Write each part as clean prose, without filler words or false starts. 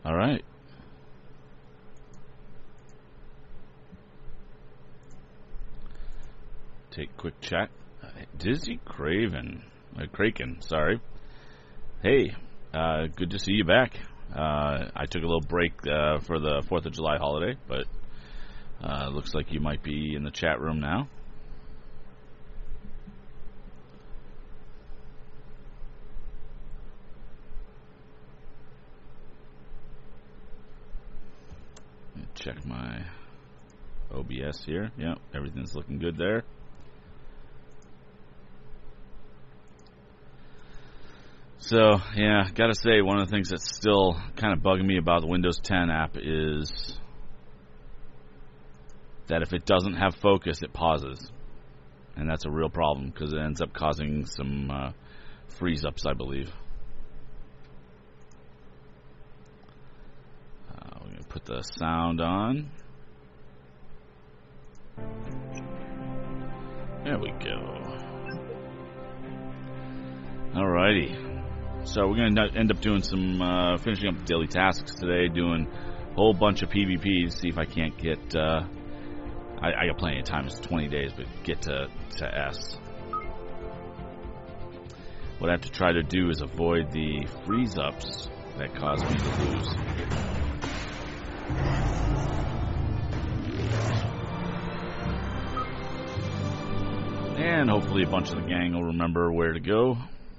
All right. Take a quick chat. Dizzy Kraken, sorry. Hey, good to see you back. I took a little break for the 4th of July holiday, but looks like you might be in the chat room now. Check my OBS here. Yep, everything's looking good there. So, yeah, gotta say, one of the things that's still kind of bugging me about the Windows 10 app is that if it doesn't have focus, it pauses. And that's a real problem, because it ends up causing some freeze-ups, I believe. We're going to put the sound on. There we go. Alrighty. So we're going to end up doing some, finishing up daily tasks today, doing a whole bunch of PvPs, see if I can't get, I got plenty of time, it's 20 days, but get to S. What I have to try to do is avoid the freeze-ups that cause me to lose. And hopefully a bunch of the gang will remember where to go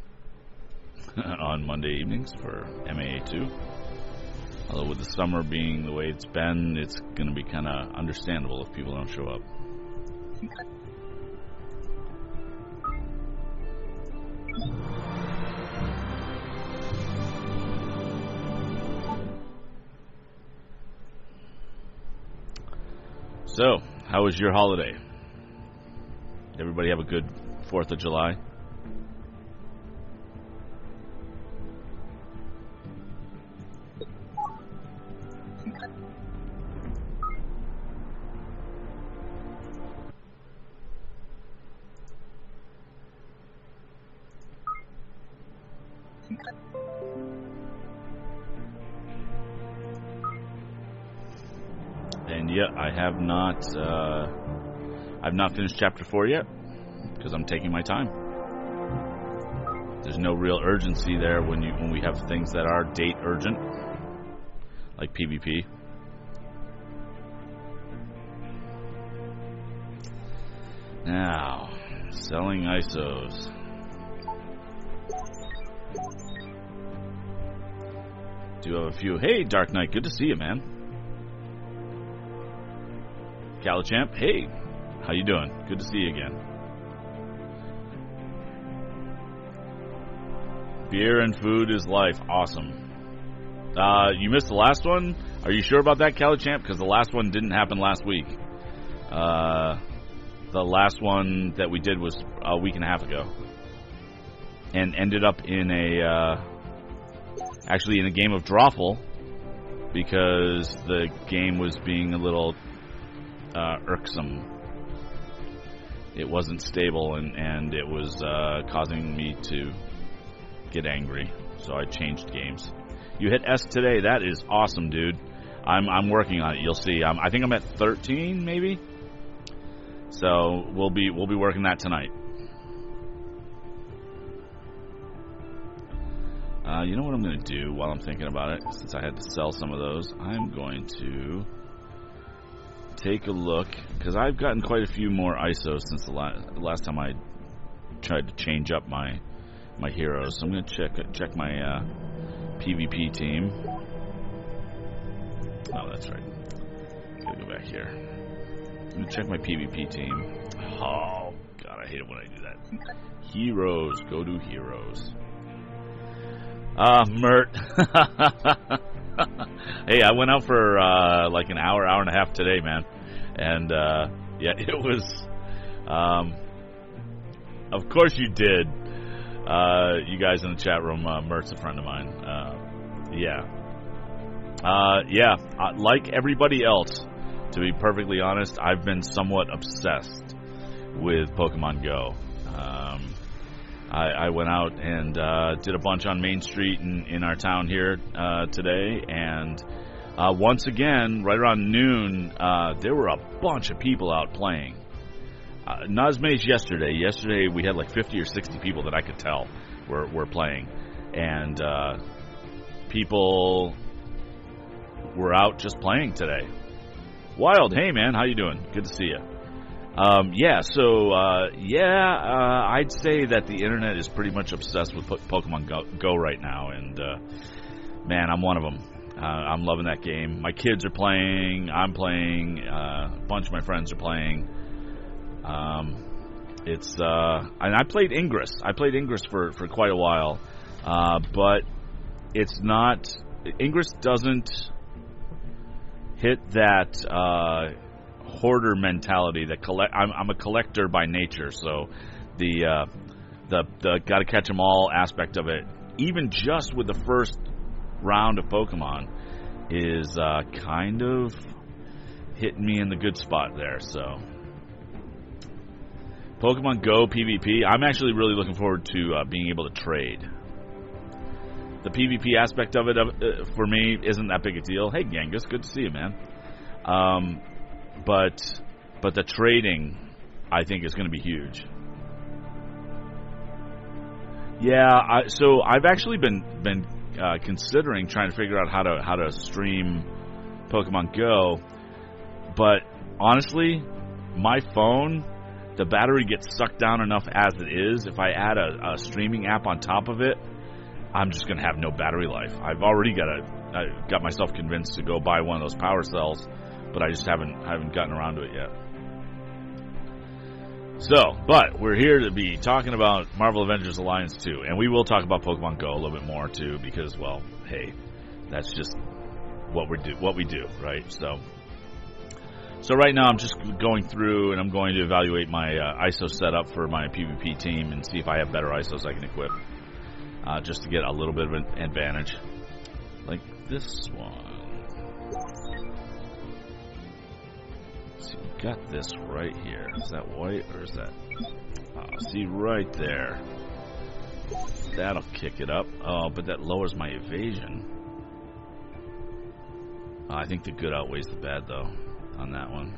on Monday evenings for MAA2. Although with the summer being the way it's been, it's going to be kind of understandable if people don't show up. So, how was your holiday? Did everybody have a good 4th of July? And yeah, I've not finished chapter 4 yet because I'm taking my time. There's no real urgency there when we have things that are date urgent, like PvP. Now, selling ISOs. Do have a few. Hey, Dark Knight, good to see you, man. Calichamp, hey, how you doing? Good to see you again. Beer and food is life. Awesome. You missed the last one? Are you sure about that, Calichamp? Because the last one didn't happen last week. The last one that we did was a week and a half ago. And ended up in actually in a game of Drawful, because the game was being a little irksome. It wasn't stable, and it was causing me to get angry, so I changed games. You hit S today. That is awesome, dude. I'm working on it. You'll see. I think I'm at 13, maybe. So we'll be working that tonight. You know what I'm going to do while I'm thinking about it? Since I had to sell some of those, I'm going to take a look, because I've gotten quite a few more ISOs since the last time I tried to change up my heroes. So I'm going to check my PvP team. Oh, that's right. Gotta go back here. I'm going to check my PvP team. Oh, God, I hate it when I do that. Heroes. Go to heroes. Mert. Hey, I went out for like an hour and a half today, man. And yeah, it was... of course you did. You guys in the chat room, Mert's a friend of mine. Yeah, like everybody else, to be perfectly honest, I've been somewhat obsessed with Pokemon Go. I went out and did a bunch on Main Street in our town here today, and once again, right around noon, there were a bunch of people out playing. Not as many as yesterday. Yesterday we had like 50 or 60 people that I could tell were playing, and people were out just playing today. Wild, hey man, how you doing? Good to see you. I'd say that the internet is pretty much obsessed with Pokemon Go right now, and man, I'm one of them. I'm loving that game. My kids are playing. I'm playing. A bunch of my friends are playing. And I played Ingress. I played Ingress for quite a while, but it's not. Ingress doesn't hit that hoarder mentality. I'm a collector by nature, so the gotta catch them all aspect of it, even just with the first round of Pokemon, is kind of hitting me in the good spot there. So Pokemon Go PvP, I'm actually really looking forward to being able to trade. The PvP aspect of it for me isn't that big a deal. Hey Genghis, good to see you, man. But the trading, I think, is going to be huge. Yeah, so I've actually been considering trying to figure out how to stream Pokemon Go, but honestly, my phone, the battery gets sucked down enough as it is. If I add a streaming app on top of it, I'm just going to have no battery life. I've already got myself convinced to go buy one of those power cells, but I just haven't gotten around to it yet. So, but we're here to be talking about Marvel Avengers Alliance 2, and we will talk about Pokemon Go a little bit more too, because, well, hey, that's just what we do, right? So right now I'm just going through and I'm going to evaluate my ISO setup for my PvP team and see if I have better ISOs I can equip, just to get a little bit of an advantage, like this one. See, we got this right here. Is that white or is that? See right there. That'll kick it up. Oh, but that lowers my evasion. I think the good outweighs the bad, though, on that one.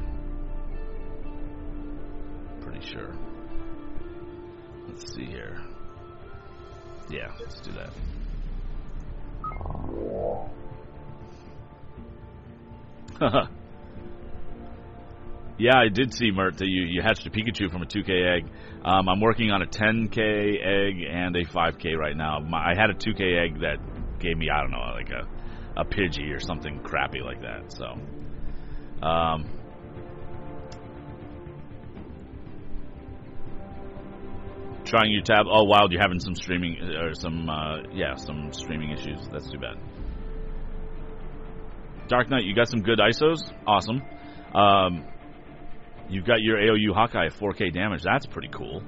Pretty sure. Let's see here. Yeah, let's do that. Haha. Yeah, I did see, Mert, that you hatched a Pikachu from a 2K egg. I'm working on a 10K egg and a 5K right now. I had a 2K egg that gave me, I don't know, like a Pidgey or something crappy like that. So, trying your tab. Oh, Wild, you're having some streaming or some streaming issues. That's too bad. Dark Knight, you got some good ISOs. Awesome. You've got your AOU Hawkeye at 4K damage. That's pretty cool.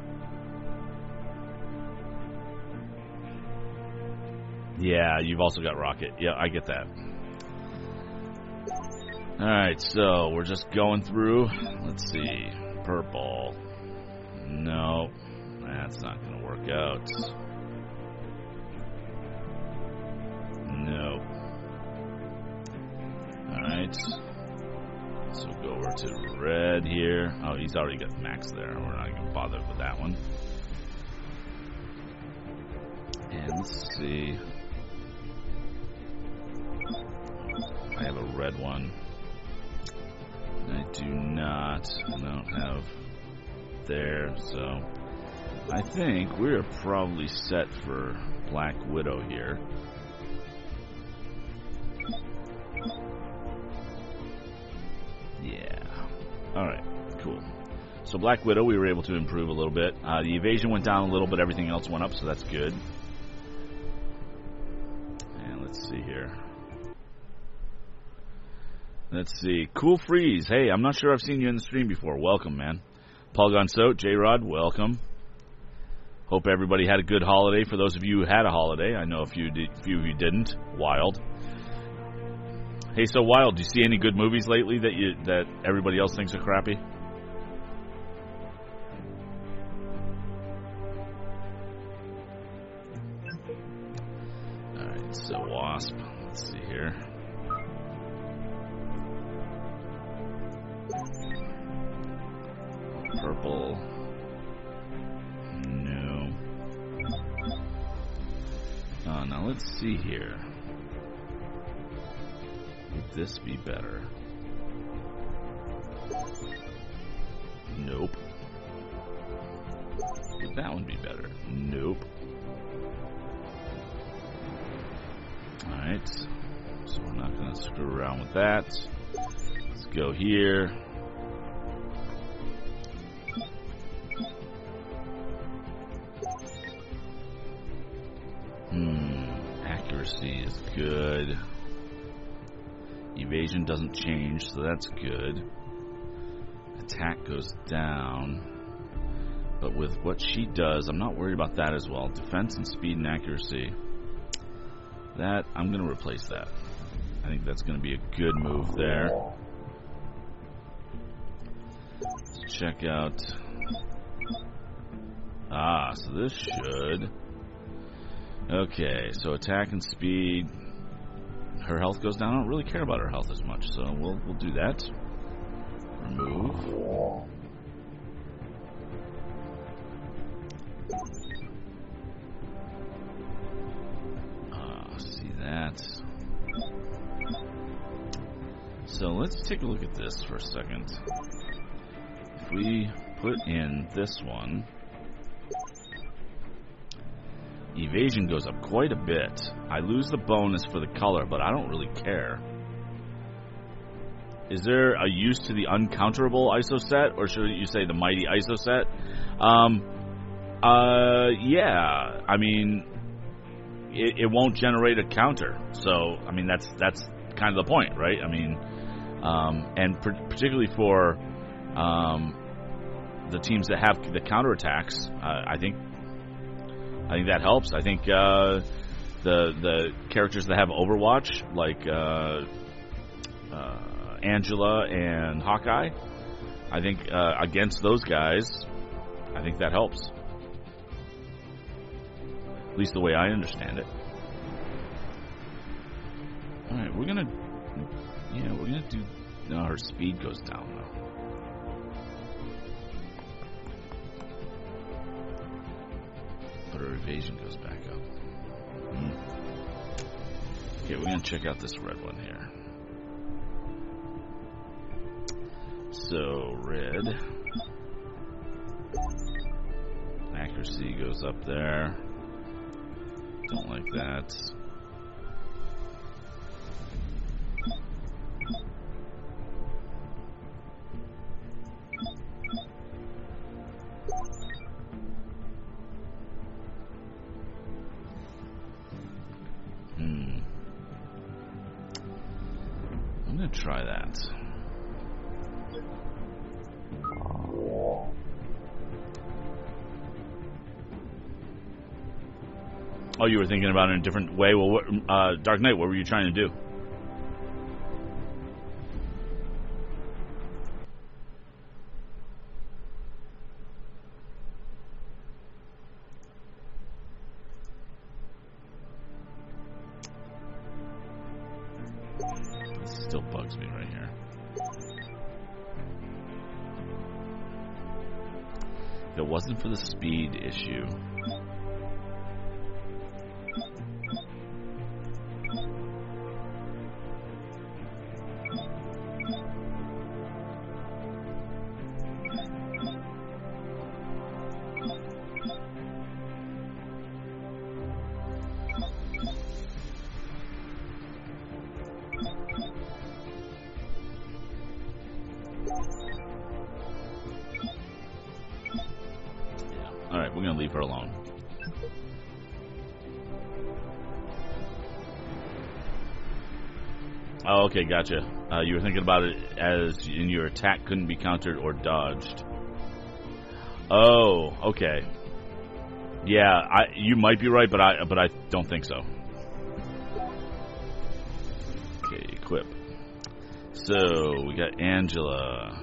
Yeah, you've also got Rocket. Yeah, I get that. Alright, so we're just going through. Let's see. Purple. No, that's not going to work out. No. Alright. So go over to red here. Oh, he's already got max there. We're not going to bother with that one. And let's see. I have a red one. I do not. I don't have there. So I think we're probably set for Black Widow here. Yeah. Alright, cool. So Black Widow, we were able to improve a little bit. The evasion went down a little bit. Everything else went up, so that's good. And let's see here. Let's see. Cool Freeze. Hey, I'm not sure I've seen you in the stream before. Welcome, man. Polygon Soat, J-Rod, welcome. Hope everybody had a good holiday. For those of you who had a holiday, I know a few of you didn't. Wild. Hey, so Wild, do you see any good movies lately that everybody else thinks are crappy? wasp. Let's see here. Purple. No. Now let's see here. Would this be better? Nope. Would that one be better? Nope. Alright. So we're not going to screw around with that. Let's go here. Accuracy is good. Evasion doesn't change, so that's good. Attack goes down. But with what she does, I'm not worried about that as well. Defense and speed and accuracy. That, I'm going to replace that. I think that's going to be a good move there. Let's check out... so this should... Okay, so attack and speed. Her health goes down. I don't really care about her health as much, so we'll do that. Remove. See that. So let's take a look at this for a second. If we put in this one, evasion goes up quite a bit. I lose the bonus for the color, but I don't really care. Is there a use to the uncounterable ISO set, or should you say the mighty ISO set? Yeah. I mean, it won't generate a counter, so I mean that's kind of the point, right? I mean, and particularly for the teams that have the counterattacks, I think that helps. I think the characters that have Overwatch, like Angela and Hawkeye, I think against those guys, I think that helps. At least the way I understand it. All right, we're gonna do. No, her speed goes down though. But her evasion goes back up. Okay, we're going to check out this red one here. So, red. Accuracy goes up there. Don't like that. I'm going to try that. Oh, you were thinking about it in a different way. Well, Dark Knight, what were you trying to do? This still bugs me right here. If it wasn't for the speed issue... Alright, we're going to leave her alone. Oh, okay, gotcha. You were thinking about it as in your attack couldn't be countered or dodged. Oh, okay. Yeah, you might be right, but I don't think so. Okay, equip. So, we got Angela.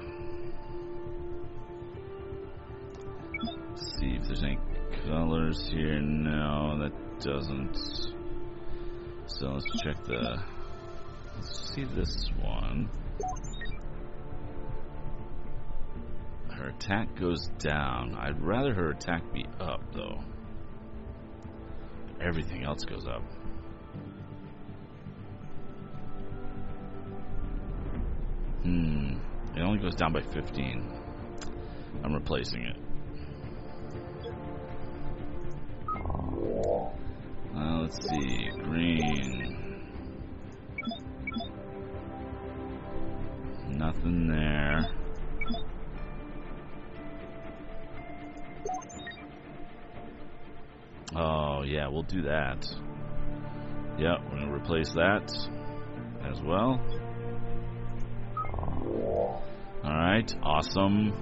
Let's see if there's any colors here. No, that doesn't. So let's check let's see this one. Her attack goes down. I'd rather her attack be up, though. Everything else goes up. It only goes down by 15. I'm replacing it. Let's see. Green. Nothing there. Oh, yeah, we'll do that. Yep, we're going to replace that as well. Alright, awesome.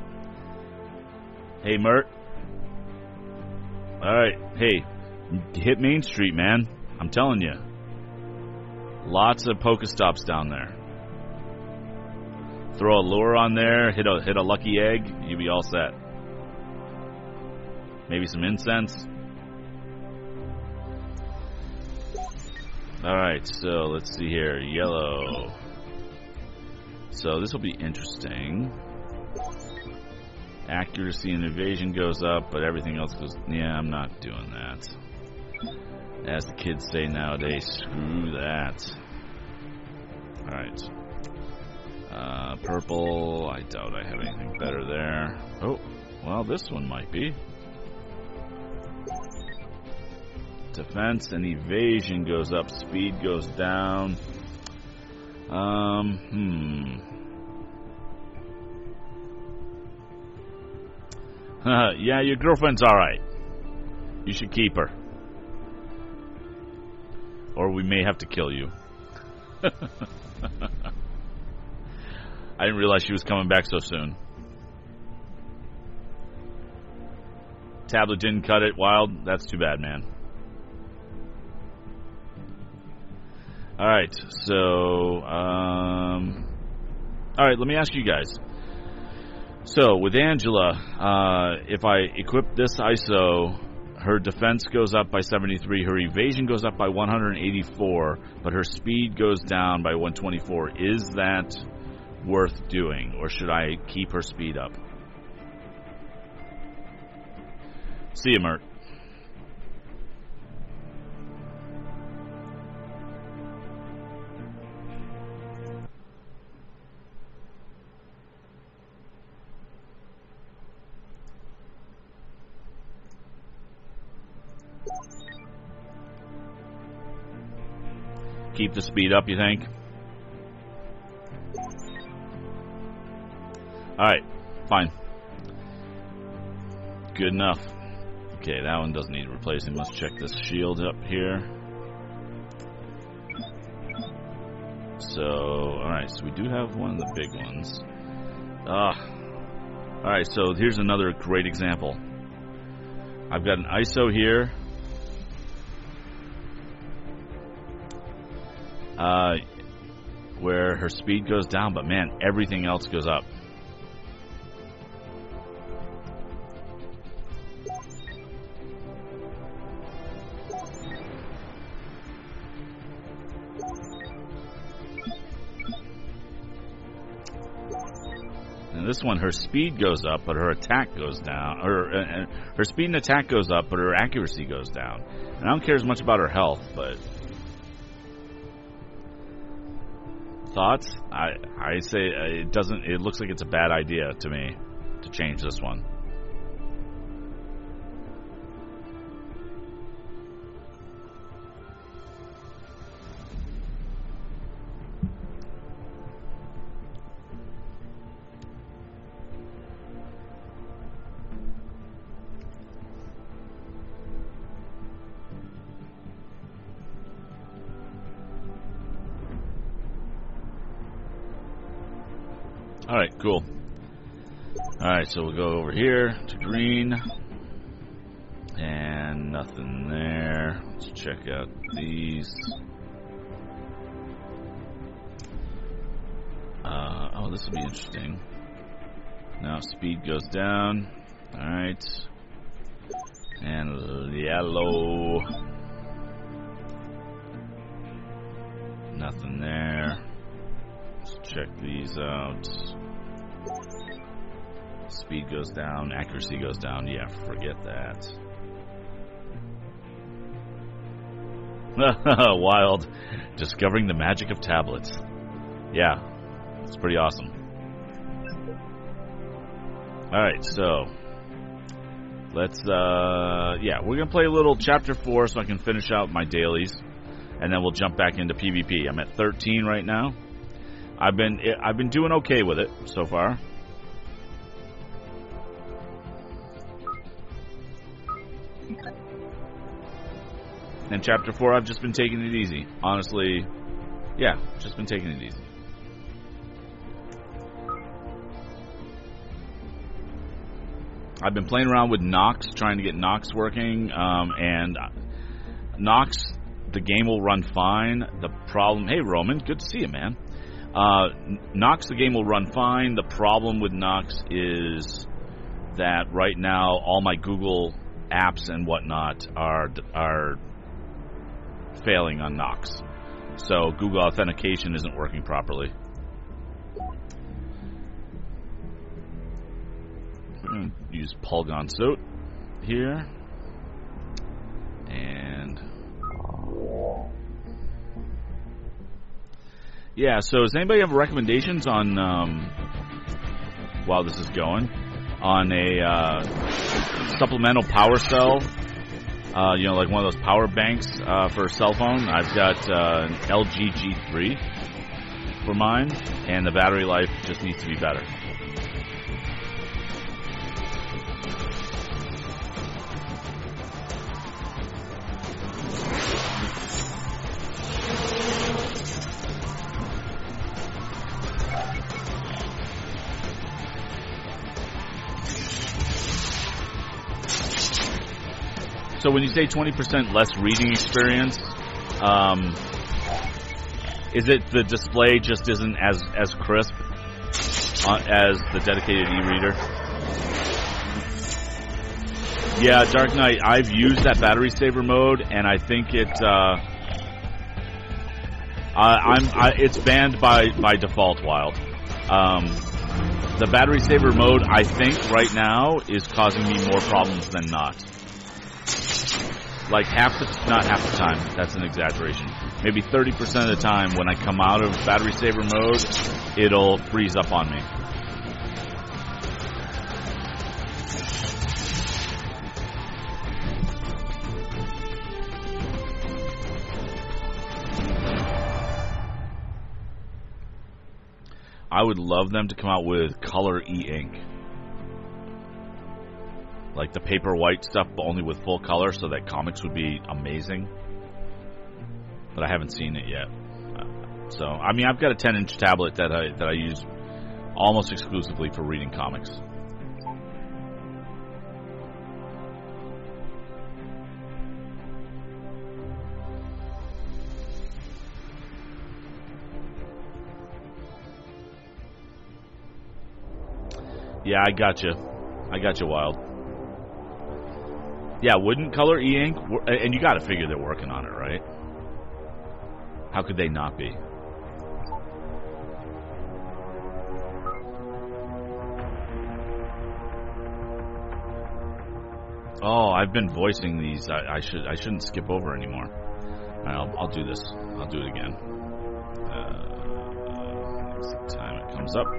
Hey, Mert. Alright, hey, hit Main Street, man. I'm telling you. Lots of Pokestops down there. Throw a lure on there, hit a lucky egg, you'll be all set. Maybe some incense. Alright, so let's see here. Yellow. So this will be interesting. Accuracy and evasion goes up, but everything else goes... Yeah, I'm not doing that. As the kids say nowadays, screw that. Alright. Purple. I doubt I have anything better there. Oh, well, this one might be. Defense and evasion goes up, speed goes down. Yeah, your girlfriend's alright. You should keep her. Or we may have to kill you. I didn't realize she was coming back so soon. Tablet didn't cut it, Wild. That's too bad, man. Alright, so, alright, let me ask you guys. So, with Angela, if I equip this ISO, her defense goes up by 73, her evasion goes up by 184, but her speed goes down by 124. Is that worth doing, or should I keep her speed up? See you, Mert. Keep the speed up, you think? Alright, fine. Good enough. Okay, that one doesn't need replacing. Let's check this shield up here. So, alright, so we do have one of the big ones. Alright, so here's another great example. I've got an ISO here. Where her speed goes down, but man, everything else goes up. And this one, her speed goes up, but her attack goes down. Or her speed and attack goes up, but her accuracy goes down. And I don't care as much about her health, but... Thoughts? I say it doesn't. It looks like it's a bad idea to me to change this one. Alright, cool. Alright, so we'll go over here to green. And nothing there. Let's check out these. Oh, this will be interesting. Now speed goes down. Alright. And yellow. Nothing there. Let's check these out. Speed goes down, accuracy goes down. Yeah, forget that. Wild. Discovering the magic of tablets. Yeah, it's pretty awesome. Alright, so let's, yeah, we're going to play a little Chapter 4 so I can finish out my dailies, and then we'll jump back into PvP. I'm at 13 right now. I've been doing okay with it so far. And Chapter 4, I've just been taking it easy. Honestly, yeah, just been taking it easy. I've been playing around with Nox, trying to get Nox working, and Nox, the game will run fine. The problem... Hey, Roman, good to see you, man. Nox, the game will run fine. The problem with Nox is that right now all my Google apps and whatnot are failing on Nox. So Google Authentication isn't working properly. Use Polygon Soot here, and yeah. So, does anybody have recommendations on while this is going on a supplemental power cell? You know, like one of those power banks for a cell phone. I've got an LG G3 for mine, and the battery life just needs to be better. So when you say 20% less reading experience, is it the display just isn't as crisp as the dedicated e-reader? Yeah, Dark Knight, I've used that battery saver mode, and I think it's banned by default, Wild. The battery saver mode, I think, right now, is causing me more problems than not. Like not half the time, that's an exaggeration. Maybe 30% of the time when I come out of battery saver mode, it'll freeze up on me. I would love them to come out with color e-ink. Like the paper white stuff, but only with full color, so that comics would be amazing. But I haven't seen it yet. So, I mean, I've got a 10-inch tablet that I use almost exclusively for reading comics. Yeah, I gotcha. Wild. Yeah, wouldn't color e-ink, and you gotta figure they're working on it, right? How could they not be? Oh, I've been voicing these. I shouldn't skip over anymore. I'll do this. I'll do it again. Next time it comes up.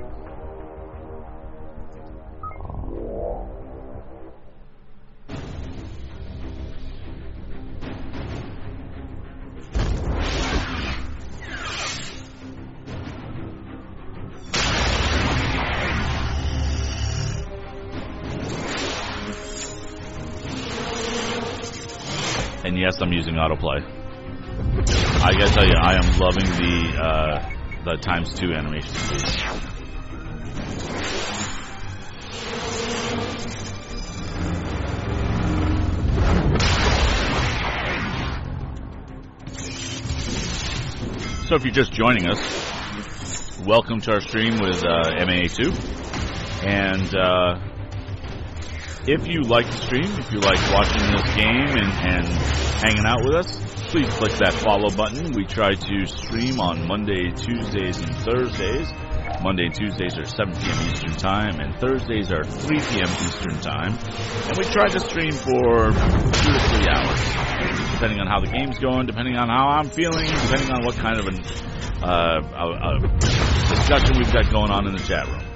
And yes, I'm using autoplay. I gotta tell you, I am loving the ×2 animation speed. So if you're just joining us, welcome to our stream with MAA2. And if you like the stream, if you like watching this game and hanging out with us, please click that follow button. We try to stream on Monday, Tuesdays, and Thursdays. Monday and Tuesdays are 7 p.m. Eastern Time, and Thursdays are 3 p.m. Eastern Time. And we try to stream for 2 to 3 hours, depending on how the game's going, depending on how I'm feeling, depending on what kind of a discussion we've got going on in the chat room.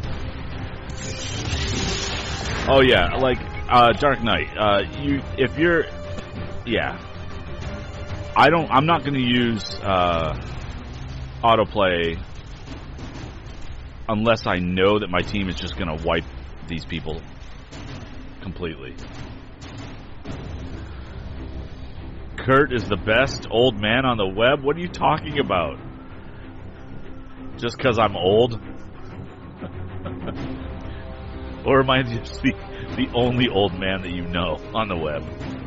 Oh yeah, like Dark Knight. I'm not going to use autoplay unless I know that my team is just going to wipe these people completely. Kurt is the best old man on the web? What are you talking about? Just because I'm old? Or am I just the only old man that you know on the web?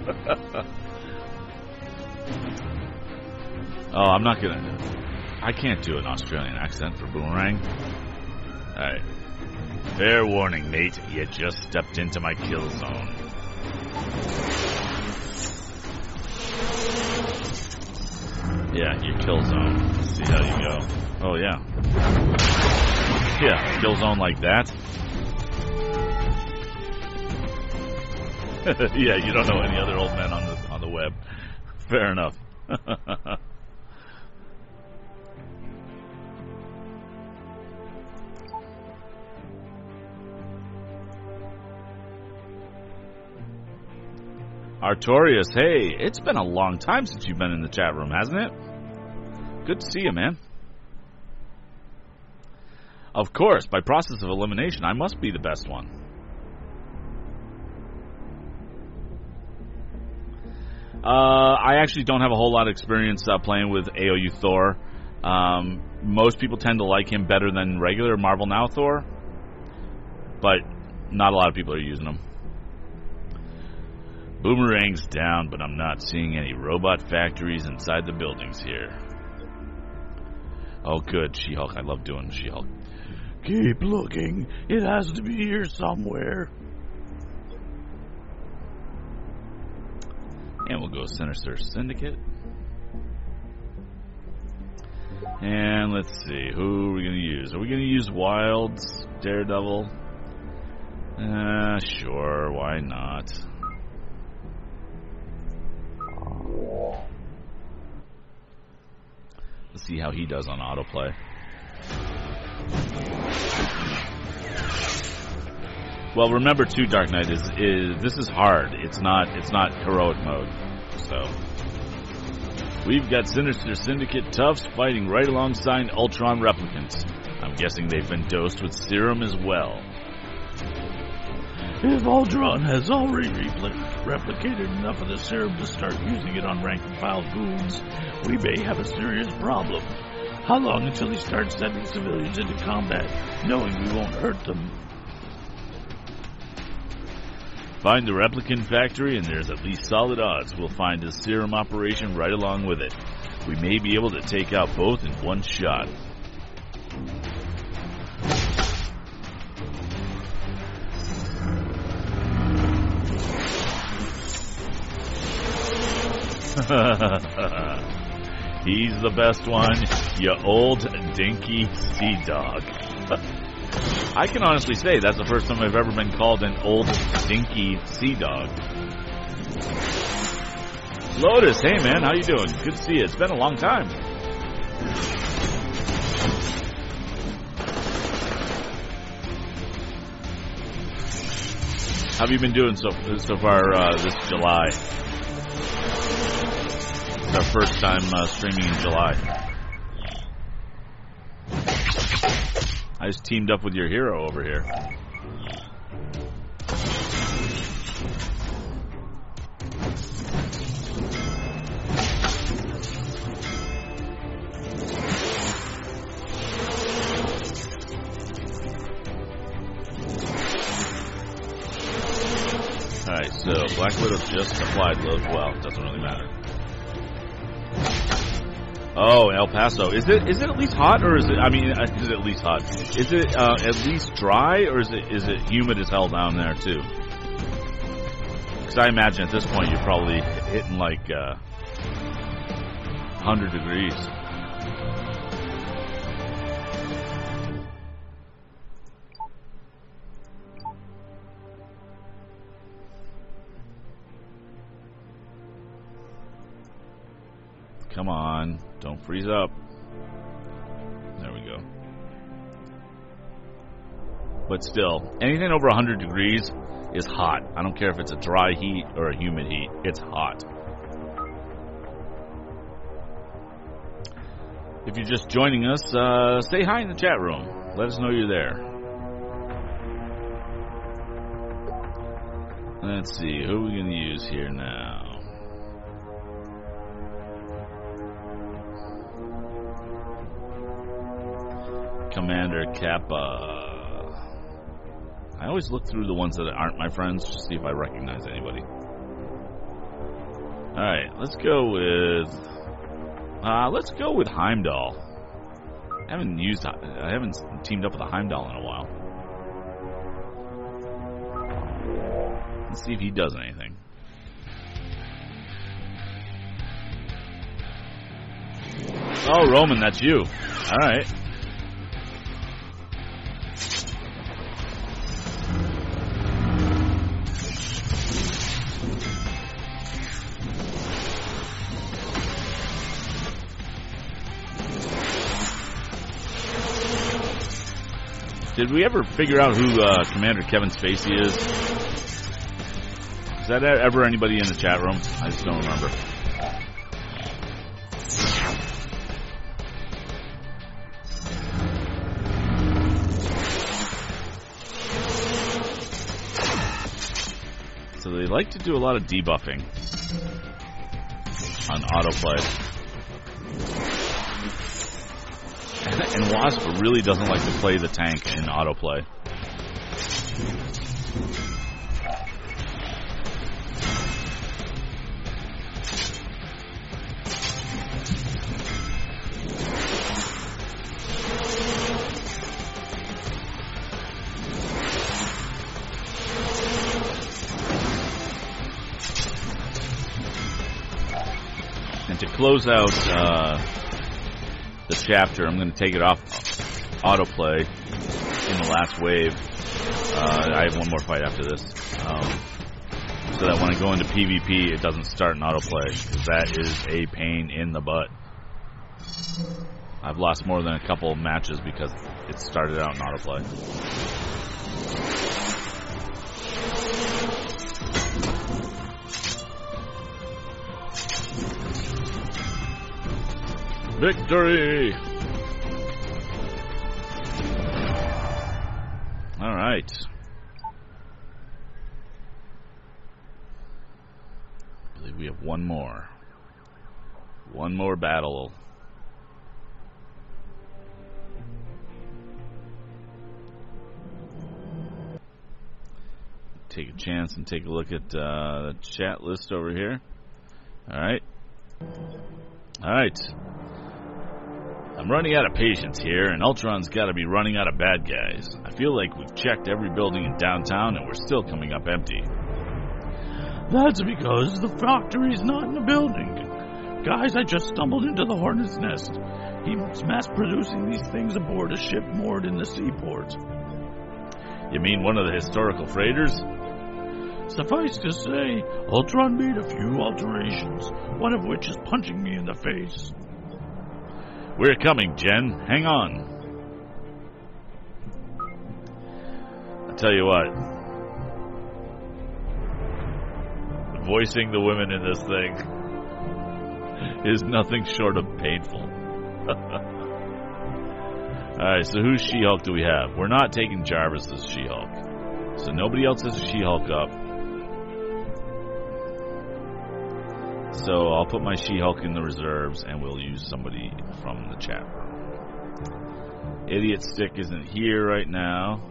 Oh, I'm not going to... I can't do an Australian accent for Boomerang. Alright. Fair warning, mate. You just stepped into my kill zone. Yeah, your kill zone. Let's see how you go. Oh, yeah. Yeah, kill zone like that. Yeah, you don't know any other old men on the web. Fair enough. Artorius, hey, it's been a long time since you've been in the chat room, hasn't it? Good to see you, man. Of course, by process of elimination, I must be the best one. I actually don't have a whole lot of experience playing with AOU Thor. Most people tend to like him better than regular Marvel Now Thor, but not a lot of people are using him. Boomerang's down, but I'm not seeing any robot factories inside the buildings here. Oh, good. She-Hulk. I love doing She-Hulk. Keep looking. It has to be here somewhere. And we'll go Sinister Syndicate. And let's see. Who are we going to use? Are we going to use Wilds? Daredevil? Sure. Why not? Let's see how he does on autoplay. Well, remember too, Dark Knight is this is hard. It's not heroic mode. So we've got Sinister Syndicate toughs fighting right alongside Ultron replicants. I'm guessing they've been dosed with serum as well. If Ultron has already replicated enough of the serum to start using it on rank-and-file goons, we may have a serious problem. How long until he starts sending civilians into combat, knowing we won't hurt them? Find the replicant factory, and there's at least solid odds we'll find a serum operation right along with it. We may be able to take out both in one shot. He's the best one, you old dinky sea dog. I can honestly say that's the first time I've ever been called an old dinky sea dog. Lotus, hey man, how you doing? Good to see you. It's been a long time. How have you been doing so far this July? It's our first time streaming in July. I just teamed up with your hero over here. Alright, so Black Widow just applied load. Well, it doesn't really matter. Oh, El Paso. Is it at least hot, or is it? I mean, is it at least hot? Is it at least dry, or is it humid as hell down there too? Because I imagine at this point you're probably hitting like 100 degrees. Come on, don't freeze up. There we go. But still, anything over 100 degrees is hot. I don't care if it's a dry heat or a humid heat. It's hot. If you're just joining us, say hi in the chat room. Let us know you're there. Let's see, who are we going to use here now? Commander Kappa. I always look through the ones that aren't my friends to see if I recognize anybody. Alright, let's go with Heimdall. I haven't teamed up with a Heimdall in a while. Let's see if he does anything. Oh, Roman, that's you. Alright. Did we ever figure out who Commander Kevin Spacey is? Is that ever anybody in the chat room? I just don't remember. So they like to do a lot of debuffing on autoplay. And Wasp really doesn't like to play the tank in autoplay. And to close out the chapter, I'm going to take it off autoplay in the last wave. I have one more fight after this, so that when I go into PvP, it doesn't start in autoplay, because that is a pain in the butt. I've lost more than a couple of matches because it started out in autoplay. Victory! All right. I believe we have one more. One more battle. Take a chance and take a look at the chat list over here. All right. All right. I'm running out of patience here, and Ultron's got to be running out of bad guys. I feel like we've checked every building in downtown, and we're still coming up empty. That's because the factory's not in the building. Guys, I just stumbled into the Hornet's Nest. He's mass-producing these things aboard a ship moored in the seaport. You mean one of the historical freighters? Suffice to say, Ultron made a few alterations, one of which is punching me in the face. We're coming, Jen. Hang on. I tell you what. Voicing the women in this thing is nothing short of painful. Alright, so whose She-Hulk do we have? We're not taking Jarvis as She-Hulk. So nobody else has a She-Hulk up. So I'll put my She-Hulk in the reserves, and we'll use somebody from the chat room. Idiot Stick isn't here right now.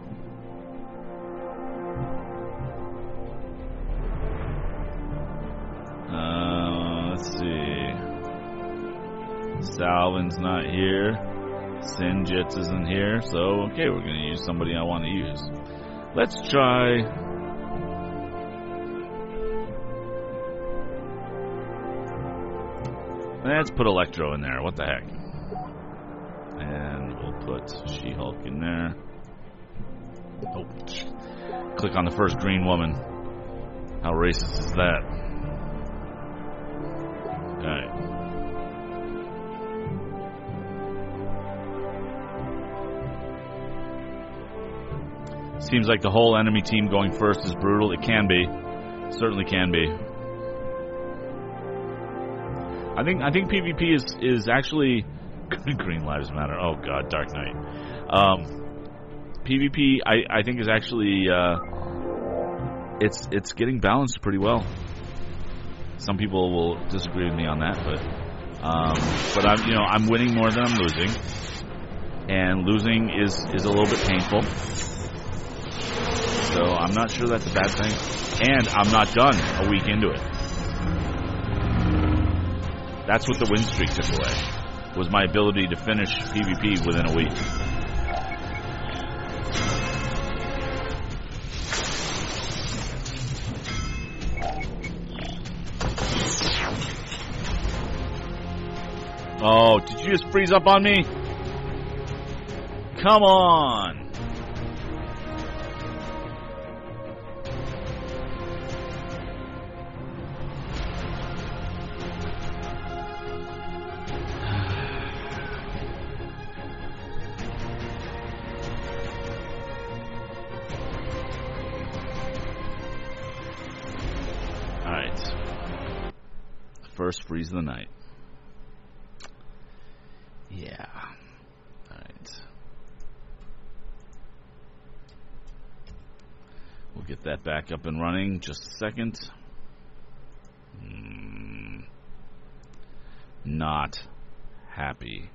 Let's see. Salvin's not here. Sinjits isn't here. So, okay, we're going to use somebody I want to use. Let's try... Let's put Electro in there. What the heck? And we'll put She-Hulk in there. Oh, click on the first green woman. How racist is that? Alright. Seems like the whole enemy team going first is brutal. It can be. Certainly can be. I think PvP is actually Green Lives Matter. Oh god, Dark Knight. PvP I think is actually it's getting balanced pretty well. Some people will disagree with me on that, but I'm winning more than I'm losing, and losing is a little bit painful. So I'm not sure that's a bad thing, and I'm not done a week into it. That's what the win streak took away, was my ability to finish PvP within a week. Oh, did you just freeze up on me? Come on! First freeze of the night. Yeah. Alright. We'll get that back up and running. Just a second. Not happy.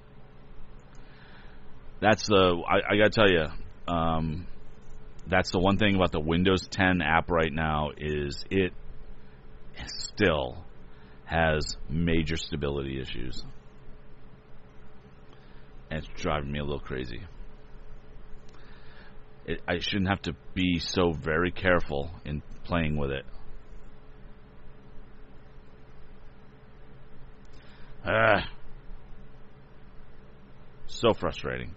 That's the... I gotta tell you, that's the one thing about the Windows 10 app right now is it still has major stability issues. And it's driving me a little crazy. I shouldn't have to be so very careful in playing with it. So frustrating.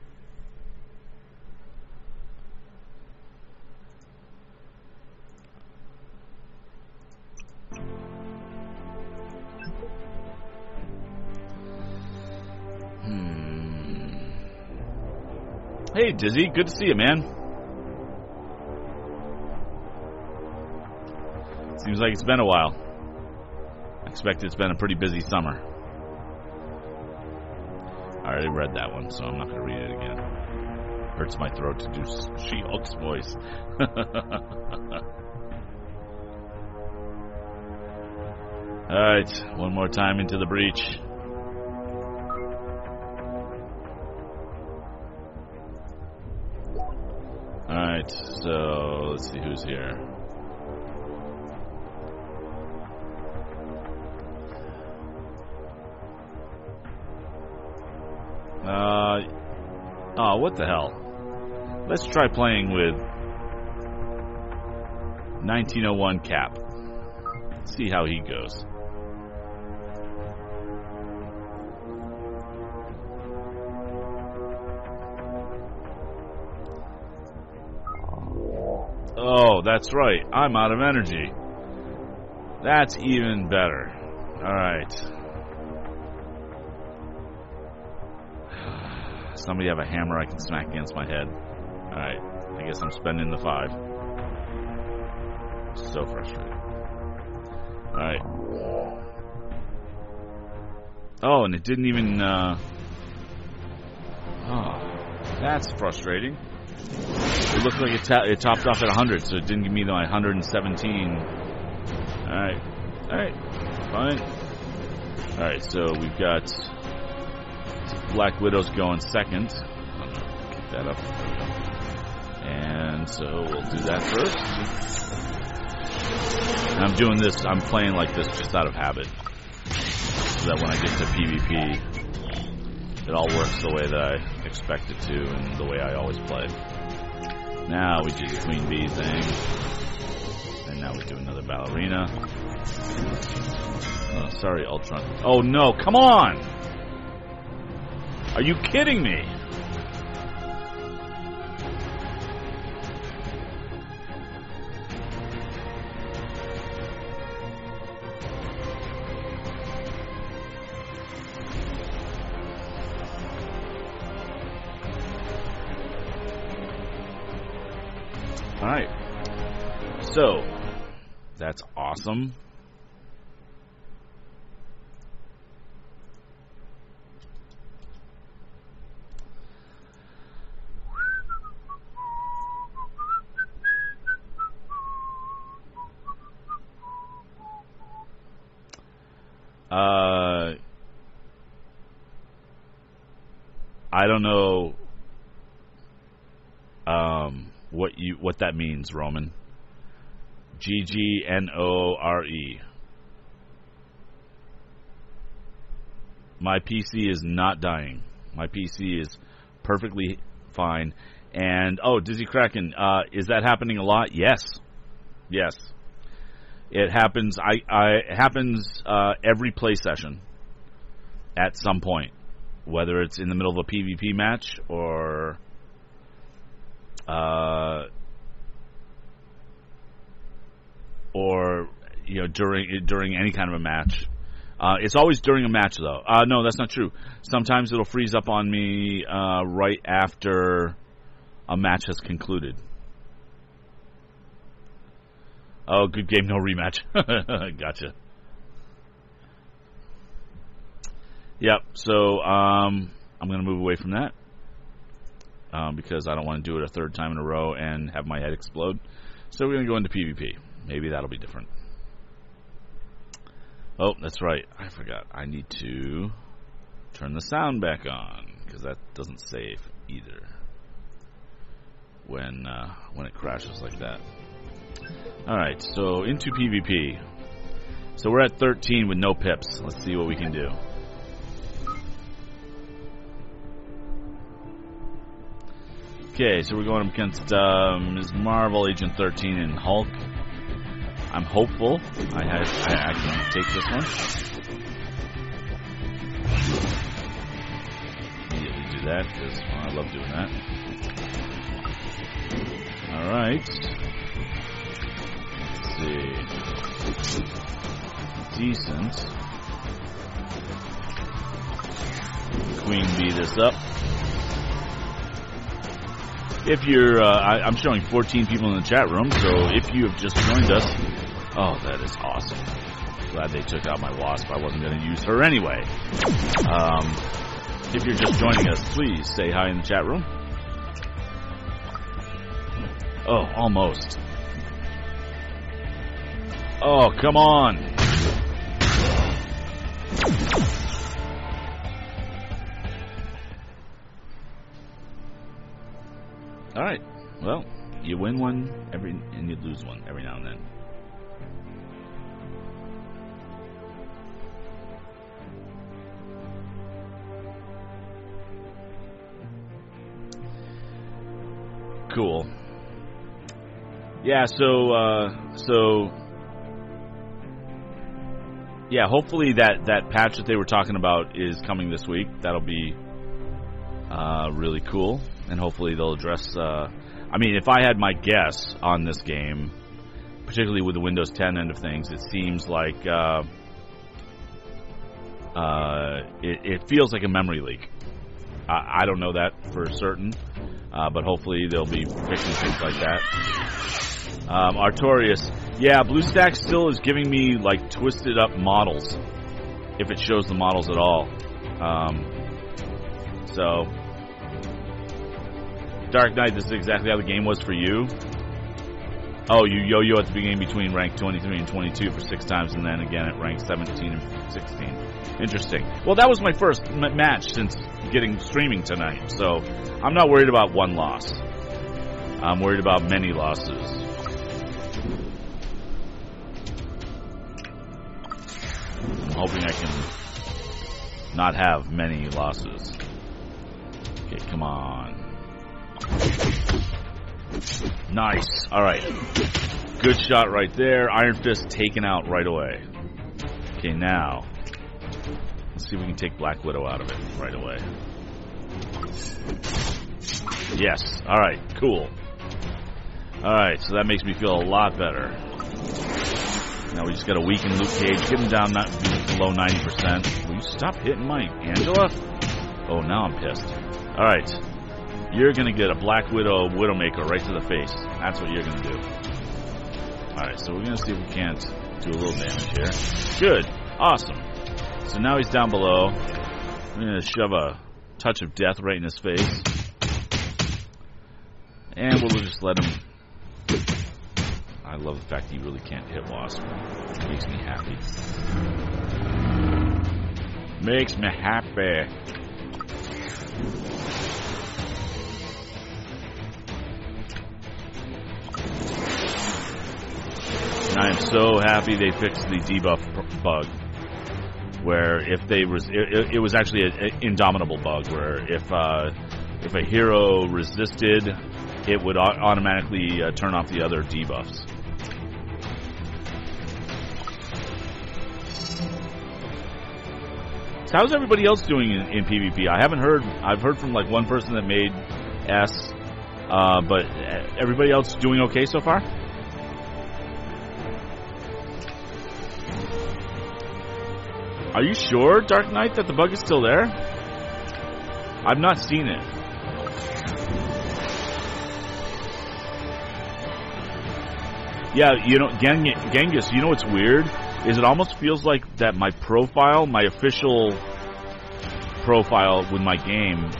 Hey, Dizzy, good to see you, man. Seems like it's been a while. I expect it's been a pretty busy summer. I already read that one, so I'm not going to read it again. Hurts my throat to do She-Hulk's voice. Alright, one more time into the breach. Alright, so let's see who's here. Oh, what the hell? Let's try playing with 1901 Cap. See how he goes. Oh, that's right. I'm out of energy. That's even better. Alright. Somebody have a hammer I can smack against my head. Alright. I guess I'm spending the 5. So frustrating. Alright. Oh, and it didn't even... Oh, that's frustrating. It looked like it topped off at 100, so it didn't give me my 117. Alright. Alright. Fine. Alright, so we've got Black Widow's going second. I'm gonna kick that up. And so we'll do that first. And I'm doing this, I'm playing like this just out of habit. So that when I get to PvP, it all works the way that I expect it to and the way I always play. Now we do the Queen Bee thing. And now we do another ballerina. Oh, sorry, Ultron. Oh no, come on! Are you kidding me? Alright. So, that's awesome. I don't know what that means, Roman. GGNORE. My PC is not dying. My PC is perfectly fine. And Dizzy Kraken, is that happening a lot? Yes. Yes. It happens. It happens every play session at some point, whether it's in the middle of a PvP match or during any kind of a match. It's always during a match, though. No, that's not true. Sometimes it'll freeze up on me right after a match has concluded. Oh, good game, no rematch. Gotcha. Yep, so I'm going to move away from that because I don't want to do it a third time in a row and have my head explode. So we're going to go into PvP. Maybe that'll be different. Oh, that's right. I forgot. I need to turn the sound back on because that doesn't save either when it crashes like that. Alright, so into PvP. So we're at 13 with no pips. Let's see what we can do. Okay, so we're going up against Ms. Marvel, Agent 13, and Hulk. I'm hopeful I can take this one. Immediately do that, because I love doing that. Alright. Let's see. Decent. Queen bee this up. If you're, I'm showing 14 people in the chat room, so if you have just joined us, oh, that is awesome. Glad they took out my wasp. I wasn't going to use her anyway. If you're just joining us, please say hi in the chat room. Oh, almost. Oh, come on. Alright, well, you win one and you lose one every now and then. Cool. Yeah, yeah, hopefully that patch that they were talking about is coming this week. That'll be really cool. And hopefully they'll address... I mean, if I had my guess on this game, particularly with the Windows 10 end of things, it seems like... it feels like a memory leak. I don't know that for certain, but hopefully they'll be fixing things like that. Artorius. Yeah, BlueStacks still is giving me, like, twisted up models, if it shows the models at all. So... Dark Knight, this is exactly how the game was for you. Oh, you yo-yo at the beginning between rank 23 and 22 for 6 times, and then again at rank 17 and 16. Interesting. Well, that was my first match since getting streaming tonight, so I'm not worried about one loss. I'm worried about many losses. I'm hoping I can not have many losses. Okay, come on. Nice. Alright. Good shot right there. Iron Fist taken out right away. Okay, now let's see if we can take Black Widow out of it right away. Yes. All right. Cool. All right. So that makes me feel a lot better. Now we just got to weaken Luke Cage, get him down below 90%. Will you stop hitting my Angela? Oh, now I'm pissed. All right. You're going to get a Black Widow Widowmaker right to the face. That's what you're going to do. All right. So we're going to see if we can't do a little damage here. Good. Awesome. So now he's down below. I'm going to shove a touch of death right in his face. And we'll just let him... I love the fact that you really can't hit Wasp. It makes me happy. Makes me happy. And I am so happy they fixed the debuff bug. Where if they it was actually an indomitable bug. Where if a hero resisted, it would automatically turn off the other debuffs. So how's everybody else doing in PvP? I haven't heard. I've heard from like one person that made S, but everybody else doing okay so far? Are you sure, Dark Knight, that the bug is still there? I've not seen it. Yeah, you know, Genghis, you know what's weird? Is it almost feels like that my profile, my official profile with my game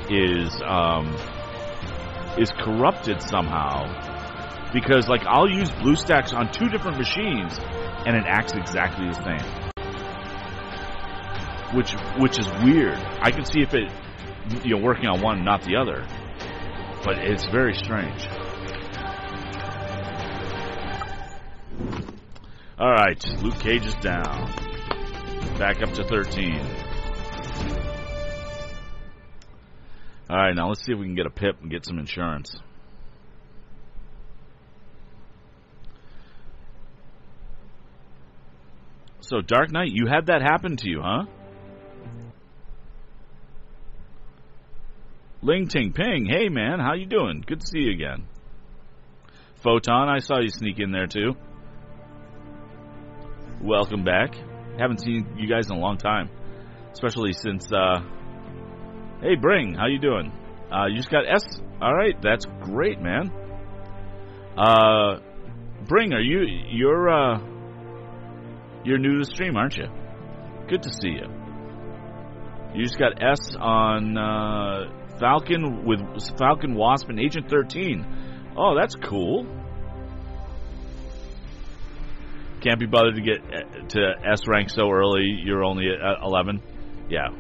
is corrupted somehow. Because, like, I'll use BlueStacks on 2 different machines, and it acts exactly the same. Which is weird. I can see if it, you know, working on one, not the other. But it's very strange. Alright, Luke Cage is down. Back up to 13. Alright, now let's see if we can get a pip and get some insurance. So, Dark Knight, you had that happen to you, huh? Ling Ting Ping, hey man, how you doing? Good to see you again. Photon, I saw you sneak in there too. Welcome back. Haven't seen you guys in a long time. Especially since, hey Bring, how you doing? You just got S? Alright, that's great, man. Bring, you're new to the stream, aren't you? Good to see you. You just got S on, Falcon with Falcon, Wasp, and Agent 13. Oh, that's cool. Can't be bothered to get to S rank so early. You're only at 11. Yeah.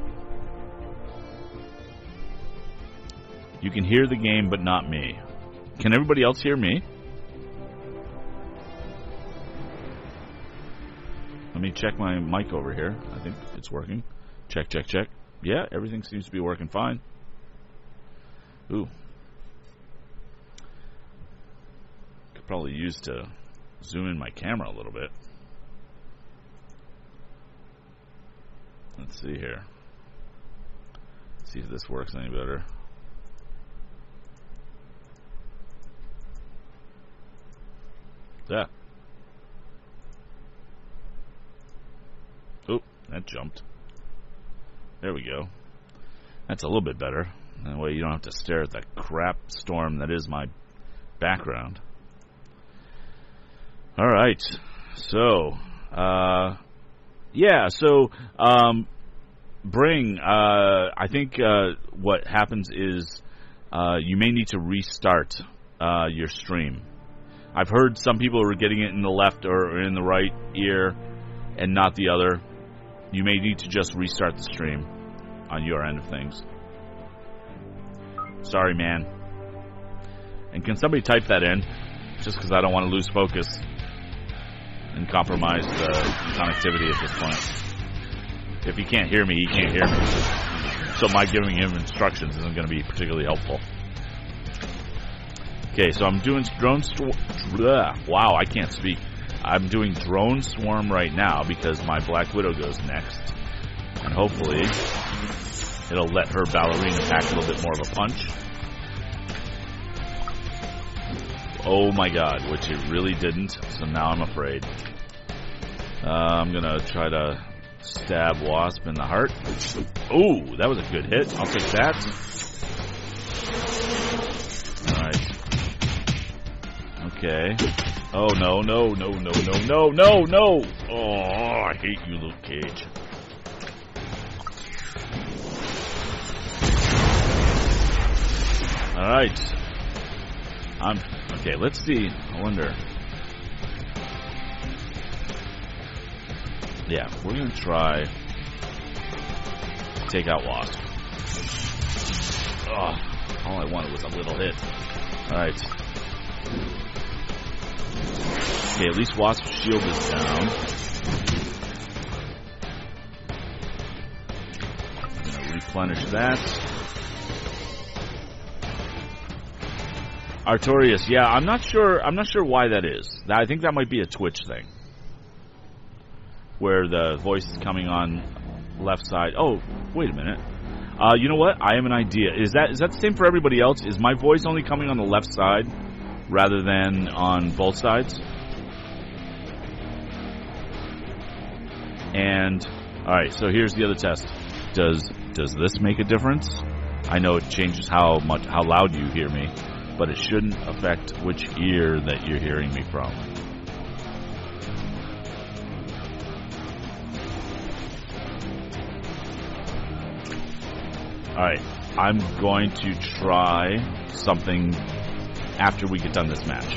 You can hear the game, but not me. Can everybody else hear me? Let me check my mic over here. I think it's working. Check, check, check. Yeah, everything seems to be working fine. Ooh. Could probably use to zoom in my camera a little bit. Let's see here. See if this works any better. Yeah. Oh, that jumped. There we go. That's a little bit better. That way you don't have to stare at that crap storm that is my background. Alright. So, yeah, so, Bring, I think what happens is you may need to restart your stream. I've heard some people are getting it in the left or in the right ear and not the other. You may need to just restart the stream on your end of things. Sorry, man. And can somebody type that in? Just because I don't want to lose focus and compromise the connectivity at this point. If he can't hear me, he can't hear me. So my giving him instructions isn't going to be particularly helpful. Okay, so I'm doing wow, I can't speak. I'm doing Drone Swarm right now because my Black Widow goes next. And hopefully it'll let her Ballerina pack a little bit more of a punch. Oh my god, which it really didn't, so now I'm afraid. I'm gonna try to stab Wasp in the heart. Ooh, that was a good hit. I'll take that. Alright. Okay. Oh, no, no, no, no, no, no, no, no! Oh, I hate you, Luke Cage. Alright. Okay, let's see. I wonder. Yeah, we're gonna try to take out Wasp. Oh, all I wanted was a little hit. Alright. Okay, at least Wasp's shield is down. I'm gonna replenish that. Artorias, yeah, I'm not sure why that is. I think that might be a Twitch thing. Where the voice is coming on left side. Oh, wait a minute. You know what? I have an idea. Is that the same for everybody else? Is my voice only coming on the left side rather than on both sides? And alright, so here's the other test. Does this make a difference? I know it changes how loud you hear me, but it shouldn't affect which ear that you're hearing me from. Alright, I'm going to try something after we get done this match.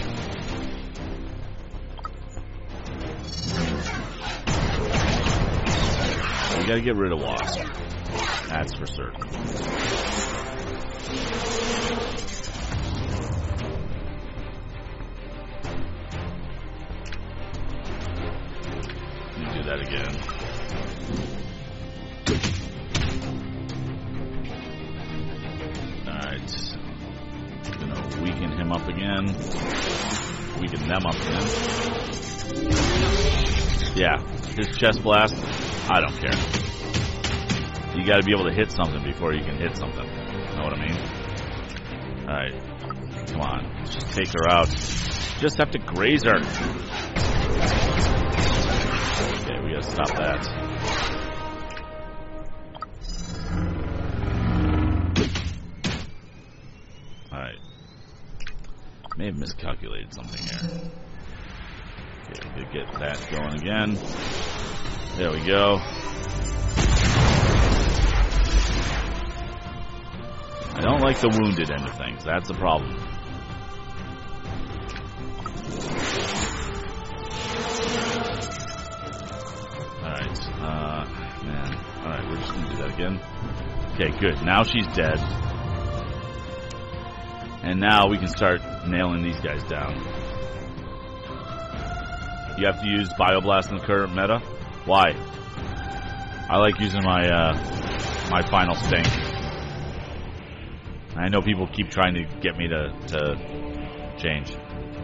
We gotta get rid of Wasp. That's for certain. Let me do that again. Alright. Gonna weaken him up again. Weaken them up again. Yeah, his chest blast. I don't care. You gotta be able to hit something before you can hit something. Know what I mean? Alright. Come on. Let's just take her out. Just have to graze her. Okay, we gotta stop that. Alright. May have miscalculated something here. Okay, we could get that going again. There we go. I don't like the wounded end of things. That's the problem. Alright. Man. Alright, we're just going to do that again. Okay, good. Now she's dead. And now we can start nailing these guys down. You have to use Bioblast in the current meta? Why? I like using my my final stink. I know people keep trying to get me to change.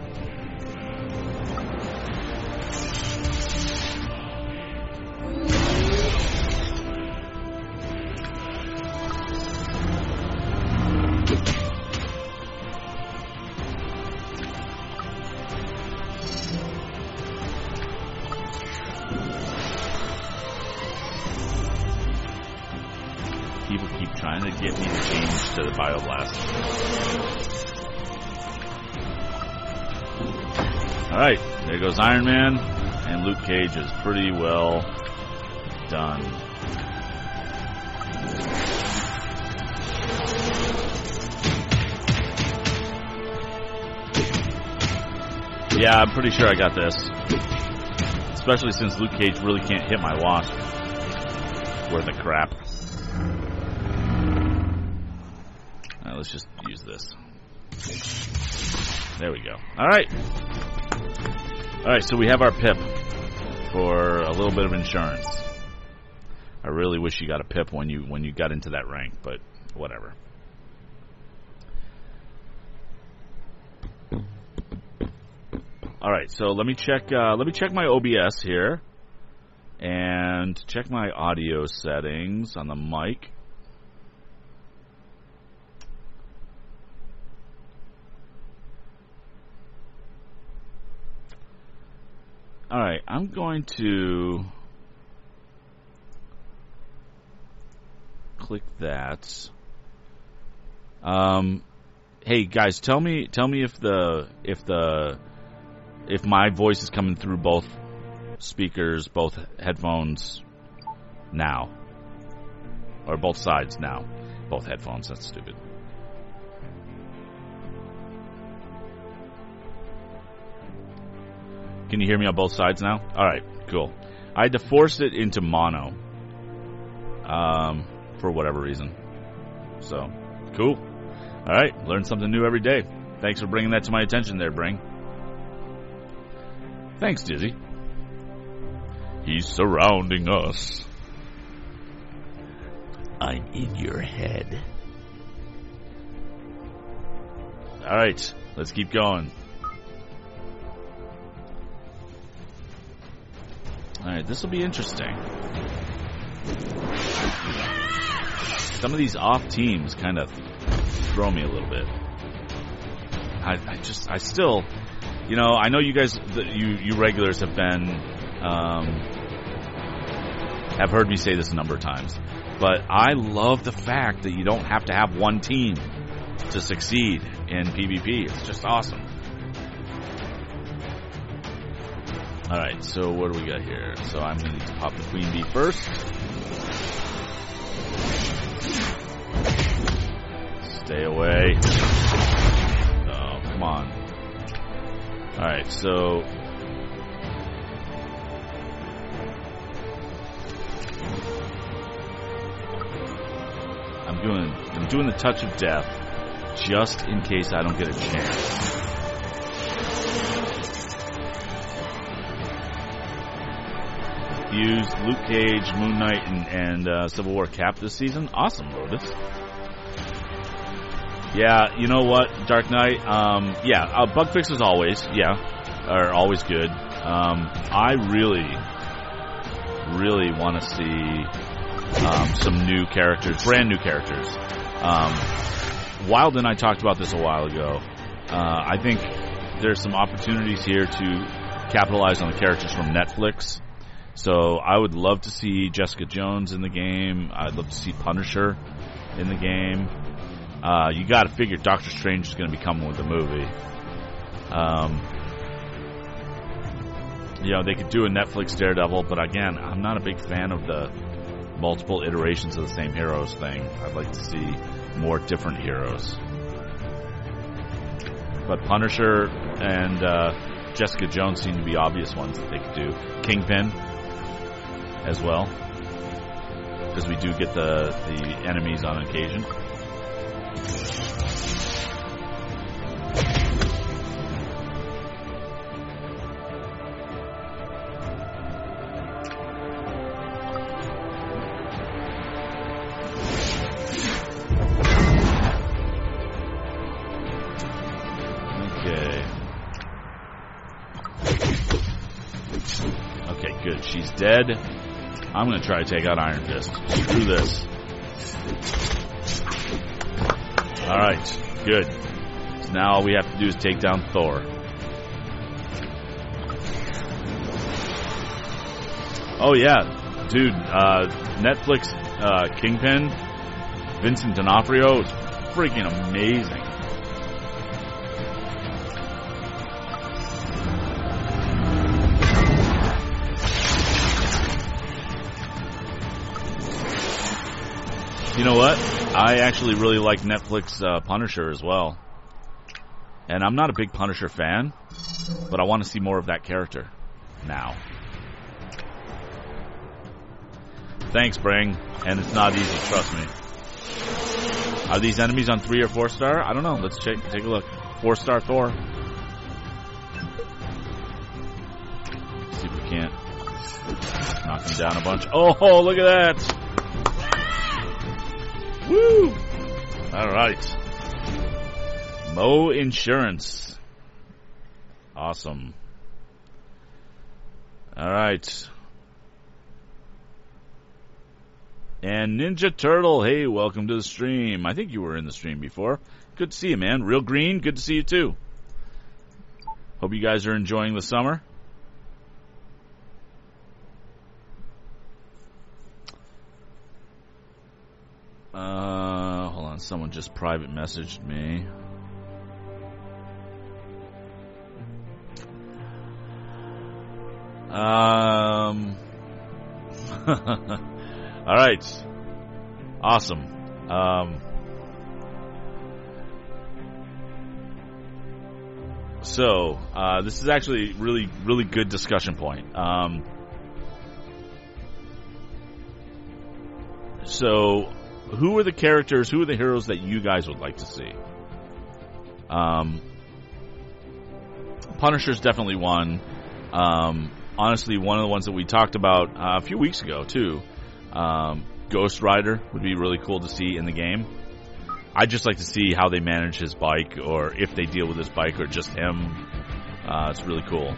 People keep trying to get me to change to the Bioblast. Alright, there goes Iron Man, and Luke Cage is pretty well done. Yeah, I'm pretty sure I got this. Especially since Luke Cage really can't hit my Wasp worth of crap. Let's just use this. There we go. Alright. Alright, so we have our pip for a little bit of insurance. I really wish you got a pip when you got into that rank, but whatever. All right, so let me check my OBS here and check my audio settings on the mic. All right, I'm going to click that. Hey guys, tell me if my voice is coming through both speakers, both headphones now, or both sides now. Both headphones. That's stupid. Can you hear me on both sides now? All right, cool. I had to force it into mono for whatever reason. So, cool. All right, learn something new every day. Thanks for bringing that to my attention there, Bring. Thanks, Dizzy. He's surrounding us. I'm in your head. All right, let's keep going. Alright, this will be interesting. Some of these off teams kind of throw me a little bit. I still, you know, I know you guys, you regulars have been, have heard me say this a number of times, but I love the fact that you don't have to have one team to succeed in PvP. It's just awesome. Alright, so what do we got here? So I'm going to need to pop the Queen Bee first. Stay away. Oh, come on. Alright, so... I'm doing the Touch of Death just in case I don't get a chance. Used Luke Cage, Moon Knight, and Civil War Cap this season. Awesome, Lotus. Yeah, you know what, Dark Knight? Bug fixes always, are always good. I really want to see some new characters, brand new characters. Wild and I talked about this a while ago. I think there's some opportunities here to capitalize on the characters from Netflix. So I would love to see Jessica Jones in the game. I'd love to see Punisher in the game. You got to figure Doctor Strange is going to be coming with the movie. You know, they could do a Netflix Daredevil, but again, I'm not a big fan of the multiple iterations of the same heroes thing. I'd like to see more different heroes. But Punisher and Jessica Jones seem to be obvious ones that they could do. Kingpin as well, because we do get the enemies on occasion. Okay, good. She's dead. I'm going to try to take out Iron Fist. Screw this. Alright, good. So now all we have to do is take down Thor. Oh yeah, dude, Netflix Kingpin, Vincent D'Onofrio is freaking amazing. You know what? I actually really like Netflix Punisher as well. And I'm not a big Punisher fan, but I want to see more of that character now. Thanks, Bring. And it's not easy, trust me. Are these enemies on 3 or 4 star? I don't know. Let's take a look. 4-star Thor. See if we can't knock him down a bunch. Oh, look at that! Woo! Alright. Mo Insurance. Awesome. All right. And Ninja Turtle, hey, welcome to the stream. I think you were in the stream before. Good to see you, man. Real Green, good to see you too. Hope you guys are enjoying the summer. Hold on, someone just private messaged me. All right. Awesome. So, this is actually really, really good discussion point. So, who are the characters, who are the heroes that you guys would like to see? Punisher's definitely one. Honestly, one of the ones that we talked about a few weeks ago, too. Ghost Rider would be really cool to see in the game. I'd just like to see how they manage his bike, or if they deal with his bike, or just him. It's really cool.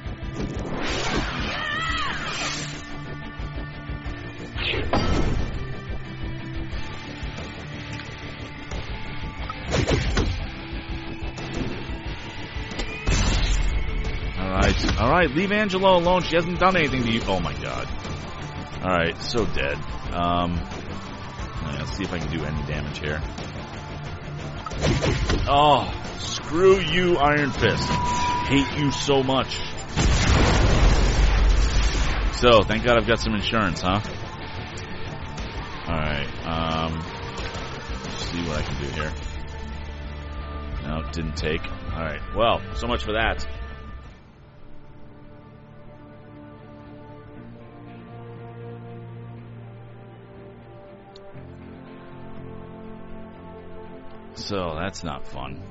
All right, leave Angela alone. She hasn't done anything to you. Oh my god. All right, so dead. Let's see if I can do any damage here. Oh, screw you, Iron Fist. Hate you so much. So, thank God I've got some insurance, huh? Alright, let's see what I can do here. No, it didn't take. Alright, well, so much for that. So that's not fun.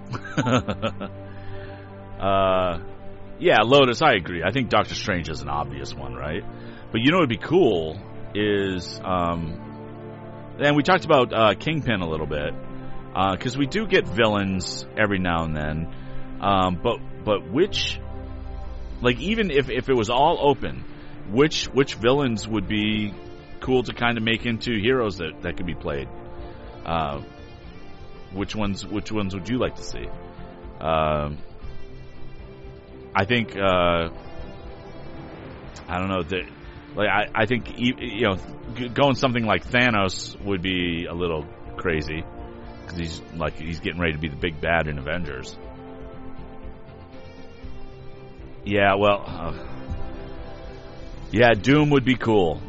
Yeah, Lotus, I agree. I think Doctor Strange is an obvious one, right? But you know what would be cool is, and we talked about Kingpin a little bit, because we do get villains every now and then. But which, like, even if it was all open, which villains would be cool to kind of make into heroes that could be played? Which ones would you like to see? I think I don't know. I think going something like Thanos would be a little crazy because he's getting ready to be the big bad in Avengers. Yeah, well, yeah, Doom would be cool.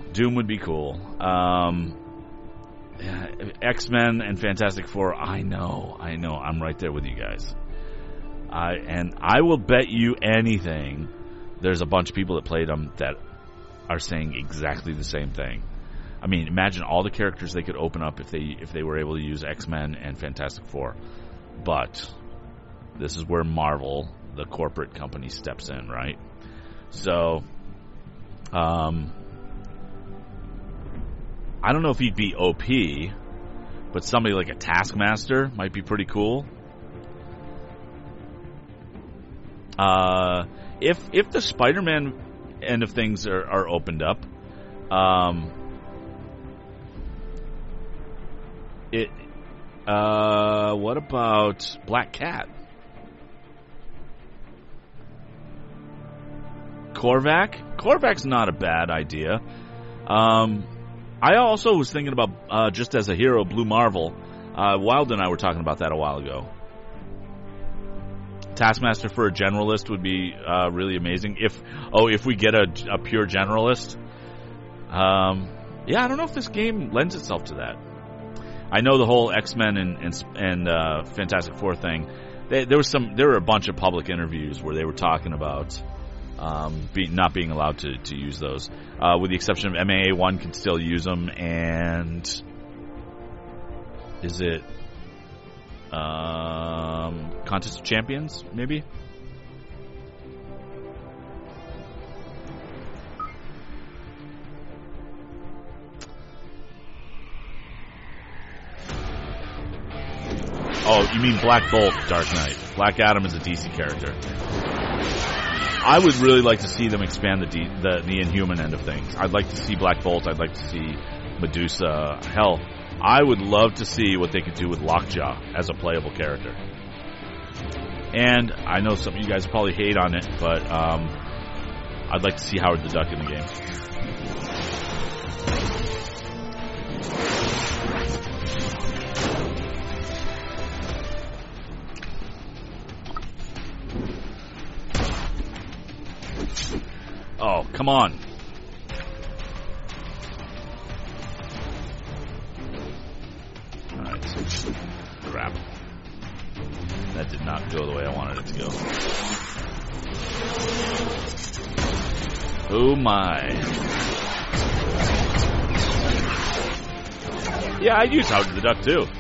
X-Men and Fantastic Four, I know, I'm right there with you guys. And I will bet you anything there's a bunch of people that played them that are saying exactly the same thing. I mean, imagine all the characters they could open up if they were able to use X-Men and Fantastic Four. But this is where Marvel, the corporate company, steps in, right? So, I don't know if he'd be OP, but somebody like a Taskmaster might be pretty cool. If the Spider-Man end of things are opened up, what about Black Cat? Korvac's not a bad idea. I also was thinking about, just as a hero, Blue Marvel. Wild and I were talking about that a while ago. Taskmaster for a generalist would be really amazing. If we get a pure generalist. Yeah, I don't know if this game lends itself to that. I know the whole X-Men and Fantastic Four thing. There were a bunch of public interviews where they were talking about not being allowed to use those, with the exception of MAA1 can still use them, and is it Contest of Champions, maybe? Oh, you mean Black Bolt, Dark Knight. Black Adam is a DC character. I would really like to see them expand the Inhuman end of things. I'd like to see Black Bolt. I'd like to see Medusa. Hell, I would love to see what they could do with Lockjaw as a playable character. And I know some of you guys probably hate on it, but I'd like to see Howard the Duck in the game. Oh, come on. Alright. Crap. That did not go the way I wanted it to go. Oh my. Yeah, I use Howard the Duck too.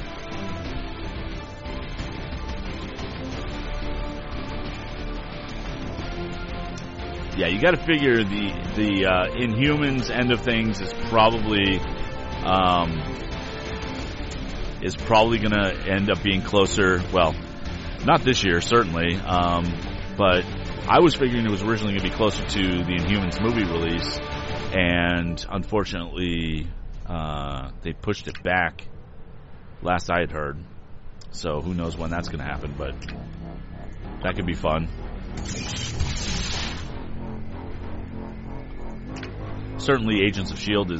Yeah, you got to figure the Inhumans end of things is probably going to end up being closer. Well, not this year certainly, but I was figuring it was originally going to be closer to the Inhumans movie release, and unfortunately they pushed it back. Last I had heard, so who knows when that's going to happen? But that could be fun. Certainly, Agents of S.H.I.E.L.D.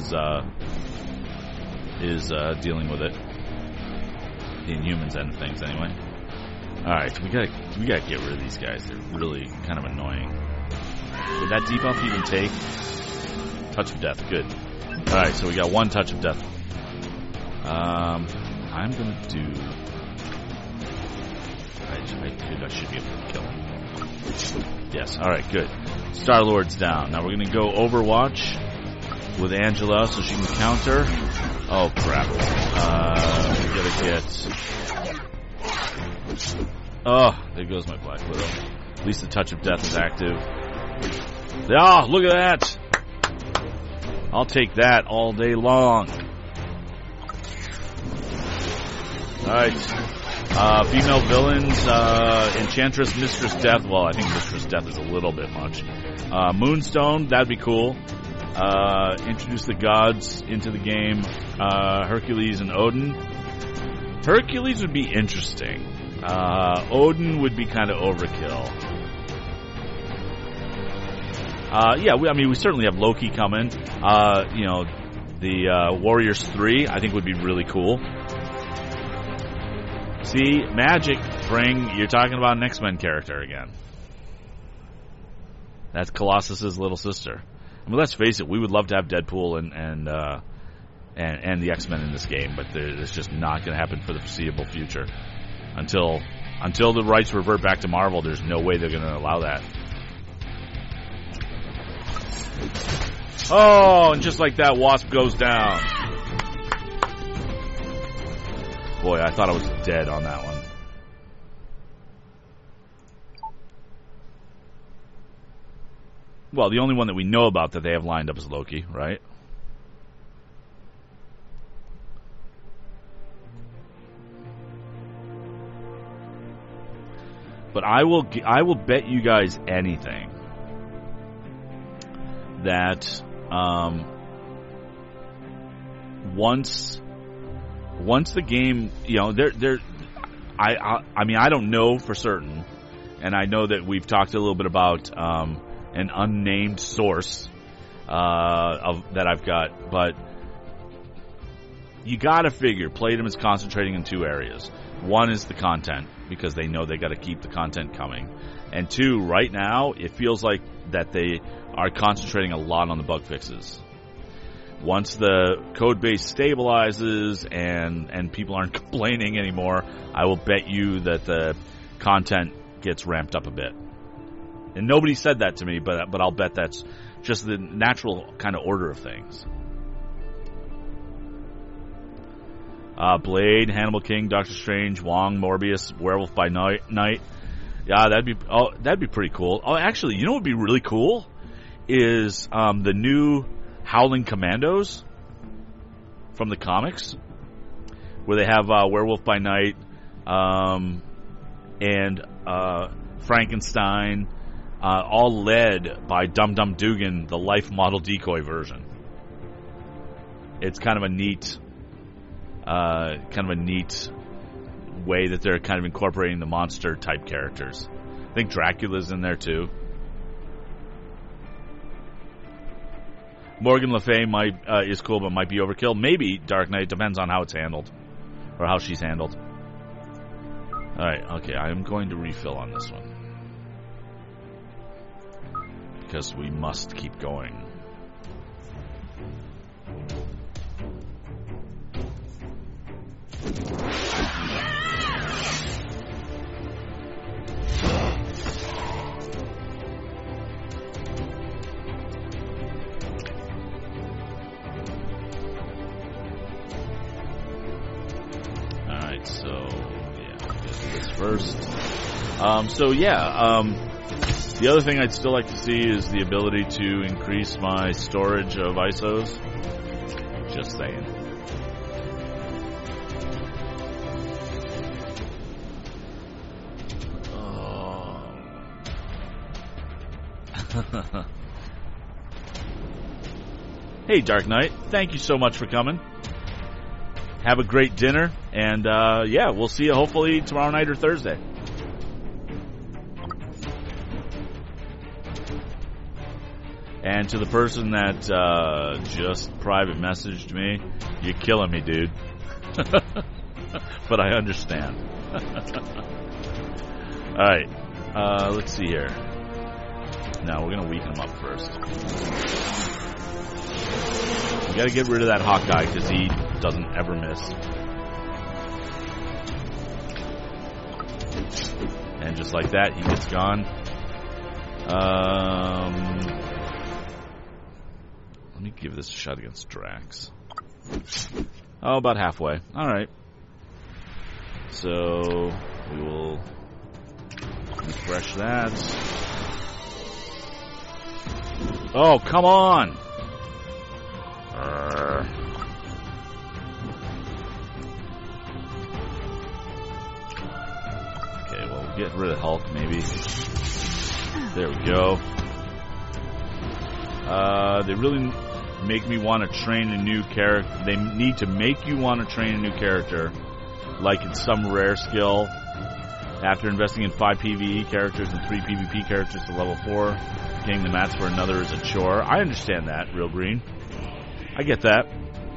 is dealing with it. The Inhumans end of things, anyway. All right, we gotta get rid of these guys. They're really kind of annoying. Did that debuff even take? Touch of Death, good. All right, so we got one Touch of Death. I'm gonna do. I should be able to kill him. Yes. All right, good. Star-Lord's down. Now we're gonna go Overwatch with Angela so she can counter. Oh crap. We gotta get. Oh, there goes my Black Widow. At least the Touch of Death is active. Oh, look at that! I'll take that all day long. Alright. Female villains, Enchantress, Mistress Death. Well, I think Mistress Death is a little bit much. Moonstone, that'd be cool. Introduce the gods into the game. Hercules and Odin. Hercules would be interesting. Odin would be kind of overkill. We certainly have Loki coming. The Warriors 3, I think would be really cool. See, Magic, you're talking about an X-Men character again. That's Colossus's little sister. I mean, let's face it, we would love to have Deadpool and the X-Men in this game, but it's just not going to happen for the foreseeable future. Until the rights revert back to Marvel, there's no way they're going to allow that. Oh, and just like that, Wasp goes down. Boy, I thought I was dead on that one. Well, the only one that we know about that they have lined up is Loki, right? But I will bet you guys anything that once the game, I don't know for certain, and I know that we've talked a little bit about an unnamed source that I've got, but you got to figure Playdom is concentrating in two areas. One is the content, because they know they got to keep the content coming, and two, right now it feels like that they are concentrating a lot on the bug fixes. Once the code base stabilizes and people aren't complaining anymore, I will bet you that the content gets ramped up a bit. And nobody said that to me, but I'll bet that's just the natural kind of order of things. Blade, Hannibal King, Doctor Strange, Wong, Morbius, Werewolf by Night. Yeah, that'd be pretty cool. Oh, actually, you know what would be really cool is the new Howling Commandos from the comics, where they have Werewolf by Night and Frankenstein, all led by Dum Dum Dugan, the life model decoy version. It's kind of a neat way that they're kind of incorporating the monster type characters. I think Dracula's in there too. Morgan Le Fay is cool, but might be overkill. Maybe Dark Knight, depends on how it's handled or how she's handled. All right, okay, I am going to refill on this one because we must keep going. Alright, so yeah, I'll get this first. The other thing I'd still like to see is the ability to increase my storage of ISOs. Just saying. Hey, Dark Knight. Thank you so much for coming. Have a great dinner, and yeah, we'll see you hopefully tomorrow night or Thursday. And to the person that just private messaged me, you're killing me, dude. But I understand. Alright, let's see here. Now, we're going to weaken him up first. We got to get rid of that Hawkeye because he doesn't ever miss. And just like that, he gets gone. Let me give this a shot against Drax. Oh, about halfway. Alright. So, we will refresh that. Oh, come on! Okay, well, we'll get rid of Hulk, maybe. There we go. They really make me want to train a new character. They need to make you want to train a new character, like it's some rare skill. After investing in 5 PvE characters and 3 PvP characters to level 4, getting the mats for another is a chore. I understand that, Real Green. I get that.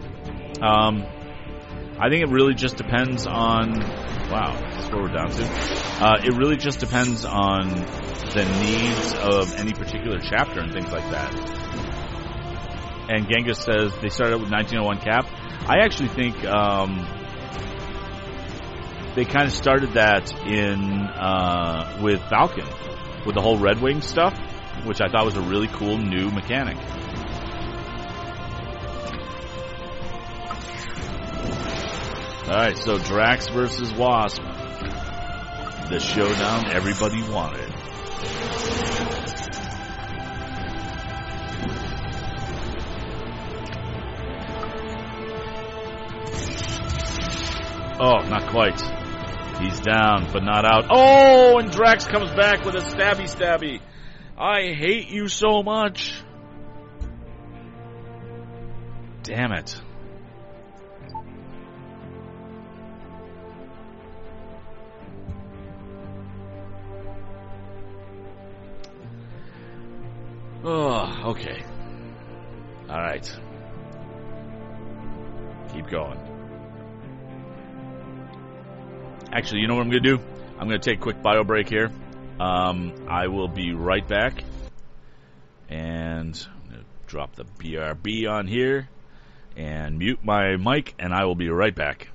I think it really just depends on... Wow, that's what we're down to. It really just depends on the needs of any particular chapter and things like that. And Genghis says they started with 1901 cap. I actually think they kind of started that in with Falcon, with the whole Red Wing stuff, which I thought was a really cool new mechanic. Alright, so Drax versus Wasp. The showdown everybody wanted. Oh, not quite. He's down, but not out. Oh, and Drax comes back with a stabby. I hate you so much. Damn it. Oh, okay. All right. Keep going. Actually, you know what I'm going to do? I'm going to take a quick bio break here. I will be right back. And I'm going to drop the BRB on here and mute my mic, and I will be right back.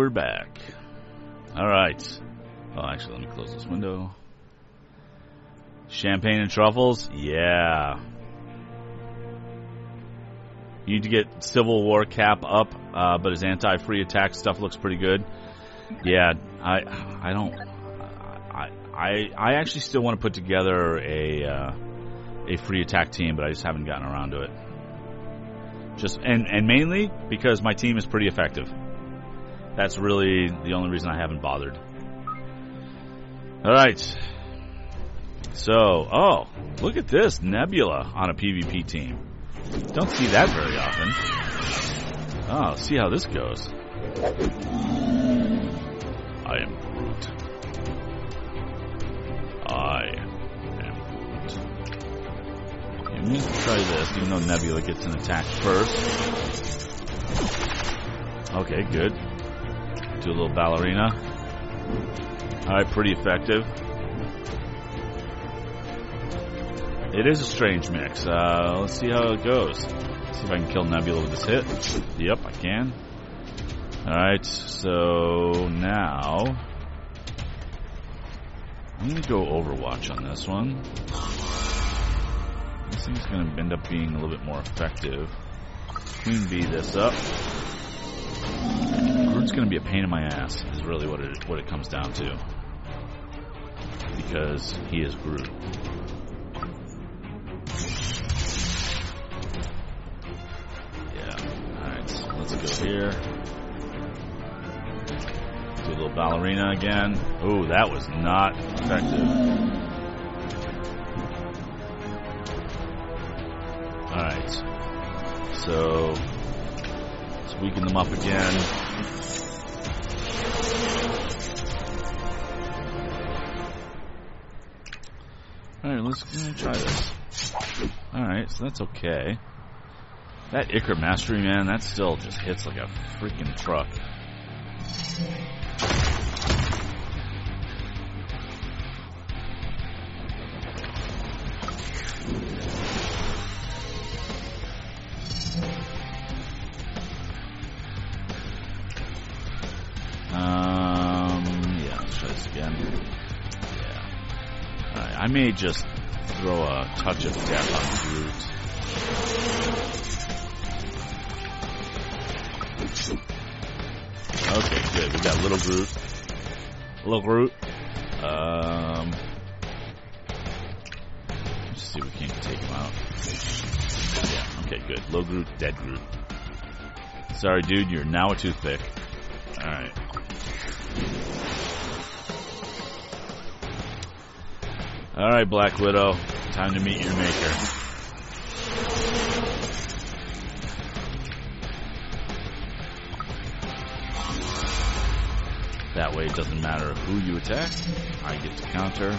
we're back. All right. Well, actually, let me close this window. Champagne and truffles? Yeah. You need to get Civil War cap up, but his anti-free attack stuff looks pretty good. Yeah, I don't. I actually still want to put together a free attack team, but I just haven't gotten around to it. Just and mainly because my team is pretty effective. That's really the only reason I haven't bothered. All right. So, oh, look at this Nebula on a PvP team. Don't see that very often. Oh, let's see how this goes. I am Groot. I am Groot. I'm going to try this, even though Nebula gets an attack first. Okay, good. Do a little ballerina. Alright, pretty effective. It is a strange mix. Let's see how it goes. See if I can kill Nebula with this hit. Yep, I can. Alright, so now I'm going to go Overwatch on this one. This thing's going to end up being a little bit more effective. Queen Bee this up. Groot's going to be a pain in my ass, is really what it comes down to. Because he is Groot. Yeah, alright, so let's go here. Do a little ballerina again. Ooh, that was not effective. Alright. So, let's weaken them up again. Alright, let's try this. Alright, so that's okay. That Ichor Mastery, man, that still just hits like a freaking truck. Yeah, let's try this again. Yeah. Alright, I may just throw a touch of death on Groot. Okay, good. We got little Groot. Little Groot. Let's see if we can't take him out. Yeah, okay, good. Little Groot, dead Groot. Sorry, dude, you're now a toothpick. Alright. Alright, Black Widow. Time to meet your maker. That way it doesn't matter who you attack. I get to counter.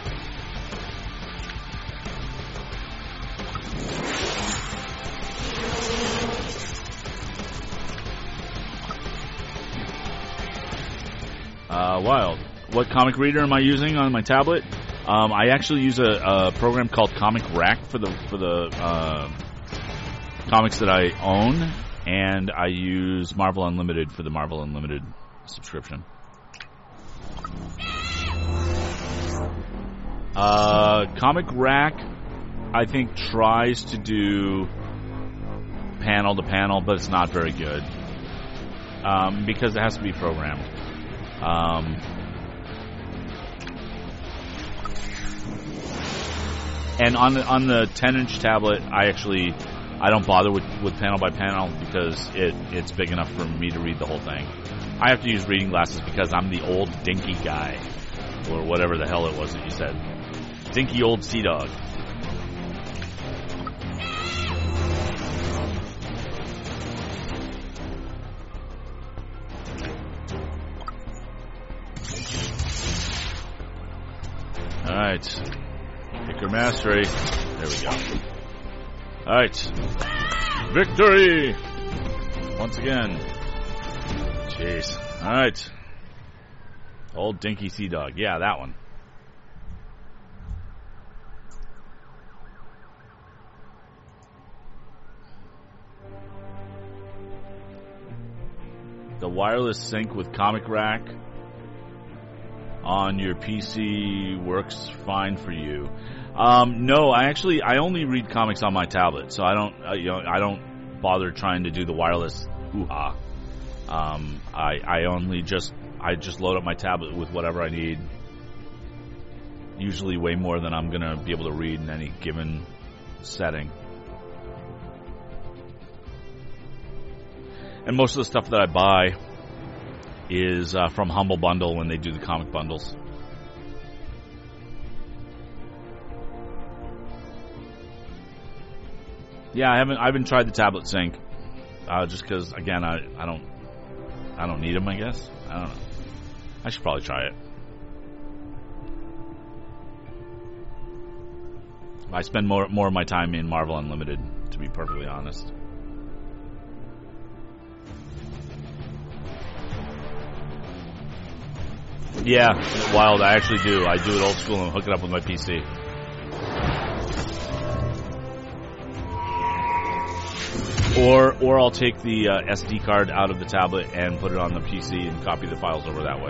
Wild. What comic reader am I using on my tablet? I actually use a program called Comic Rack for the comics that I own, and I use Marvel Unlimited for the Marvel Unlimited subscription. Comic Rack, I think, tries to do panel to panel, but it's not very good because it has to be programmed. And on the 10-inch tablet, I don't bother with panel by panel because it's big enough for me to read the whole thing. I have to use reading glasses because I'm the old dinky guy, or whatever the hell it was that you said. Dinky old sea dog. Alright. Ichor Mastery. There we go. Alright. Victory! Once again. Jeez. Alright. Old Dinky Sea Dog. Yeah, that one. the wireless sync with Comic Rack on your PC works fine for you. No, I only read comics on my tablet, so I don't bother trying to do the wireless hoo-ha. I just load up my tablet with whatever I need. Usually way more than I'm gonna be able to read in any given setting. And most of the stuff that I buy is from Humble Bundle when they do the comic bundles. Yeah, I haven't tried the tablet sync, just because again I don't need them. I guess I don't know. I should probably try it. I spend more of my time in Marvel Unlimited, to be perfectly honest. Yeah, wild. I actually do. I do it old school and hook it up with my PC. Or I'll take the SD card out of the tablet and put it on the PC and copy the files over that way.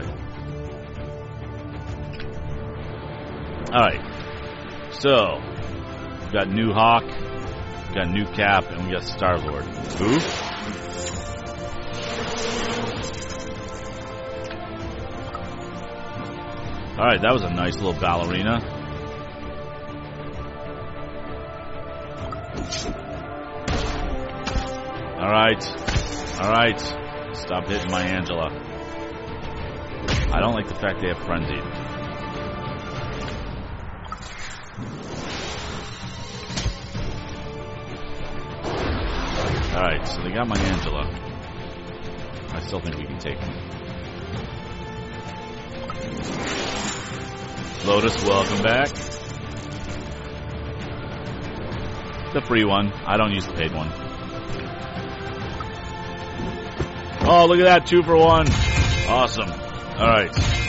Alright. So, we've got new Hawk, we've got new Cap, and we got Star-Lord. Who? Alright, that was a nice little ballerina. Alright. Stop hitting my Angela. I don't like the fact they have frenzied. Alright, so they got my Angela. I still think we can take them. Lotus, welcome back. The free one. I don't use the paid one. Oh, look at that. 2 for 1. Awesome. Alright.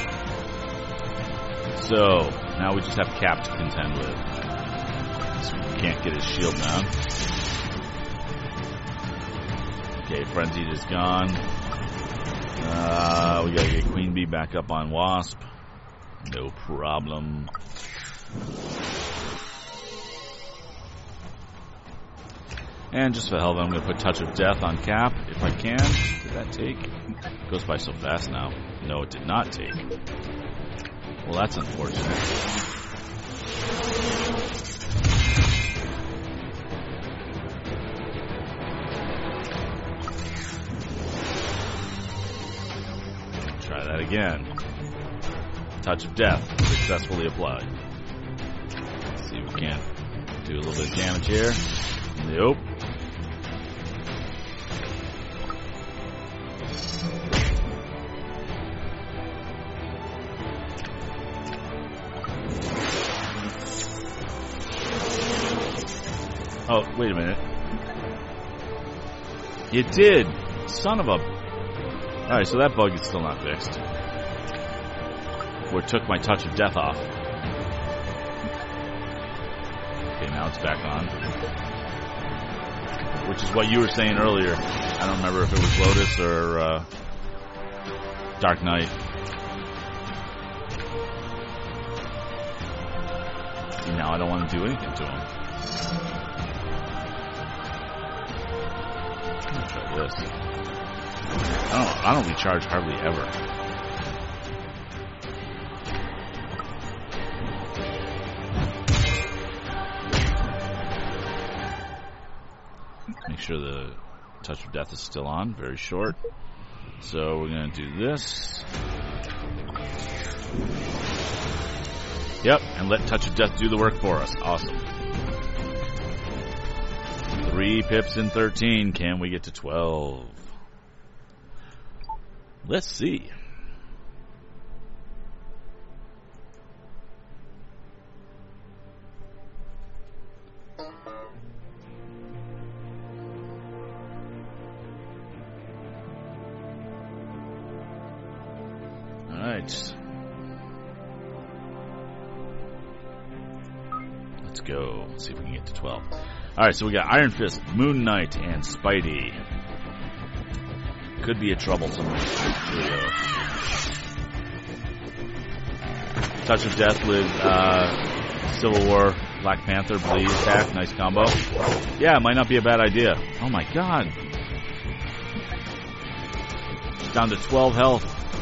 So, now we just have Cap to contend with. So we can't get his shield down. Okay, Frenzied is gone. We gotta get Queen Bee back up on Wasp. No problem. And just for hell of it, I'm going to put Touch of Death on Cap, if I can. Did that take? It goes by so fast now. No, it did not take. Well, that's unfortunate. Try that again. Touch of Death successfully applied. Let's see if we can do a little bit of damage here. Nope. Oh, wait a minute. You did! Son of a... Alright, so that bug is still not fixed. Or took my Touch of Death off. Okay, now it's back on. Which is what you were saying earlier. I don't remember if it was Lotus or Dark Knight. See, now I don't want to do anything to him. Let's try this. I don't recharge hardly ever. Make sure the Touch of Death is still on. Very short. So we're going to do this. Yep, and let Touch of Death do the work for us. Awesome. 3 pips in 13. Can we get to 12? Let's see. Let's go. Let's see if we can get to 12. Alright, so we got Iron Fist, Moon Knight, and Spidey. Could be a troublesome trio. Touch of Death with Civil War, Black Panther, Bleed attack. Nice combo. Yeah, it might not be a bad idea. Oh my god. Down to 12 health.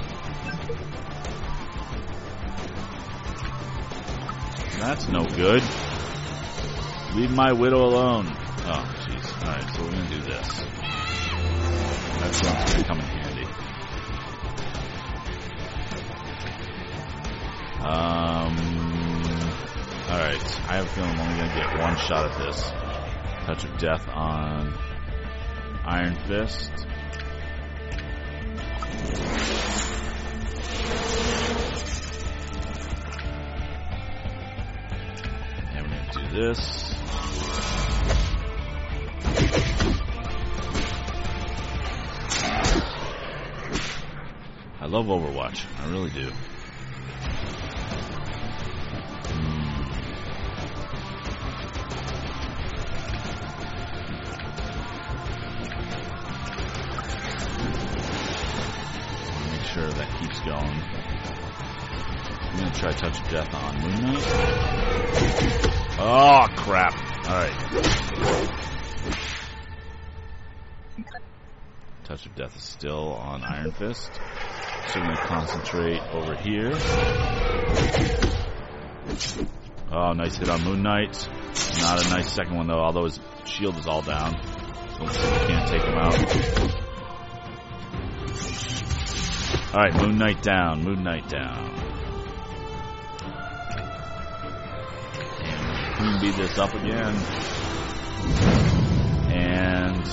That's no good. Leave my widow alone. Oh, jeez. Alright, so we're going to do this. That's going to come in handy. Alright, I have a feeling I'm only going to get one shot at this. Touch of Death on Iron Fist. And we're going to do this. I love Overwatch. I really do. Make sure that keeps going. I'm going to try Touch of Death on Moon Knight. Oh, crap. Alright. Touch of Death is still on Iron Fist. So we're going to concentrate over here. Oh, nice hit on Moon Knight. Not a nice second one, though, although his shield is all down. So we can't take him out. Alright, Moon Knight down. Moon Knight down. And Queen beat this up again. And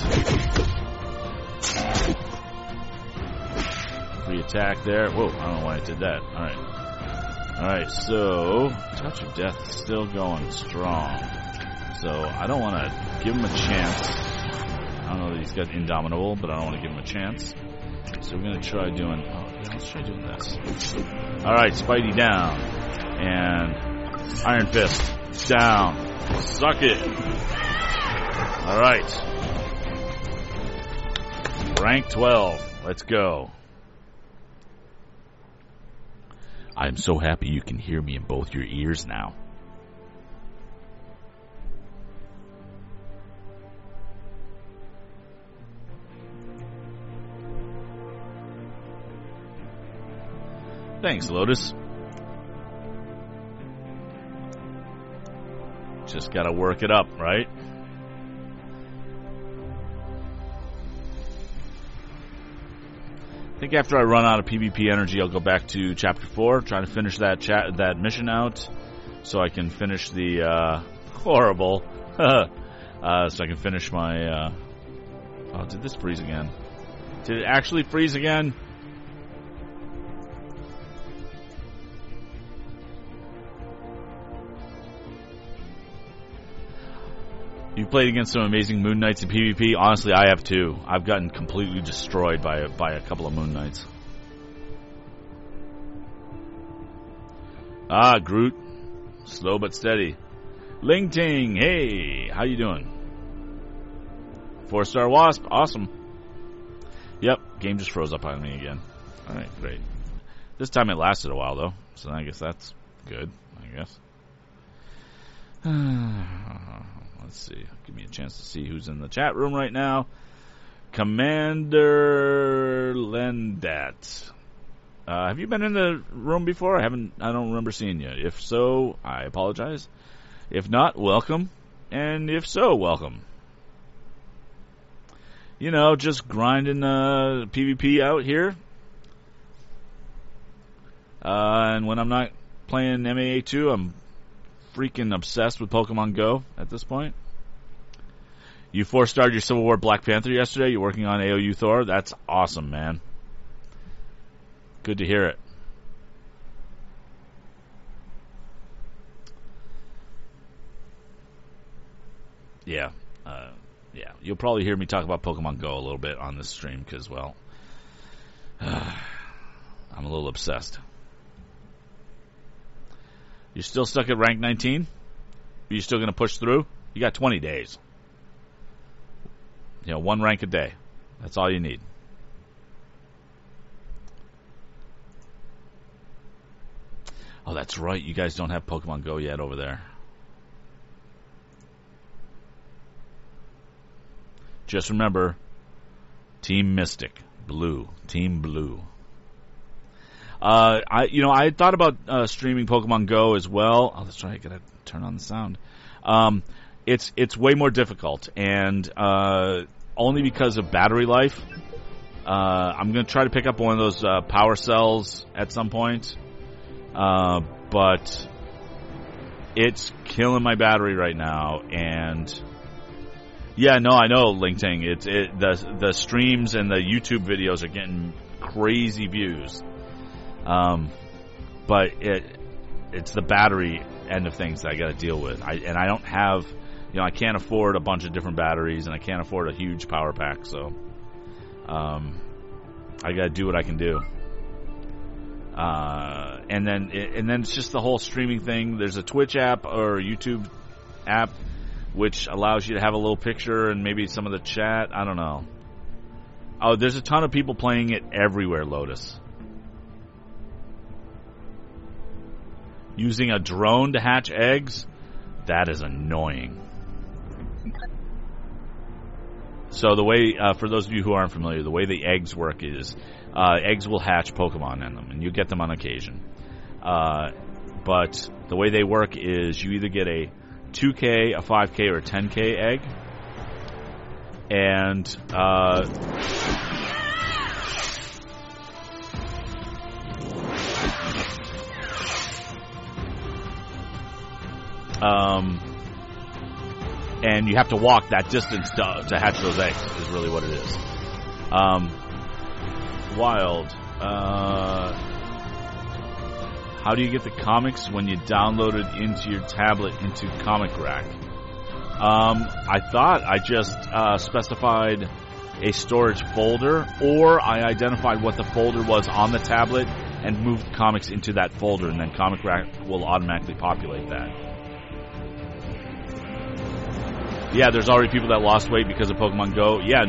free attack there. Whoa, I don't know why I did that. Alright. Alright, so Touch of Death is still going strong. So I don't want to give him a chance. I don't know that he's got Indomitable, but I don't want to give him a chance. So we're going to try doing... Oh, yeah, let's try doing this. Alright, Spidey down. And Iron Fist down. Suck it. Alright. Rank 12. Let's go. I'm so happy you can hear me in both your ears now. Thanks, Lotus. Just gotta work it up, right? I think after I run out of PvP energy, I'll go back to Chapter 4, try to finish that mission out, so I can finish the horrible. So I can finish my. Oh, did this freeze again? Did it actually freeze again? You've played against some amazing Moon Knights in PvP. Honestly, I have too. I've gotten completely destroyed by a couple of Moon Knights. Ah, Groot. Slow but steady. Ling Ting, hey, how you doing? 4-star Wasp, awesome. Yep, game just froze up on me again. Alright, great. This time it lasted a while though, so I guess that's good, I guess. Let's see. Give me a chance to see who's in the chat room right now. Commander Lendat. Have you been in the room before? I don't remember seeing you. If so, I apologize. If not, welcome. And if so, welcome. You know, just grinding PvP out here. And when I'm not playing MAA2, I'm freaking obsessed with Pokemon Go at this point. You 4-starred your Civil War Black Panther yesterday. You're working on AOU Thor. That's awesome, man. Good to hear it. Yeah. Yeah. You'll probably hear me talk about Pokemon Go a little bit on this stream because, well, I'm a little obsessed. You're still stuck at rank 19? Are you still going to push through? You got 20 days. You know, 1 rank a day. That's all you need. Oh, that's right. You guys don't have Pokemon Go yet over there. Just remember, Team Mystic, blue, Team Blue. I had thought about streaming Pokemon Go as well. Oh, that's right. I gotta turn on the sound. It's way more difficult, and only because of battery life. I'm gonna try to pick up one of those power cells at some point, but it's killing my battery right now. And yeah, no, I know, LinkedIn. The streams and the YouTube videos are getting crazy views. But it's the battery end of things that I got to deal with. I don't have, I can't afford a bunch of different batteries, and I can't afford a huge power pack. So, I got to do what I can do. And then it's just the whole streaming thing. There's a Twitch app or a YouTube app which allows you to have a little picture and maybe some of the chat. I don't know. Oh, there's a ton of people playing it everywhere, Lotus. Using a drone to hatch eggs? That is annoying. So the way, for those of you who aren't familiar, the way the eggs work is eggs will hatch Pokemon in them, and you get them on occasion. But the way they work is you either get a 2K, a 5K, or a 10K egg. And and you have to walk that distance to hatch those eggs, is really what it is. Wild. How do you get the comics when you download it into your tablet into Comic Rack? I thought I just specified a storage folder, or I identified what the folder was on the tablet and moved comics into that folder, and then Comic Rack will automatically populate that. Yeah, there's already people that lost weight because of Pokemon Go. Yeah,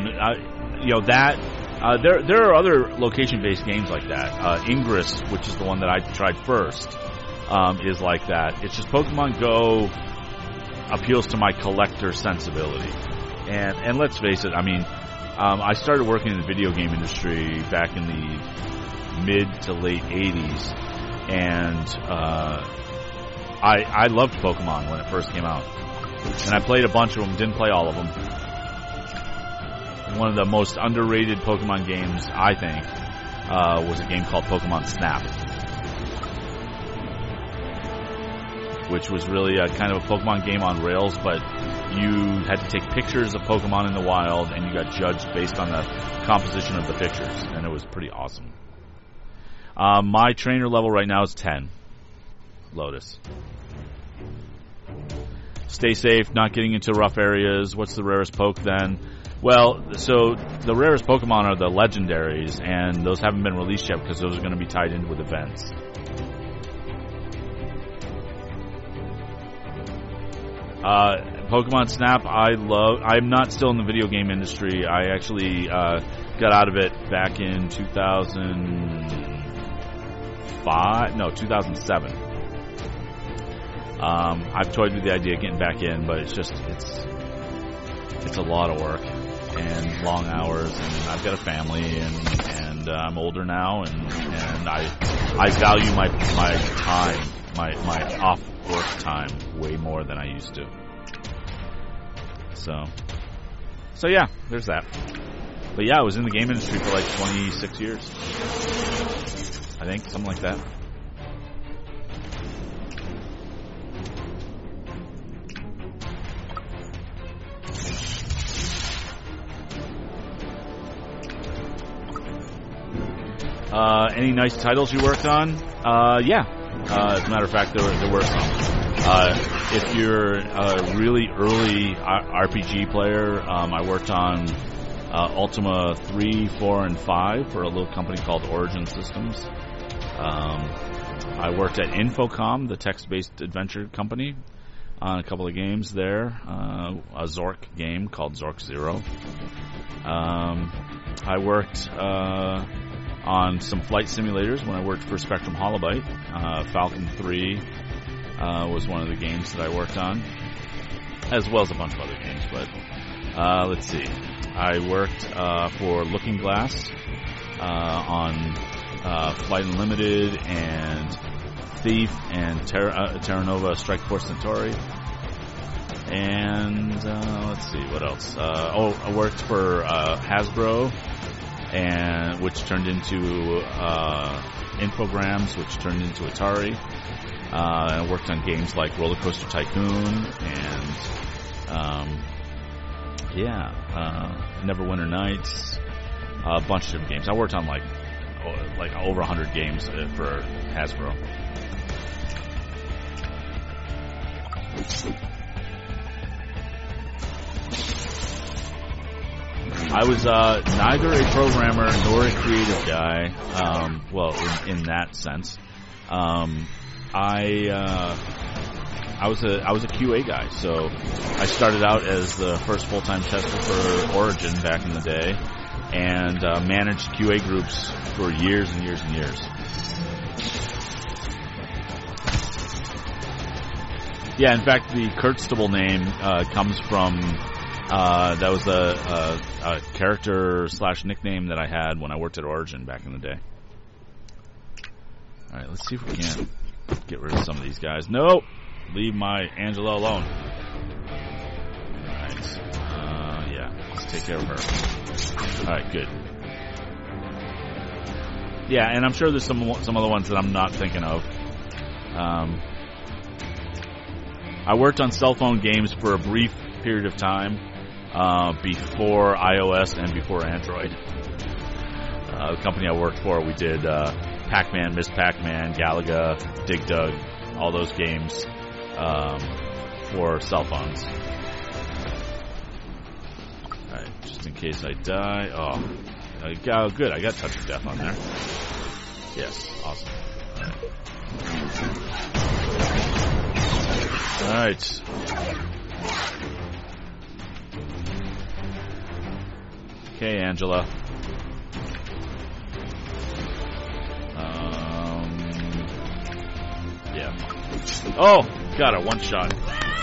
there are other location-based games like that. Ingress, which is the one that I tried first, is like that. It's just Pokemon Go appeals to my collector sensibility. And let's face it, I started working in the video game industry back in the mid to late 80s, and I loved Pokemon when it first came out. And I played a bunch of them, didn't play all of them. One of the most underrated Pokemon games, I think, was a game called Pokemon Snap, which was really a kind of a Pokemon game on rails, but you had to take pictures of Pokemon in the wild, and you got judged based on the composition of the pictures, and it was pretty awesome. My trainer level right now is 10. Lotus. Stay safe, not getting into rough areas. What's the rarest poke then? Well, so the rarest Pokemon are the legendaries, and those haven't been released yet because those are going to be tied in with events. Pokemon Snap, I love. I'm not still in the video game industry. I actually got out of it back in 2007. I've toyed with the idea of getting back in, but it's a lot of work and long hours, and I've got a family, and I'm older now, and I value my time, my off work time way more than I used to. So yeah, there's that. But yeah, I was in the game industry for like 26 years, I think, something like that. Any nice titles you worked on? Yeah. As a matter of fact, there were some. If you're a really early RPG player, I worked on Ultima 3, 4, and 5 for a little company called Origin Systems. I worked at Infocom, the text-based adventure company, on a couple of games there. A Zork game called Zork Zero. I worked on some flight simulators when I worked for Spectrum Holobyte. Falcon 3 was one of the games that I worked on, as well as a bunch of other games. But let's see. I worked for Looking Glass on Flight Unlimited and Thief and Terra Nova Strike Force Centauri. And let's see, what else? I worked for Hasbro, which turned into Infogrames, which turned into Atari. I worked on games like Roller Coaster Tycoon and Neverwinter Nights, a bunch of different games. I worked on like over 100 games for Hasbro. I was neither a programmer nor a creative guy. In that sense, I was a QA guy. So I started out as the first full-time tester for Origin back in the day, and managed QA groups for years and years and years. Yeah, in fact, the Kurtstable name comes from that was a character / nickname that I had when I worked at Origin back in the day. All right, let's see if we can get rid of some of these guys. No, leave my Angela alone. All right, let's take care of her. All right, good. Yeah, and I'm sure there's some other ones that I'm not thinking of. I worked on cell phone games for a brief period of time before iOS and before Android. The company I worked for, we did Pac-Man, Miss Pac-Man, Galaga, Dig Dug, all those games for cell phones. All right, just in case I die. Oh, good. I got Touch of Death on there. Yes, awesome. All right. Okay, Angela. Yeah. Oh, got it. One shot.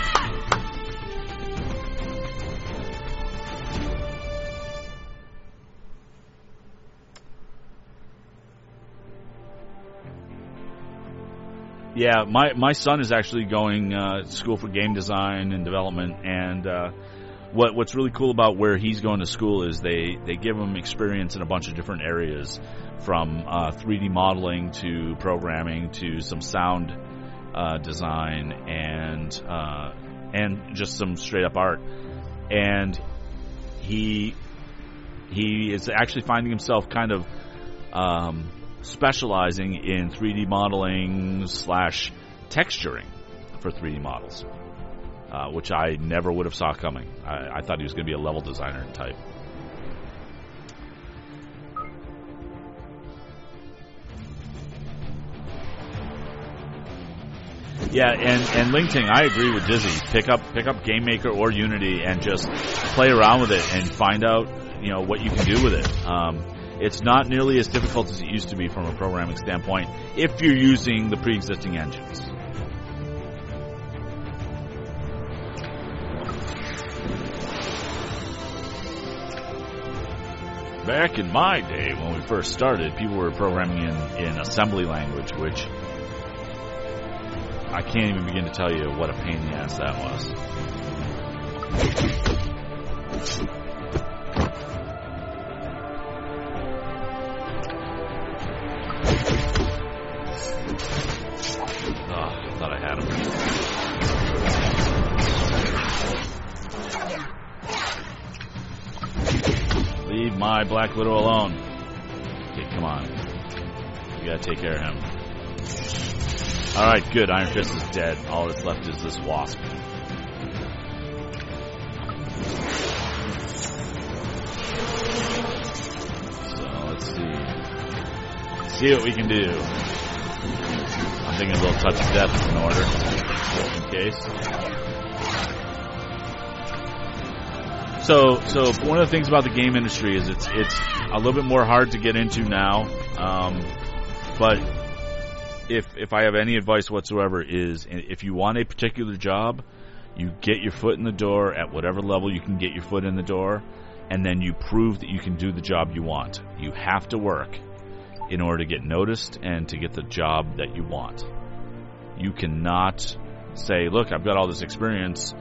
Yeah, my son is actually going to school for game design and development, and what's really cool about where he's going to school is they give him experience in a bunch of different areas, from 3D modeling to programming to some sound design and just some straight up art. And he is actually finding himself kind of specializing in 3D modeling / texturing for 3D models, which I never would have saw coming. I thought he was going to be a level designer type. Yeah, and Lingting, I agree with Dizzy. Pick up GameMaker or Unity and just play around with it and find out, what you can do with it. It's not nearly as difficult as it used to be from a programming standpoint if you're using the pre-existing engines. Back in my day, when we first started, people were programming in assembly language, which I can't even begin to tell you what a pain in the ass that was. Thought I had him. Leave my Black Widow alone. Okay, come on. We gotta take care of him. Alright, good. Iron Fist is dead. All that's left is this wasp. So, let's see. Let's see what we can do. I'm thinking a little Touch of Death is in order, just in case. So one of the things about the game industry is it's a little bit more hard to get into now. But if I have any advice whatsoever, is if you want a particular job, you get your foot in the door at whatever level you can get your foot in the door, and then you prove that you can do the job you want. You have to work in order to get noticed and to get the job that you want. You cannot say, look, I've got all this experience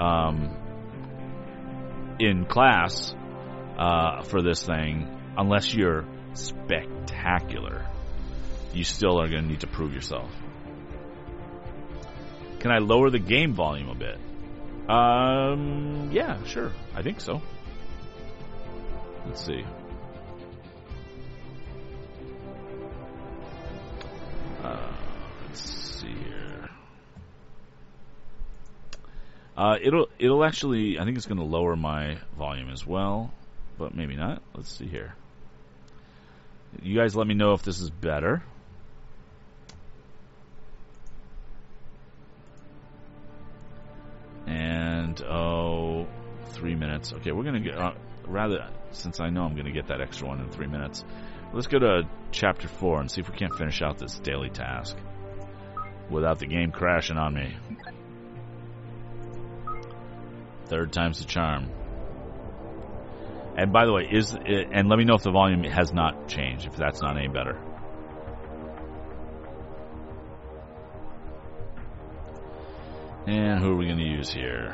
in class for this thing, unless you're spectacular. You still are going to need to prove yourself. Can I lower the game volume a bit? Yeah, sure. I think so. Let's see. Let's see here. It'll actually, I think it's going to lower my volume as well, but maybe not. Let's see here. You guys let me know if this is better. And 3 minutes. Okay, we're gonna get since I know I'm gonna get that extra one in 3 minutes. Let's go to chapter 4 and see if we can't finish out this daily task without the game crashing on me. Third time's the charm. And by the way, and let me know if the volume has not changed, if that's not any better. And who are we going to use here?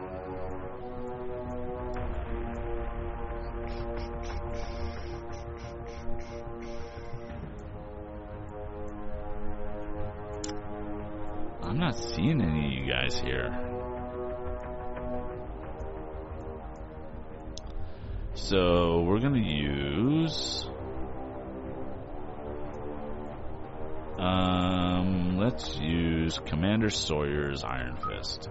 I'm not seeing any of you guys here. So we're going to use... let's use Commander Sawyer's Iron Fist.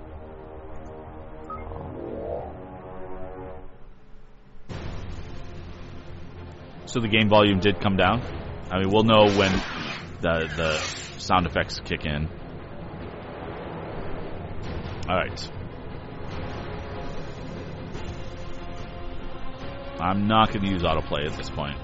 So the game volume did come down. I mean, we'll know when the sound effects kick in. Alright. I'm not going to use autoplay at this point.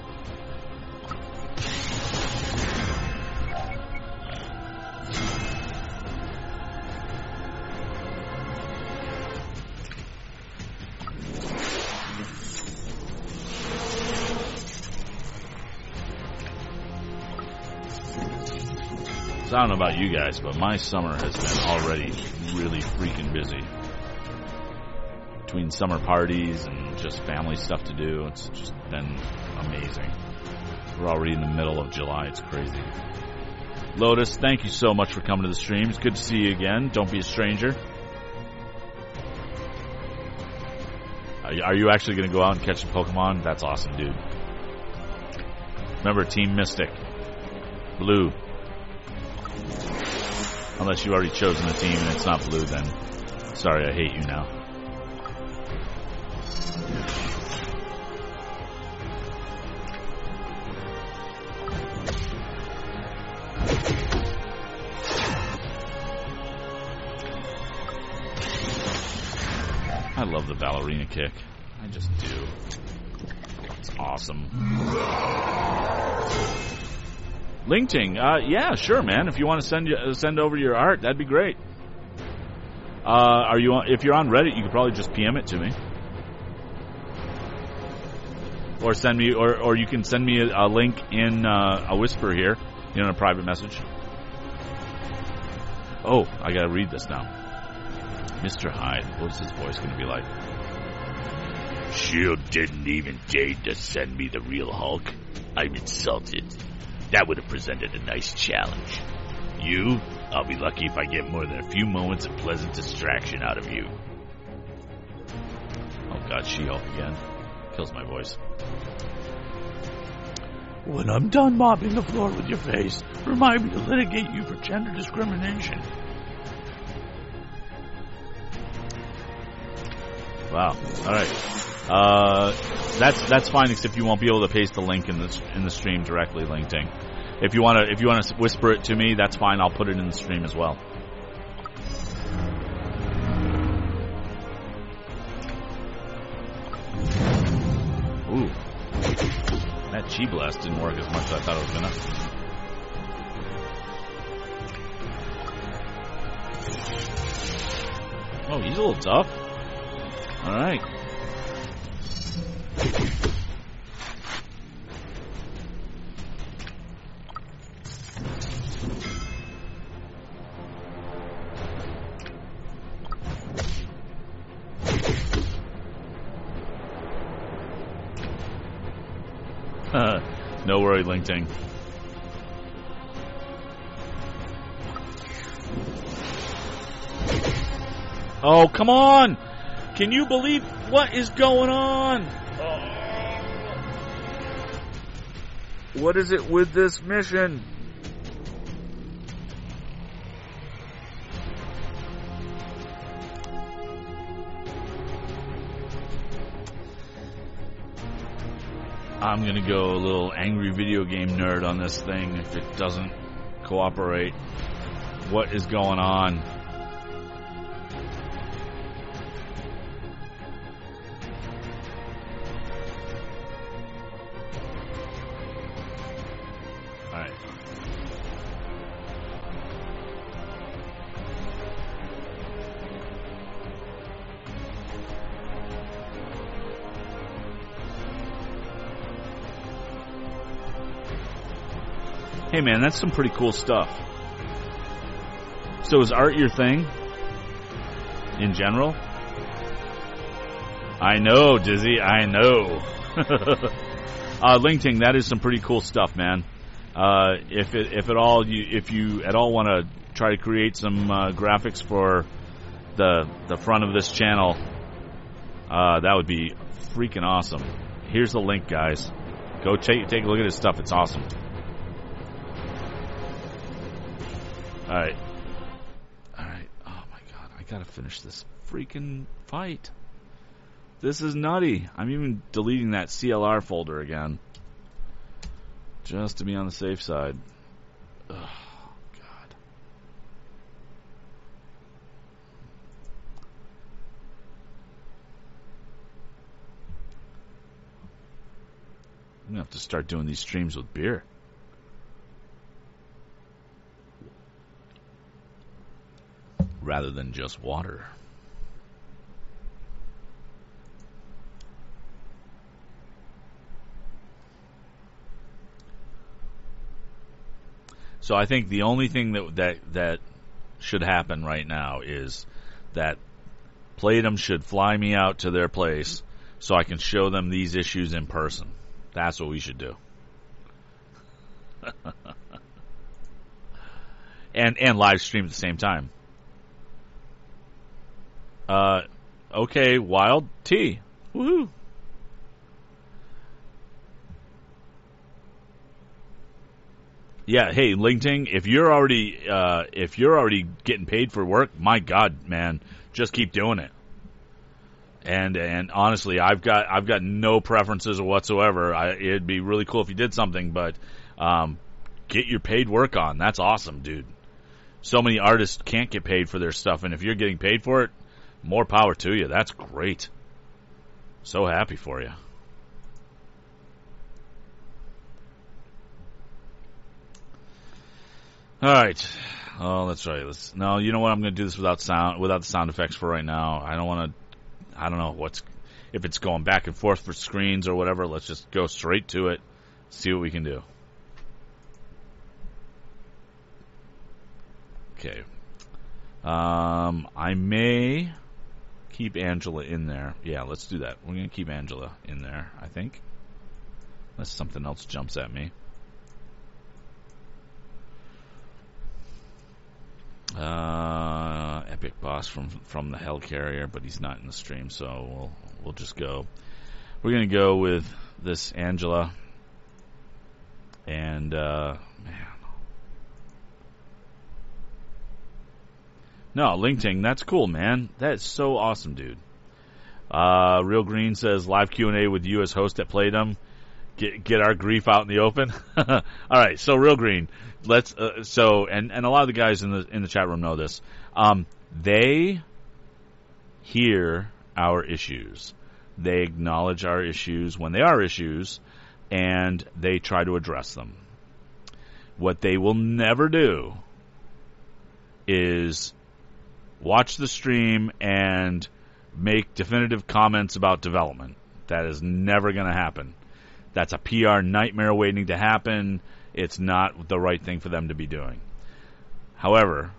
So I don't know about you guys, but my summer has been already really freaking busy. Between summer parties and just family stuff to do, it's just been amazing. We're already in the middle of July. It's crazy. Lotus, thank you so much for coming to the stream. It's good to see you again. Don't be a stranger. Are you actually going to go out and catch a Pokemon? That's awesome, dude. Remember, Team Mystic. Blue. Unless you've already chosen a team and it's not blue, then sorry, I hate you now. I love the ballerina kick. I just do. It's awesome. LinkedIn, yeah, sure, man. If you want to send over your art, that'd be great. If you're on Reddit, you could probably just PM it to me, or send me, or you can send me a link in a whisper here, in a private message. Oh, I gotta read this now. Mr. Hyde, what's his voice gonna be like? Shield didn't even dare to send me the real Hulk. I'm insulted. That would have presented a nice challenge. You? I'll be lucky if I get more than a few moments of pleasant distraction out of you. Oh god, She-Hulk again. Kills my voice. When I'm done mopping the floor with your face, remind me to litigate you for gender discrimination. Wow. Alright. That's fine, except you won't be able to paste the link in the stream directly, LinkedIn. If you wanna whisper it to me, that's fine. I'll put it in the stream as well. Ooh. Chi Blast didn't work as much as I thought it was gonna. Oh, he's a little tough. Alright. No worry, LinkedIn. Oh, come on! Can you believe what is going on? Oh. What is it with this mission? I'm gonna go a little angry video game nerd on this thing if it doesn't cooperate. What is going on? Alright. Hey man, that's some pretty cool stuff. So is art your thing? In general? I know, Dizzy, I know. LinkedIn, that is some pretty cool stuff, man. If you at all want to try to create some graphics for the front of this channel, that would be freaking awesome. Here's the link, guys. Go take a look at his stuff. It's awesome. Alright. Oh my god, I gotta finish this freaking fight. This is nutty. I'm even deleting that CLR folder again. Just to be on the safe side. Oh, God. I'm gonna have to start doing these streams with beer. Rather than just water. So I think the only thing that should happen right now is that Playdom should fly me out to their place so I can show them these issues in person. That's what we should do. and live stream at the same time. Okay, Wild T. Woohoo. Yeah, hey, LinkedIn, if you're already getting paid for work, my God, man, just keep doing it. And honestly, I've got no preferences whatsoever. It'd be really cool if you did something, but get your paid work on. That's awesome, dude. So many artists can't get paid for their stuff, and if you're getting paid for it, more power to you. That's great. So happy for you. All right. Oh, that's right. No, you know what? I'm going to do this without the sound effects for right now. I don't know if it's going back and forth for screens or whatever. Let's just go straight to it. See what we can do. Okay. I may keep Angela in there. Yeah, let's do that. We're going to keep Angela in there, I think. Unless something else jumps at me. Epic Boss from the Hellcarrier, but he's not in the stream, so we'll just go. We're going to go with this Angela. And, man. No, LinkedIn, that's cool, man. That is so awesome, dude. Real Green says, live Q&A with you as host at Playdom. Get our grief out in the open. All right, so Real Green, let's and a lot of the guys in the chat room know this. They hear our issues. They acknowledge our issues when they are issues, and they try to address them. What they will never do is watch the stream and make definitive comments about development. That is never going to happen. That's a PR nightmare waiting to happen. It's not the right thing for them to be doing. However,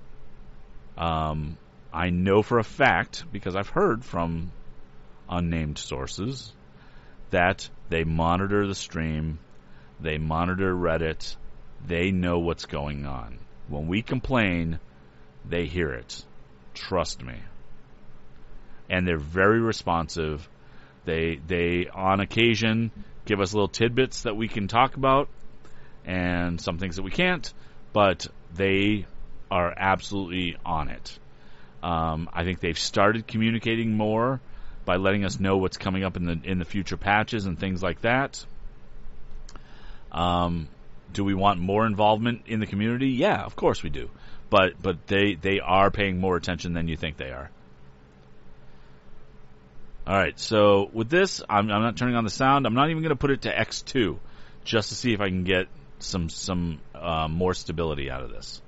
I know for a fact, because I've heard from unnamed sources, that they monitor the stream, they monitor Reddit, they know what's going on. When we complain, they hear it. Trust me. And they're very responsive. They on occasion give us little tidbits that we can talk about and some things that we can't, but they are absolutely on it. I think they've started communicating more by letting us know what's coming up in the future patches and things like that. Do we want more involvement in the community? Yeah, of course we do. But they are paying more attention than you think they are. All right, so with this, I'm not turning on the sound. I'm not even going to put it to X2 just to see if I can get some more stability out of this.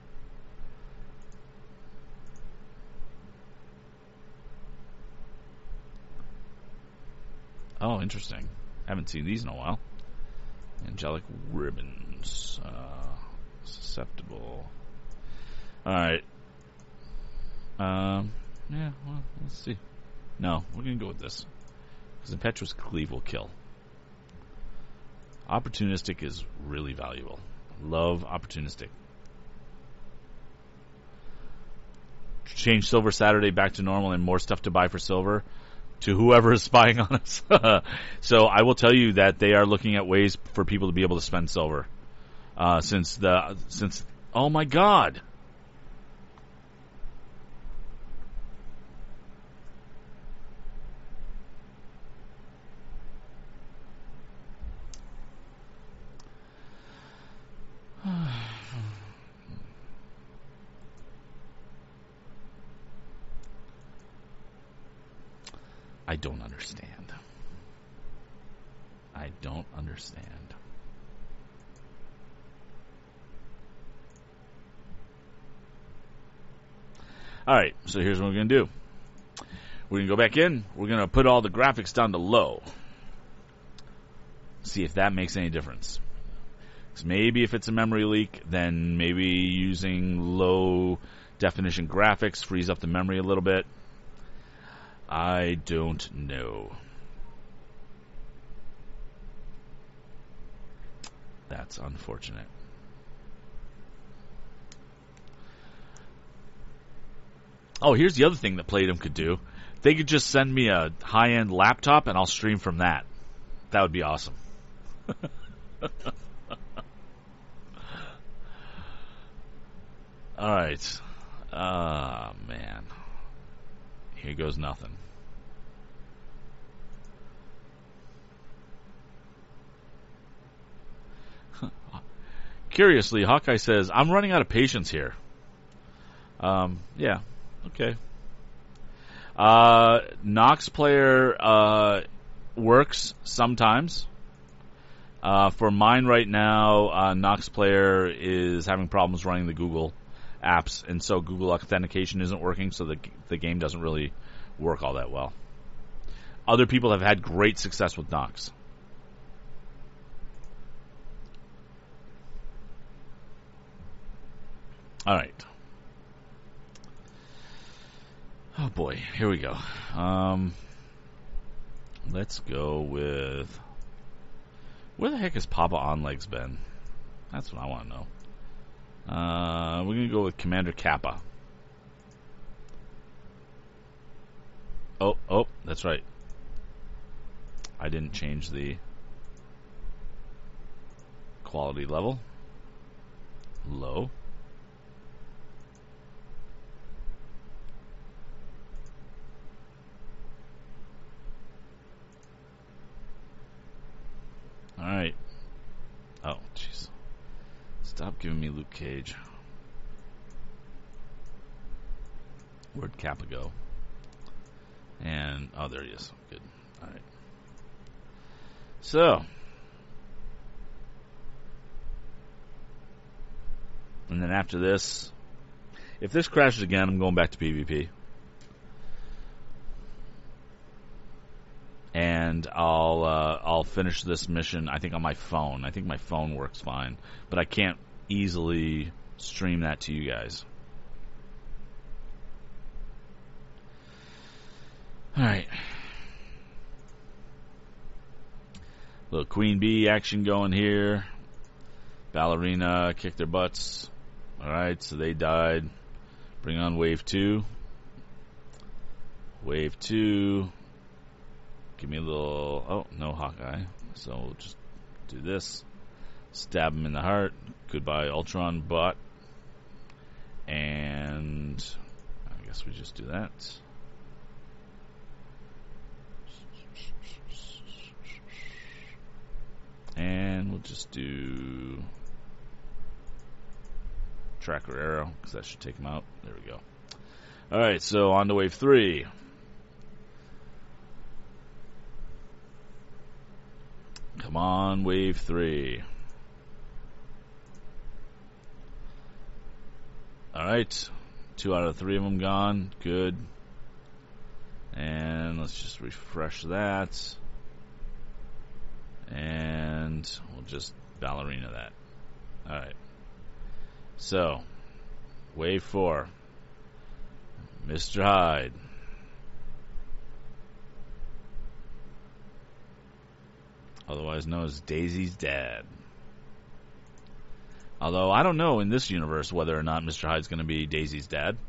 Oh, interesting. Haven't seen these in a while. Angelic ribbons. Susceptible. Alright. Yeah, well, let's see. No, we're going to go with this. Because Impetuous Cleave will kill. Opportunistic is really valuable. Love Opportunistic. Change Silver Saturday back to normal and more stuff to buy for silver to whoever is spying on us. So I will tell you that they are looking at ways for people to be able to spend silver. Since oh my God. I don't understand. I don't understand. Alright, so here's what we're going to do. We're going to go back in. We're going to put all the graphics down to low. See if that makes any difference. Because maybe if it's a memory leak, then maybe using low definition graphics frees up the memory a little bit. I don't know. That's unfortunate. Oh, here's the other thing that Playdom could do. They could just send me a high-end laptop and I'll stream from that. That would be awesome. All right. Man. Here goes nothing. Curiously, Hawkeye says, I'm running out of patience here. Yeah. Okay. Nox player works sometimes. For mine right now, Nox player is having problems running the Google apps, and so Google authentication isn't working, so the game doesn't really work all that well. Other people have had great success with Nox. All right. Oh boy, here we go. Let's go with, where the heck has Papa Onlegs been? That's what I want to know. We're going to go with Commander Kappa. Oh, that's right. I didn't change the quality level. Low. Alright. Oh, jeez. Stop giving me Luke Cage. Where'd Kappa go? And, oh, there he is. Good. Alright. So, And then after this, if this crashes again, I'm going back to PvP. And I'll finish this mission, I think, on my phone. I think my phone works fine. But I can't easily stream that to you guys. Alright. Little Queen Bee action going here. Ballerina kicked their butts. Alright, so they died. Bring on wave 2. Wave 2. Give me a little... Oh, no Hawkeye. So we'll just do this. Stab him in the heart. Goodbye, Ultron bot. And... I guess we just do that. And we'll just do... Tracker arrow, because that should take him out. There we go. Alright, so on to wave 3. Come on, wave 3. Alright. 2 out of 3 of them gone. Good. And let's just refresh that. And we'll just ballerina that. Alright. So, wave 4. Mr. Hyde. Otherwise known as Daisy's dad. Although, I don't know in this universe whether or not Mr. Hyde's going to be Daisy's dad.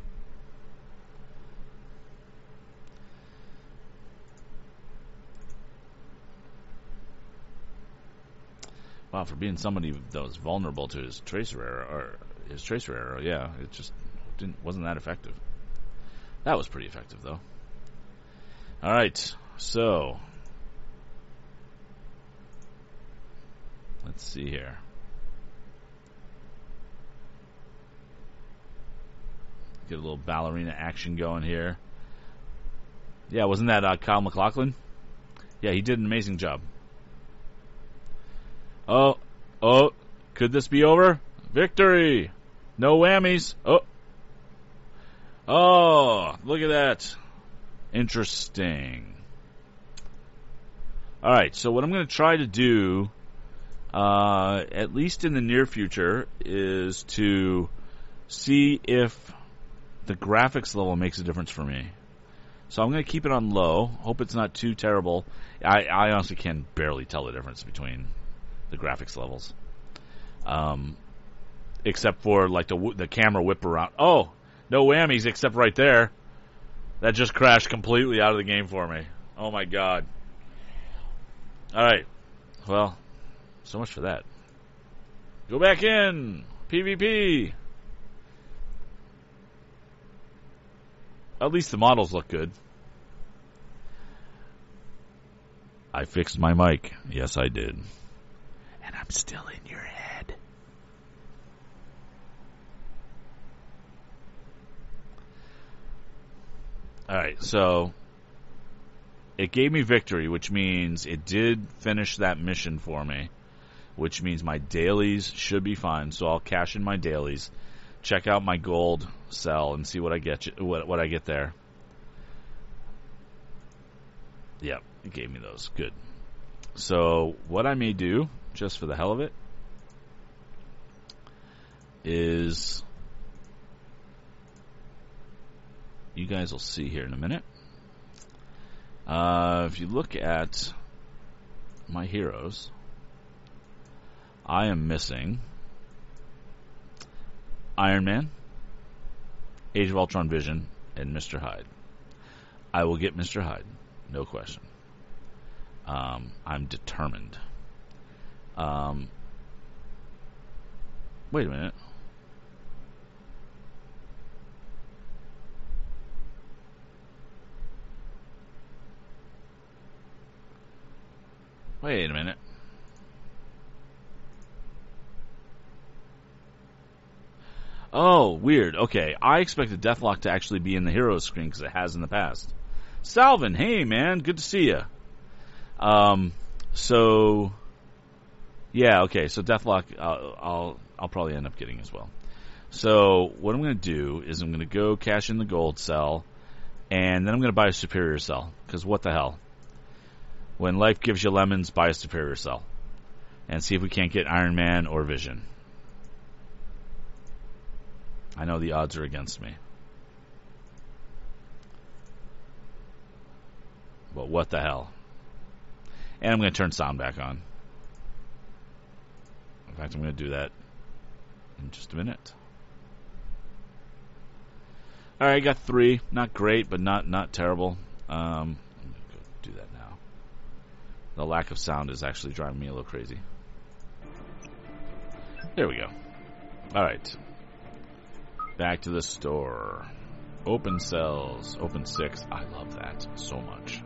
Wow, for being somebody that was vulnerable to his tracer arrow, yeah, it just wasn't that effective. That was pretty effective, though. Alright, so... Let's see here. Get a little ballerina action going here. Yeah, wasn't that Kyle MacLachlan? Yeah, he did an amazing job. Oh, could this be over? Victory! No whammies. Oh, look at that. Interesting. Alright, so what I'm going to try to do, at least in the near future, is to see if the graphics level makes a difference for me. So I'm going to keep it on low. Hope it's not too terrible. I honestly can barely tell the difference between the graphics levels, except for like the camera whip around. Oh, no whammies except right there. That just crashed completely out of the game for me. Oh my god. Alright, well, so much for that. Go back in PvP. At least the models look good. I fixed my mic. Yes, I did. And I'm still in your head. Alright, so it gave me victory, which means it did finish that mission for me, which means my dailies should be fine. So I'll cash in my dailies, check out my gold cell, and see what I get. What I get there. Yep, it gave me those. Good. So what I may do, just for the hell of it, is, you guys will see here in a minute. If you look at my heroes, I am missing Iron Man, Age of Ultron Vision, and Mr. Hyde. I will get Mr. Hyde, no question. I'm determined. Wait a minute. Wait a minute. Oh, weird. Okay, I expected Deathlock to actually be in the heroes screen because it has in the past. Salvin, hey man, good to see you. So yeah, okay. So Deathlock, I'll probably end up getting as well. So what I'm going to do is I'm going to go cash in the gold cell, and then I'm going to buy a superior cell, because what the hell? When life gives you lemons, buy a superior cell. And see if we can't get Iron Man or Vision. I know the odds are against me. But what the hell? And I'm going to turn sound back on. In fact, I'm going to do that in just a minute. Alright, I got 3. Not great, but not terrible. I'm going to go do that now. The lack of sound is actually driving me a little crazy. There we go. Alright. Back to the store. Open cells. Open 6. I love that so much.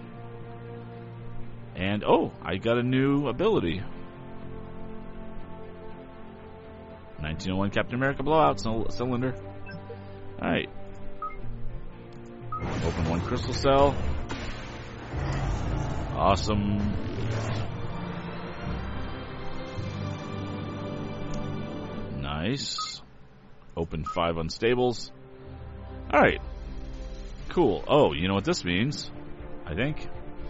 And, oh, I got a new ability. 1901 Captain America blowout cylinder. Alright. Open 1 crystal cell. Awesome. Nice. Open 5 unstables. Alright. Cool. Oh, you know what this means? I think.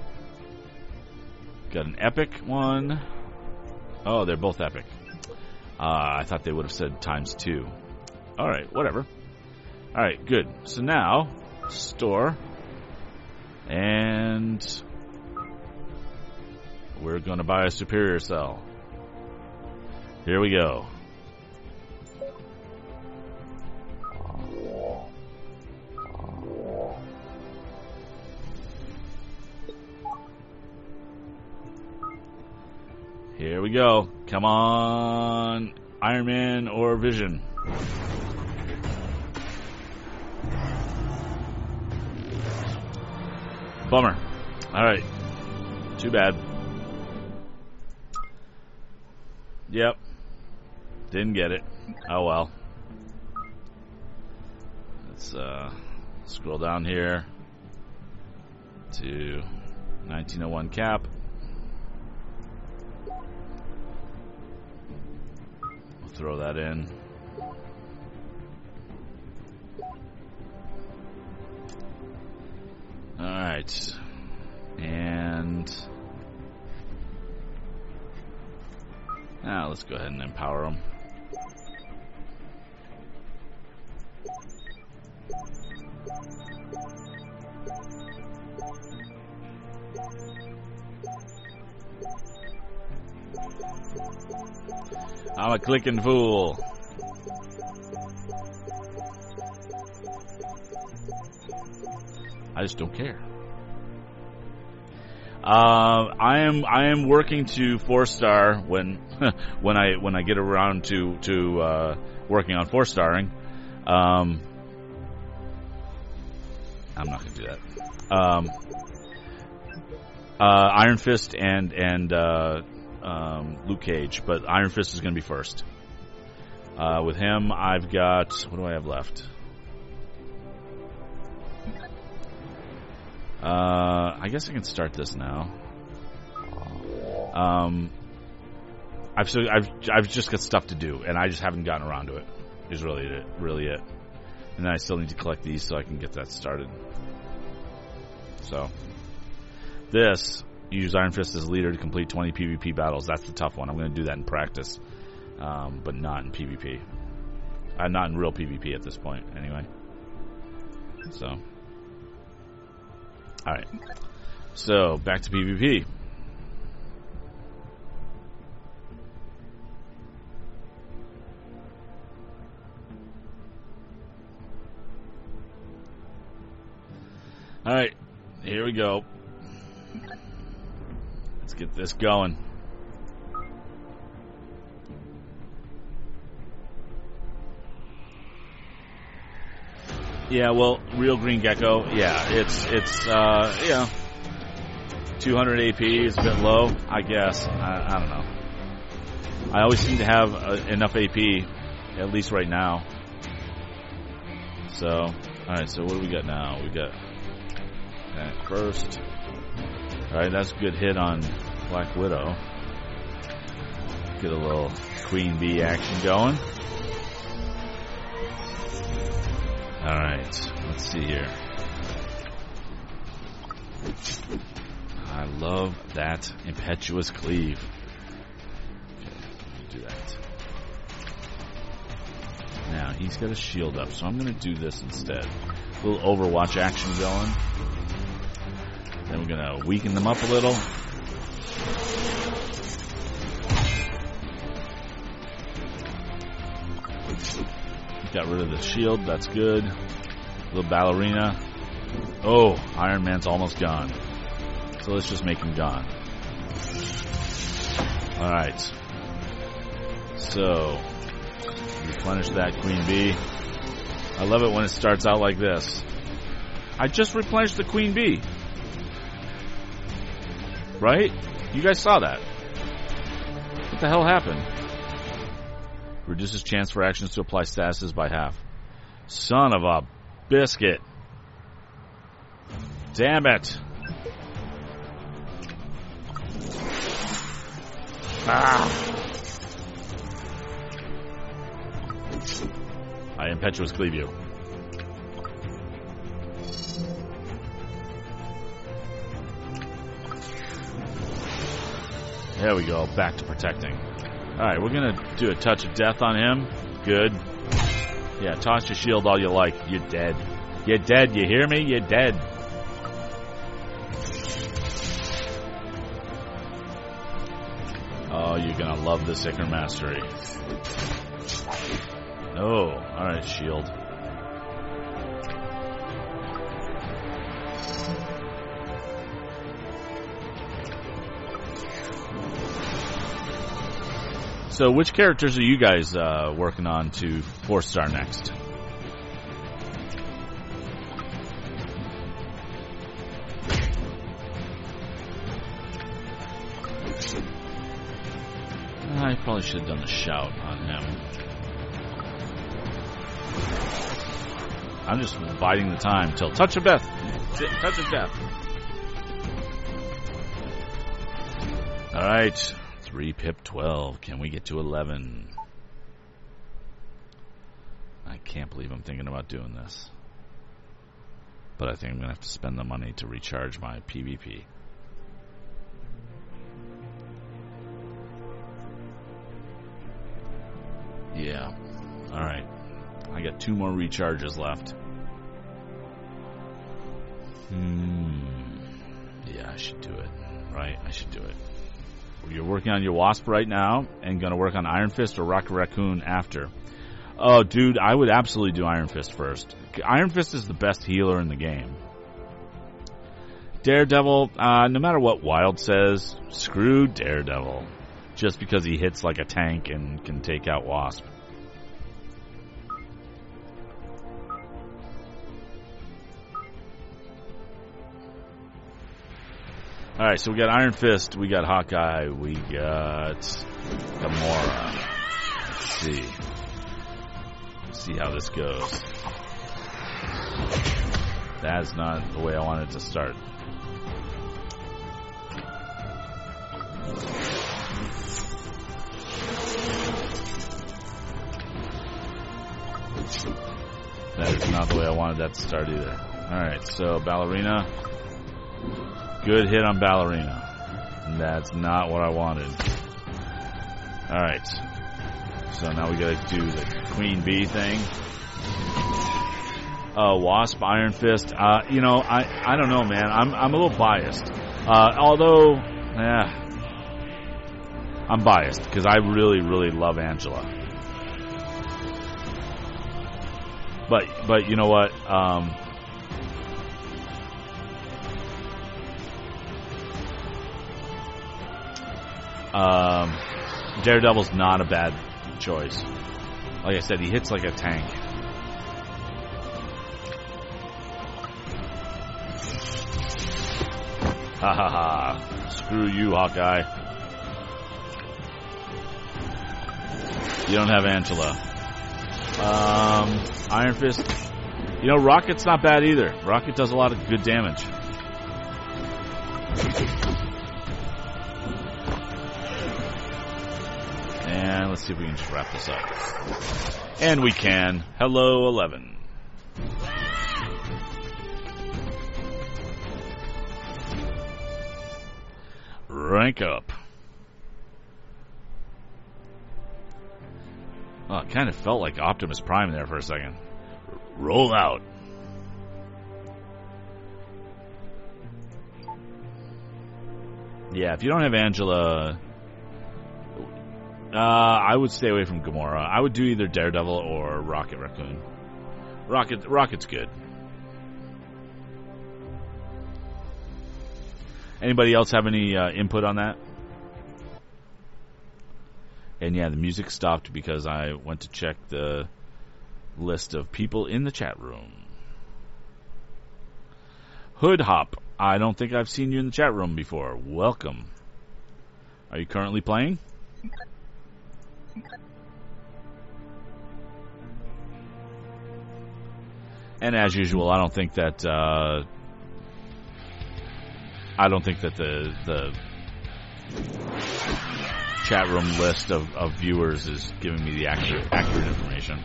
Got an epic one. Oh, they're both epic. I thought they would have said ×2. Alright, whatever. Alright, good. So now, store. And we're going to buy a superior cell. Here we go. Here we go. Come on, Iron Man or Vision. Bummer. Alright. Too bad. Yep. Didn't get it. Oh well. Let's scroll down here to 1901 Cap. Throw that in. Alright. And now let's go ahead and empower them. I'm a clicking fool. I just don't care. I am working to 4-star when when I get around to working on 4-starring. I'm not going to do that. Iron Fist and Luke Cage, but Iron Fist is going to be first. With him, I've got, what do I have left? I guess I can start this now. I've just got stuff to do, and I just haven't gotten around to it. Is really it. And then I still need to collect these so I can get that started. So this. Use Iron Fist as leader to complete 20 PvP battles. That's the tough one. I'm going to do that in practice, but not in PvP. Not in real PvP at this point, anyway. So, alright. So, back to PvP. Alright, here we go. Let's get this going. Yeah, well, Real Green Gecko, yeah, it's 200 AP is a bit low, I guess. I don't know. I always seem to have enough AP, at least right now. So, alright, so what do we got now? We got that first. Alright, that's a good hit on Black Widow. Get a little Queen Bee action going. Alright, let's see here. I love that impetuous cleave. Okay, do that. Now, he's got a shield up, so I'm going to do this instead. A little Overwatch action going. Then we're going to weaken them up a little. Got rid of the shield, that's good. A little ballerina. Oh, Iron Man's almost gone. So let's just make him gone. Alright. So, replenish that Queen Bee. I love it when it starts out like this. I just replenished the Queen Bee. Right? You guys saw that. What the hell happened? Reduces chance for actions to apply statuses by half. Son of a biscuit. Damn it. Ah. I impetuous cleave you. There we go. Back to protecting. Alright, we're going to do a touch of death on him. Good. Yeah, toss your shield all you like. You're dead. You're dead. You hear me? You're dead. Oh, you're going to love the Ichor Mastery. Oh, alright, shield. So, which characters are you guys working on to 4-star next? I probably should have done the shout on him. I'm just biding the time till touch of death. Touch of death. All right. 3 pip 12. Can we get to 11? I can't believe I'm thinking about doing this. But I think I'm going to have to spend the money to recharge my PvP. Yeah. Alright. I got 2 more recharges left. Yeah, I should do it. Right? I should do it. You're working on your Wasp right now and going to work on Iron Fist or Rocket Raccoon after. Oh, dude, I would absolutely do Iron Fist first. Iron Fist is the best healer in the game. Daredevil, no matter what Wild says, screw Daredevil. Just because he hits like a tank and can take out Wasp. Alright, so we got Iron Fist, we got Hawkeye, we got Gamora. Let's see. Let's see how this goes. That's not the way I wanted it to start. That is not the way I wanted that to start either. Alright, so Ballerina. Good hit on Ballerina. And that's not what I wanted. Alright. So now we gotta do the Queen Bee thing. Wasp, Iron Fist. You know, I don't know, man. I'm a little biased. Although, I'm biased because I really, really love Angela. But you know what? Daredevil's not a bad choice. Like I said, he hits like a tank. Ha ha ha. Screw you, Hawkeye. You don't have Angela. Iron Fist. You know, Rocket's not bad either. Rocket does a lot of good damage. And let's see if we can just wrap this up. And we can. Hello, 11. Rank up. Oh, it kind of felt like Optimus Prime there for a second. Roll out. Yeah, if you don't have Angela, I would stay away from Gamora. I would do either Daredevil or Rocket Raccoon. Rocket's good. Anybody else have any input on that? And yeah, the music stopped because I went to check the list of people in the chat room. Hood Hop, I don't think I've seen you in the chat room before. Welcome. Are you currently playing? And as usual, I don't think that the chat room list of viewers is giving me the accurate information.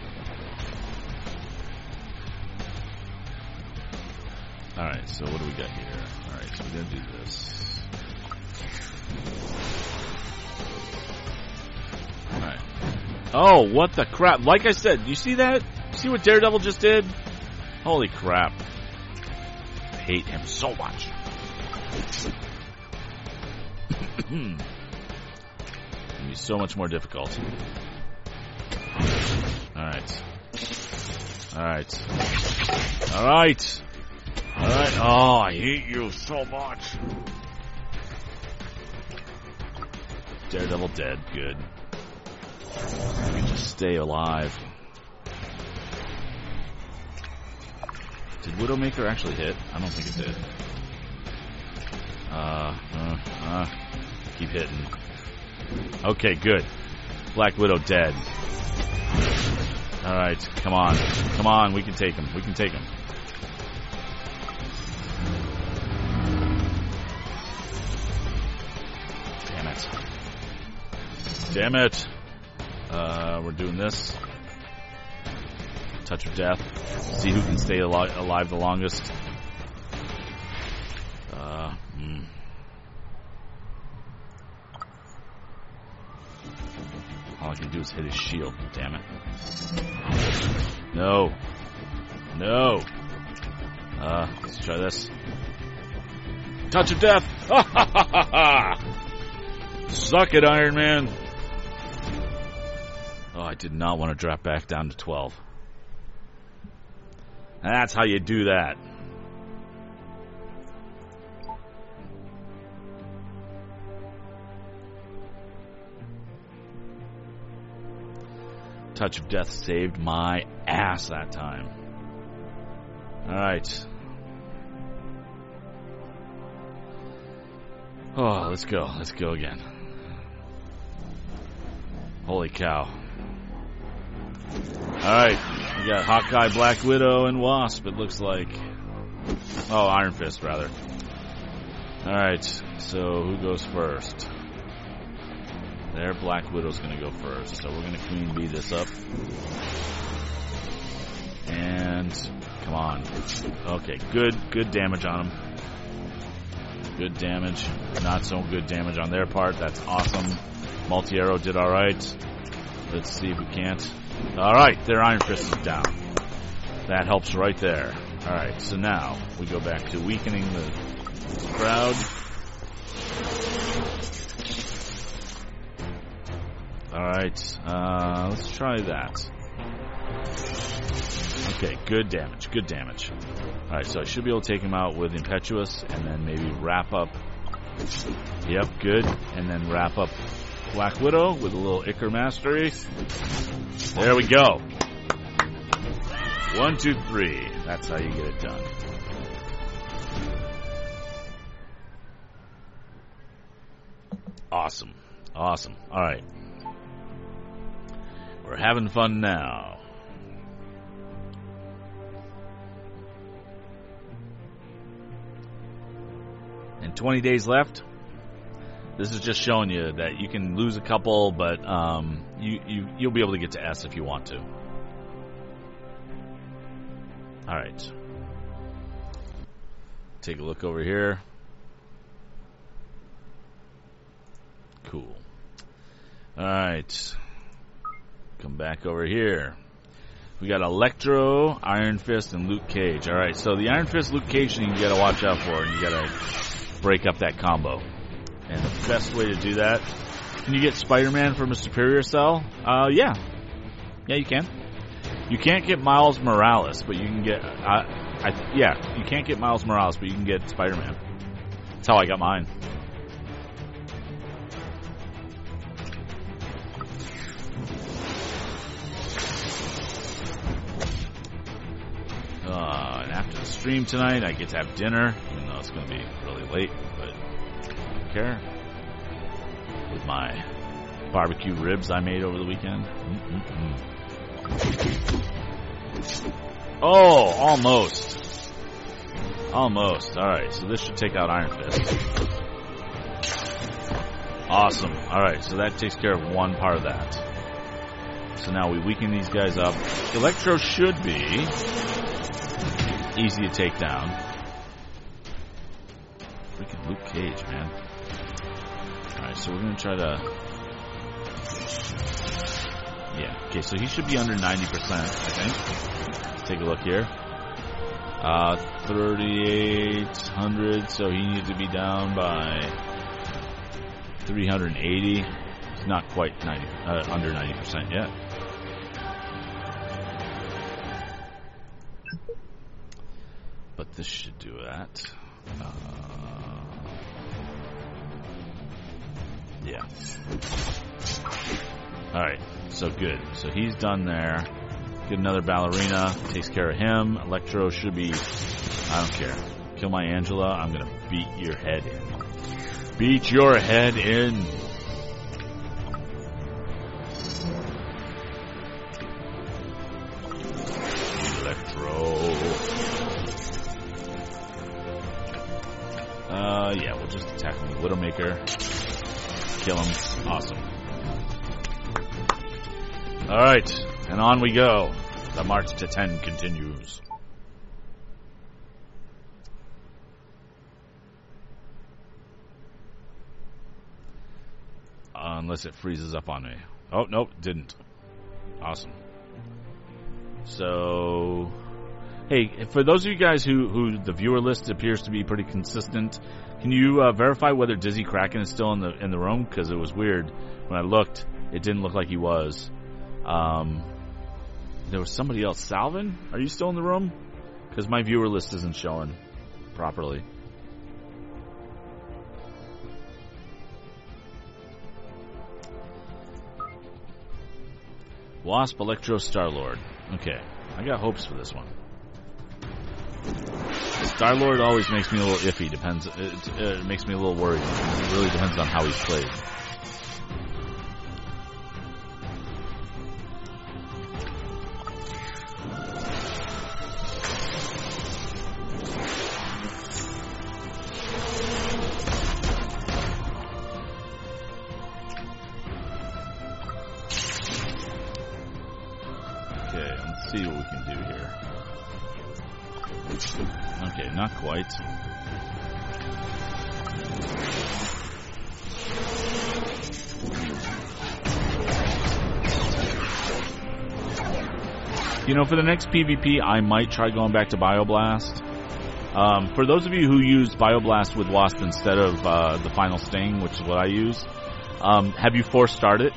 Alright, so what do we got here? Alright, so we're going to do this. Alright. Oh, what the crap. Like I said, you see that? See what Daredevil just did? Holy crap. I hate him so much. It'll be so much more difficult. Alright. Alright. Alright. Alright. Oh, I hate you so much. Daredevil dead. Good. We can just stay alive. Did Widowmaker actually hit? I don't think it did. Keep hitting. Okay, good. Black Widow dead. Alright, come on. Come on, we can take him. We can take him. Damn it. Damn it. We're doing this. Touch of death. See who can stay alive the longest. All I can do is hit his shield. Damn it. No. No. Let's try this. Touch of death. Suck it, Iron Man. Oh, I did not want to drop back down to 12. That's how you do that. Touch of death saved my ass that time. Alright. Oh, let's go. Let's go again. Holy cow. Alright. We got Hawkeye, Black Widow, and Wasp, it looks like. Oh, Iron Fist, rather. Alright. So, who goes first? There, Black Widow's going to go first. So we're going to Queen Bee this up. And, come on. Okay, good damage on him. Good damage. Not so good damage on their part. That's awesome. Multi-Arrow did alright. Let's see if we can't. Alright, their Iron Fist is down. That helps right there. Alright, so now we go back to weakening the crowd. Alright, let's try that. Okay, good damage, good damage. Alright, so I should be able to take him out with Impetuous and then maybe wrap up. Yep, good. And then wrap up Black Widow with a little Icar Mastery. There we go. 1, 2, 3. That's how you get it done. Awesome. Awesome. Alright. We're having fun now. And 20 days left. This is just showing you that you can lose a couple, but you'll be able to get to S if you want to. All right. Take a look over here. Cool. Alright. Come back over here. We got Electro, Iron Fist, and Luke Cage. Alright, so the Iron Fist, Luke Cage thing you gotta watch out for, and you gotta break up that combo. And the best way to do that... Can you get Spider-Man from a superior cell? Yeah. Yeah, you can. You can't get Miles Morales, but you can get... yeah, you can't get Miles Morales, but you can get Spider-Man. That's how I got mine. And after the stream tonight, I get to have dinner, even though it's going to be really late, but I don't care. With my barbecue ribs I made over the weekend. Oh, almost. Almost. Alright, so this should take out Iron Fist. Awesome. Alright, so that takes care of one part of that. So now we weaken these guys up. Electro should be easy to take down. Freaking Luke Cage, man. Alright, so we're going to try to... Yeah, okay, so he should be under 90%, I think. Let's take a look here. 3,800, so he needs to be down by 380. He's not quite under 90% yet. But this should do that. Yeah. Alright, so good. So he's done there. Get another ballerina. Takes care of him. Electro should be... I don't care. Kill my Angela. I'm gonna beat your head in. Beat your head in. Electro. Yeah, we'll just attack him with Widowmaker. Kill him. Awesome. Alright, and on we go. The march to 10 continues. Unless it freezes up on me. Oh, nope, didn't. Awesome. So... Hey, for those of you guys who the viewer list appears to be pretty consistent, can you verify whether Dizzy Kraken is still in the room? Because it was weird. When I looked, it didn't look like he was. There was somebody else. Salvin? Are you still in the room? Because my viewer list isn't showing properly. Wasp, Electro, Star-Lord. Okay, I got hopes for this one. Star-Lord always makes me a little iffy. Depends. It makes me a little worried. It really depends on how he's played. Okay, let's see what we can do here. Okay, not quite. You know, for the next PvP, I might try going back to Bioblast. For those of you who use Bioblast with Wasp instead of the Final Sting, which is what I use, have you force started?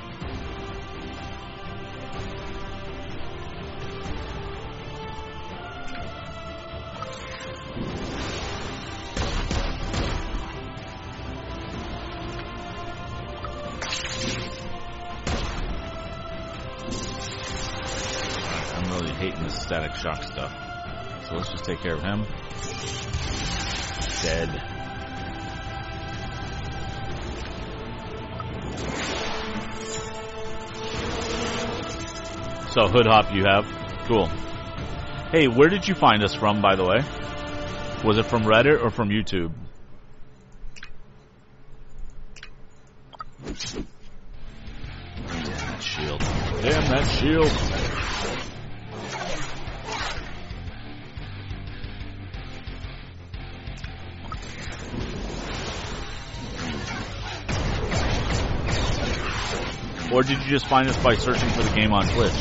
Static shock stuff. So let's just take care of him. Dead. So Hood Hop you have. Cool. Hey, where did you find us from, by the way? Was it from Reddit or from YouTube? Damn that shield. Damn that shield. Or did you just find us by searching for the game on Twitch?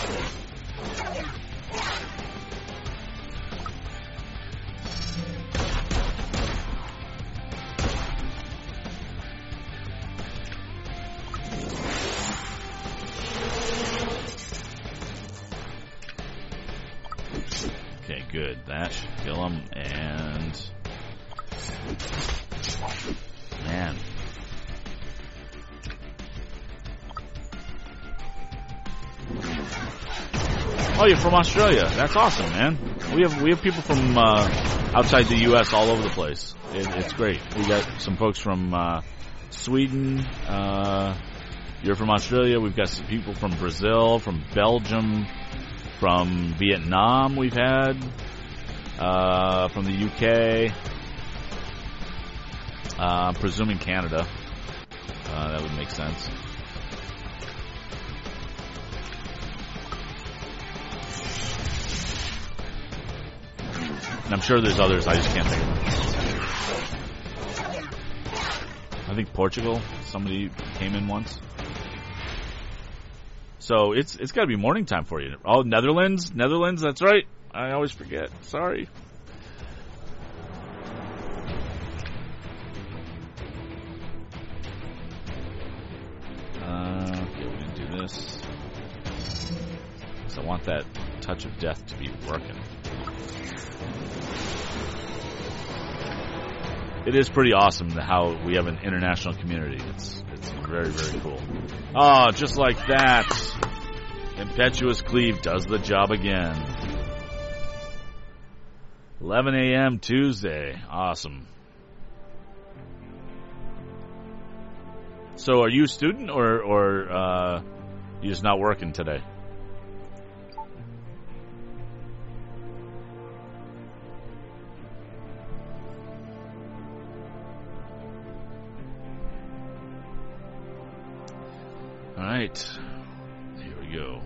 Okay, good. That should kill him, and... Man. Oh, you're from Australia. That's awesome, man. We have people from outside the U.S. all over the place. It's great. We got some folks from Sweden. You're from Australia. We've got some people from Brazil, from Belgium, from Vietnam. We've had from the UK. I'm presuming Canada. That would make sense. And I'm sure there's others, I just can't think of them. I think Portugal, somebody came in once. So it's got to be morning time for you. Oh, Netherlands, that's right. I always forget. Sorry. Okay, we're gonna do this. So I want that touch of death to be working. It is pretty awesome how we have an international community. It's very, very cool. Oh, just like that. Impetuous Cleve does the job again. 11 a.m. Tuesday. Awesome. So are you a student or you just not working today? All right, here we go.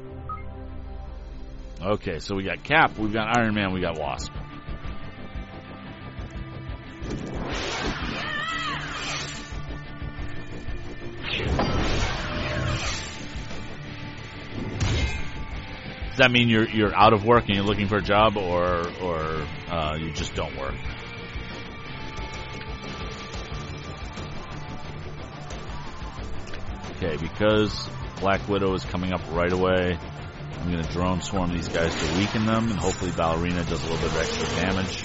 Okay, so we got Cap, we've got Iron Man, we got Wasp. Does that mean you're out of work and you're looking for a job, or you just don't work? Okay, because Black Widow is coming up right away, I'm going to drone swarm these guys to weaken them, and hopefully Ballerina does a little bit of extra damage.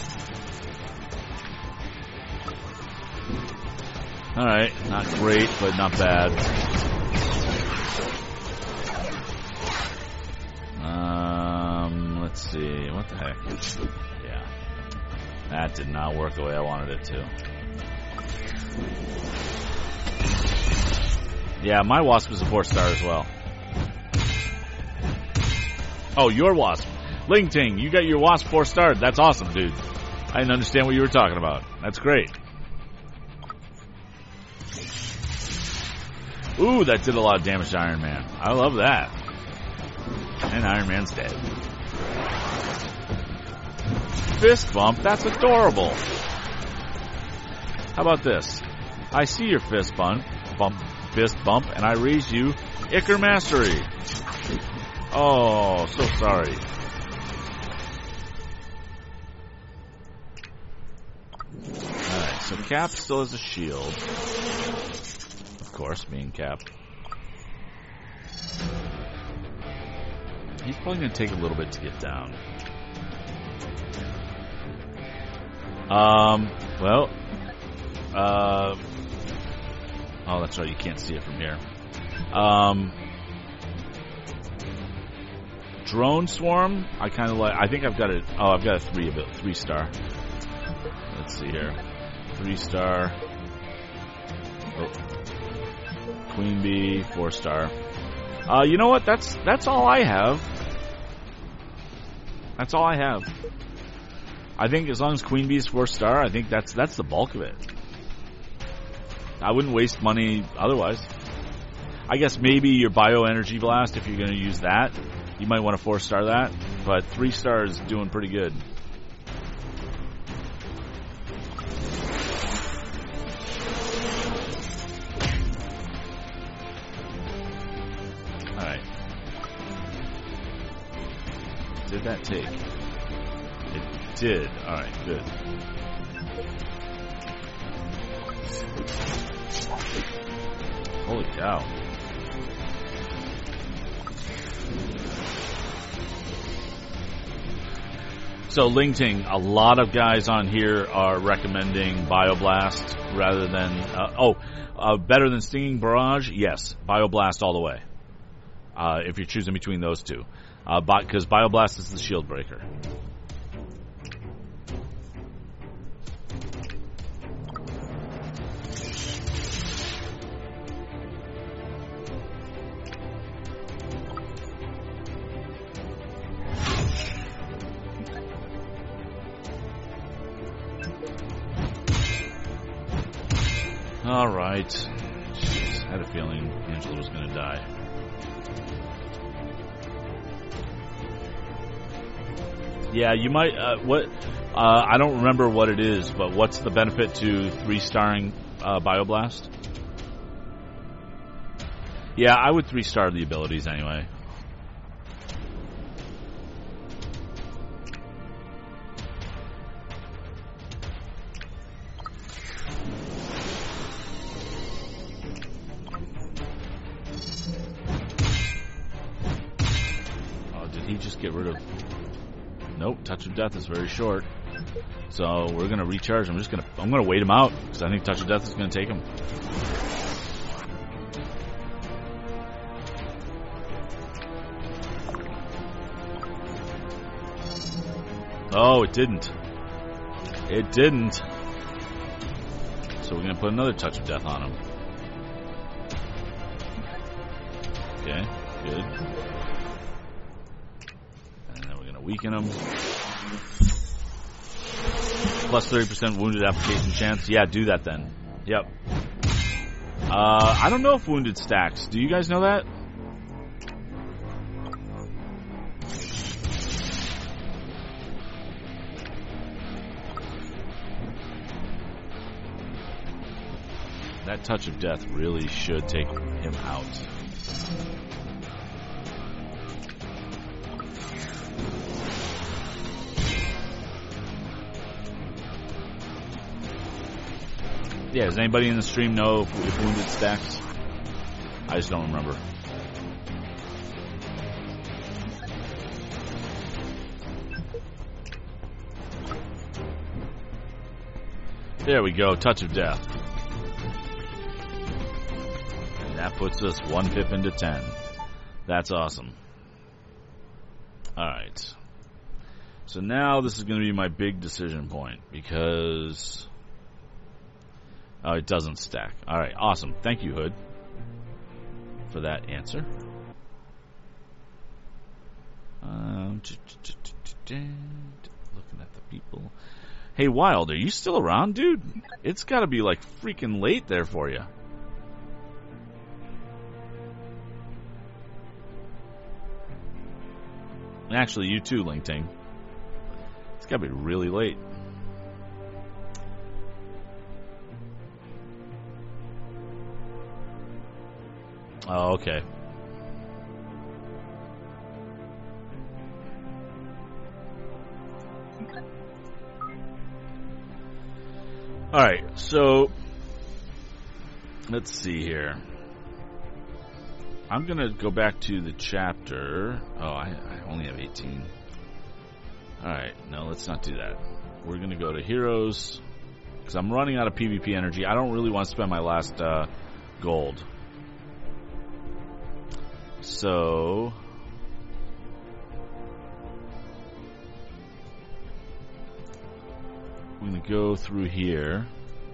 Alright, not great, but not bad. Let's see, what the heck? Yeah, that did not work the way I wanted it to. Yeah, my Wasp is a 4-star as well. Oh, your Wasp. Ling Ting, you got your Wasp 4-star. That's awesome, dude. I didn't understand what you were talking about. That's great. Ooh, that did a lot of damage to Iron Man. I love that. And Iron Man's dead. Fist bump? That's adorable. How about this? I see your fist bump, and I raise you Icar Mastery. Oh, so sorry. Alright, so Cap still has a shield. Of course, being Cap. He's probably going to take a little bit to get down. Oh, that's right, you can't see it from here. Drone Swarm, I kind of like. I think I've got it. Oh, I've got a 3-star. Let's see here, 3-star. Oh. Queen Bee, 4-star. You know what? That's all I have. That's all I have. I think as long as Queen Bee's 4-star, I think that's the bulk of it. I wouldn't waste money otherwise. I guess maybe your Bioenergy Blast, if you're going to use that, you might want to 4-star that. But 3-star is doing pretty good. did that take? It did. Alright, good. Holy cow. So, Lingting, a lot of guys on here are recommending Bioblast rather than... better than Stinging Barrage? Yes, Bioblast all the way. If you're choosing between those two. Because Bioblast is the shield breaker. Alright. Jeez, I had a feeling Angela was going to die. Yeah, you might, I don't remember what it is, but what's the benefit to 3-starring Bioblast? Yeah, I would 3-star the abilities anyway. Oh, did he just get rid of... Nope, Touch of Death is very short. So we're gonna recharge. I'm gonna wait him out because I think Touch of Death is gonna take him. Oh, it didn't. It didn't. So we're gonna put another Touch of Death on him. Okay, good. Weaken him. Plus 30% wounded application chance. Yeah, do that then. Yep. I don't know if wounded stacks. Do you guys know that? That Touch of Death really should take him out. Yeah, does anybody in the stream know if wounded stacks? I just don't remember. There we go, Touch of Death. And that puts us 1/5 into 10. That's awesome. Alright. So now this is going to be my big decision point, because... Oh, it doesn't stack. Alright, awesome. Thank you, Hood, for that answer. Looking at the people. Hey, Wild, are you still around, dude? It's gotta be like freaking late there for you. Actually, you too, Lingting. It's gotta be really late. Oh, okay. Alright, so let's see here. I'm gonna go back to the chapter. Oh, I only have 18. Alright, no, let's not do that. We're gonna go to Heroes, because I'm running out of PvP energy. I don't really want to spend my last gold. So I'm going to go through here.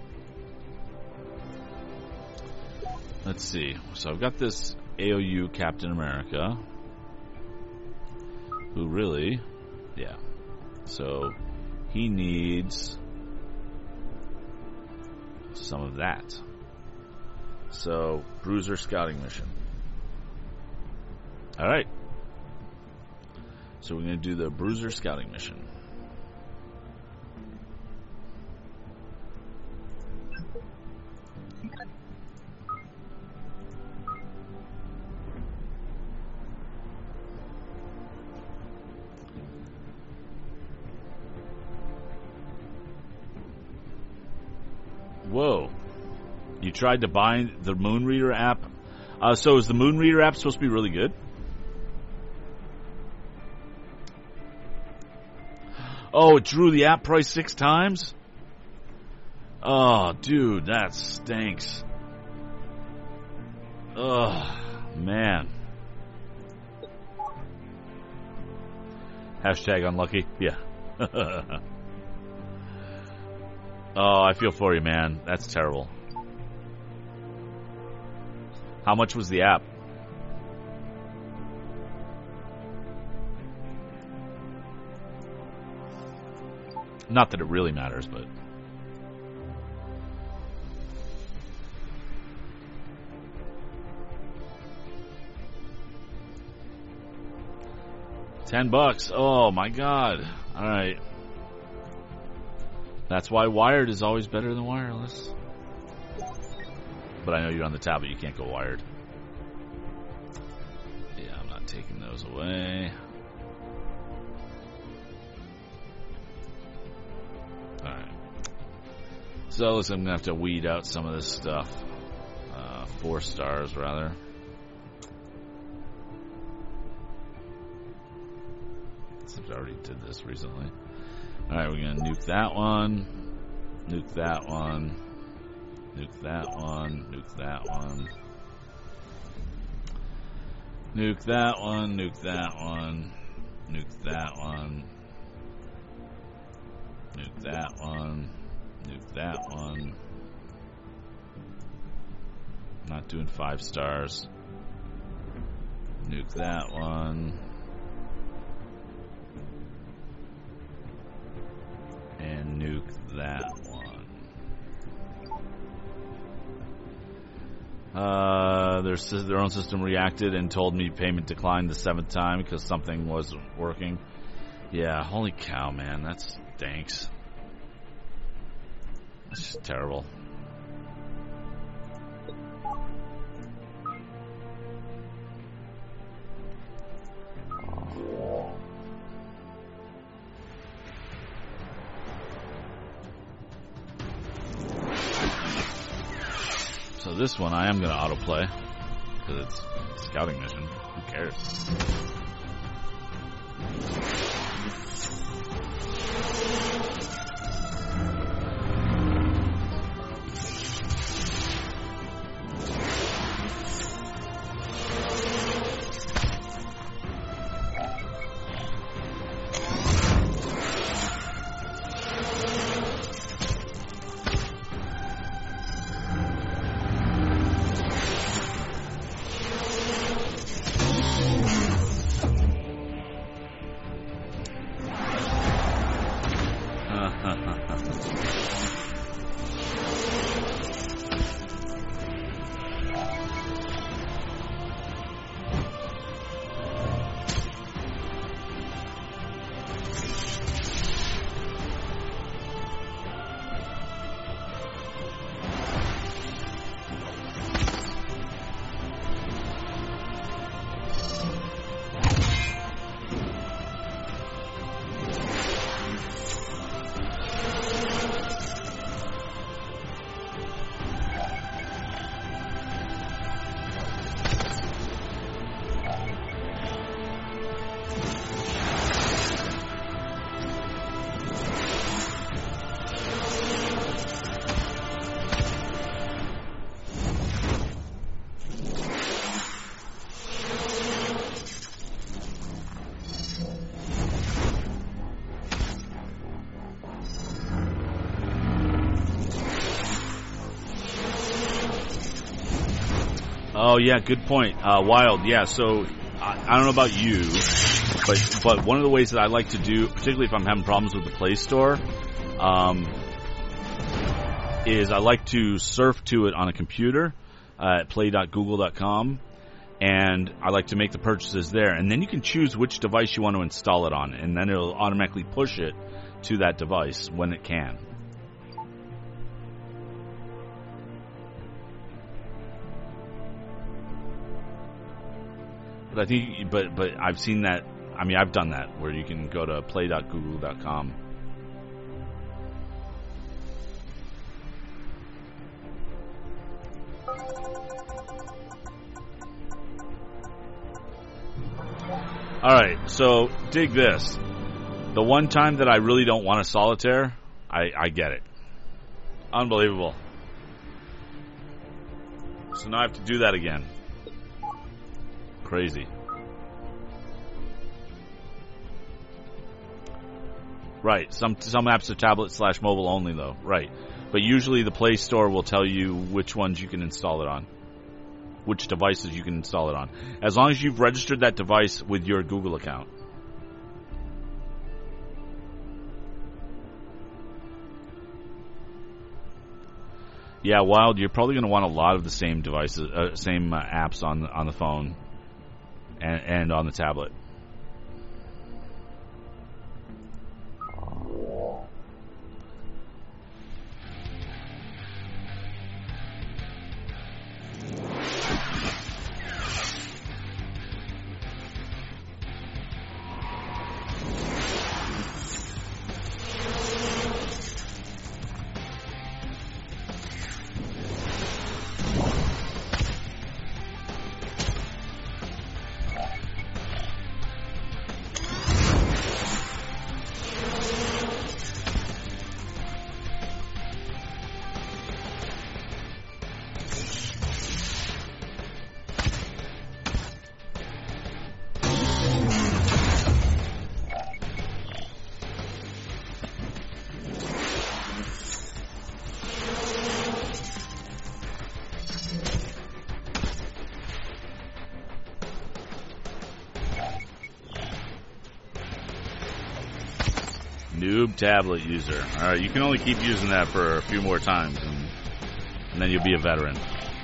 Let's see. So I've got this AOU Captain America, who really, yeah. So he needs some of that. So Bruiser Scouting Mission. Alright. So we're going to do the Bruiser Scouting Mission. Whoa. You tried to buy the Moon Reader app. So is the Moon Reader app supposed to be really good? Oh, it drew the app price 6 times? Oh, dude, that stinks. Oh, man. Hashtag unlucky. Yeah. Oh, I feel for you, man. That's terrible. How much was the app? Not that it really matters, but... $10. Oh my God. Alright. That's why wired is always better than wireless. But I know you're on the tablet, you can't go wired. Yeah, I'm not taking those away. Alright. So listen, I'm going to have to weed out some of this stuff. 4 stars, rather. Since I already did this recently. Alright, we're going to nuke that one. Nuke that one. Nuke that one. Nuke that one. Nuke that one. Nuke that one. Nuke that one. Nuke that one. Nuke that one. Not doing 5 stars. Nuke that one. And nuke that one. Their own system reacted and told me payment declined the 7th time because something wasn't working. Yeah, holy cow, man, that stinks. That's just terrible. So this one I am going to autoplay because it's a scouting mission. Who cares? Oh yeah, good point. Wild, yeah. So I don't know about you, but one of the ways that I like to do, particularly if I'm having problems with the Play Store, is I like to surf to it on a computer at play.google.com, and I like to make the purchases there. And then you can choose which device you want to install it on, and then it'll automatically push it to that device when it can. But I think, but I've seen that. I mean, I've done that where you can go to play.google.com. Alright, so dig this. The one time that I really don't want a solitaire, I get it. Unbelievable. So now I have to do that again. Crazy. Right, some apps are tablet/mobile only though, right. But usually the Play Store will tell you which ones you can install it on. Which devices you can install it on. As long as you've registered that device with your Google account. Yeah, Wild, you're probably going to want a lot of the same devices, same apps on the phone and on the tablet. Noob tablet user. Alright, you can only keep using that for a few more times, and then you'll be a veteran.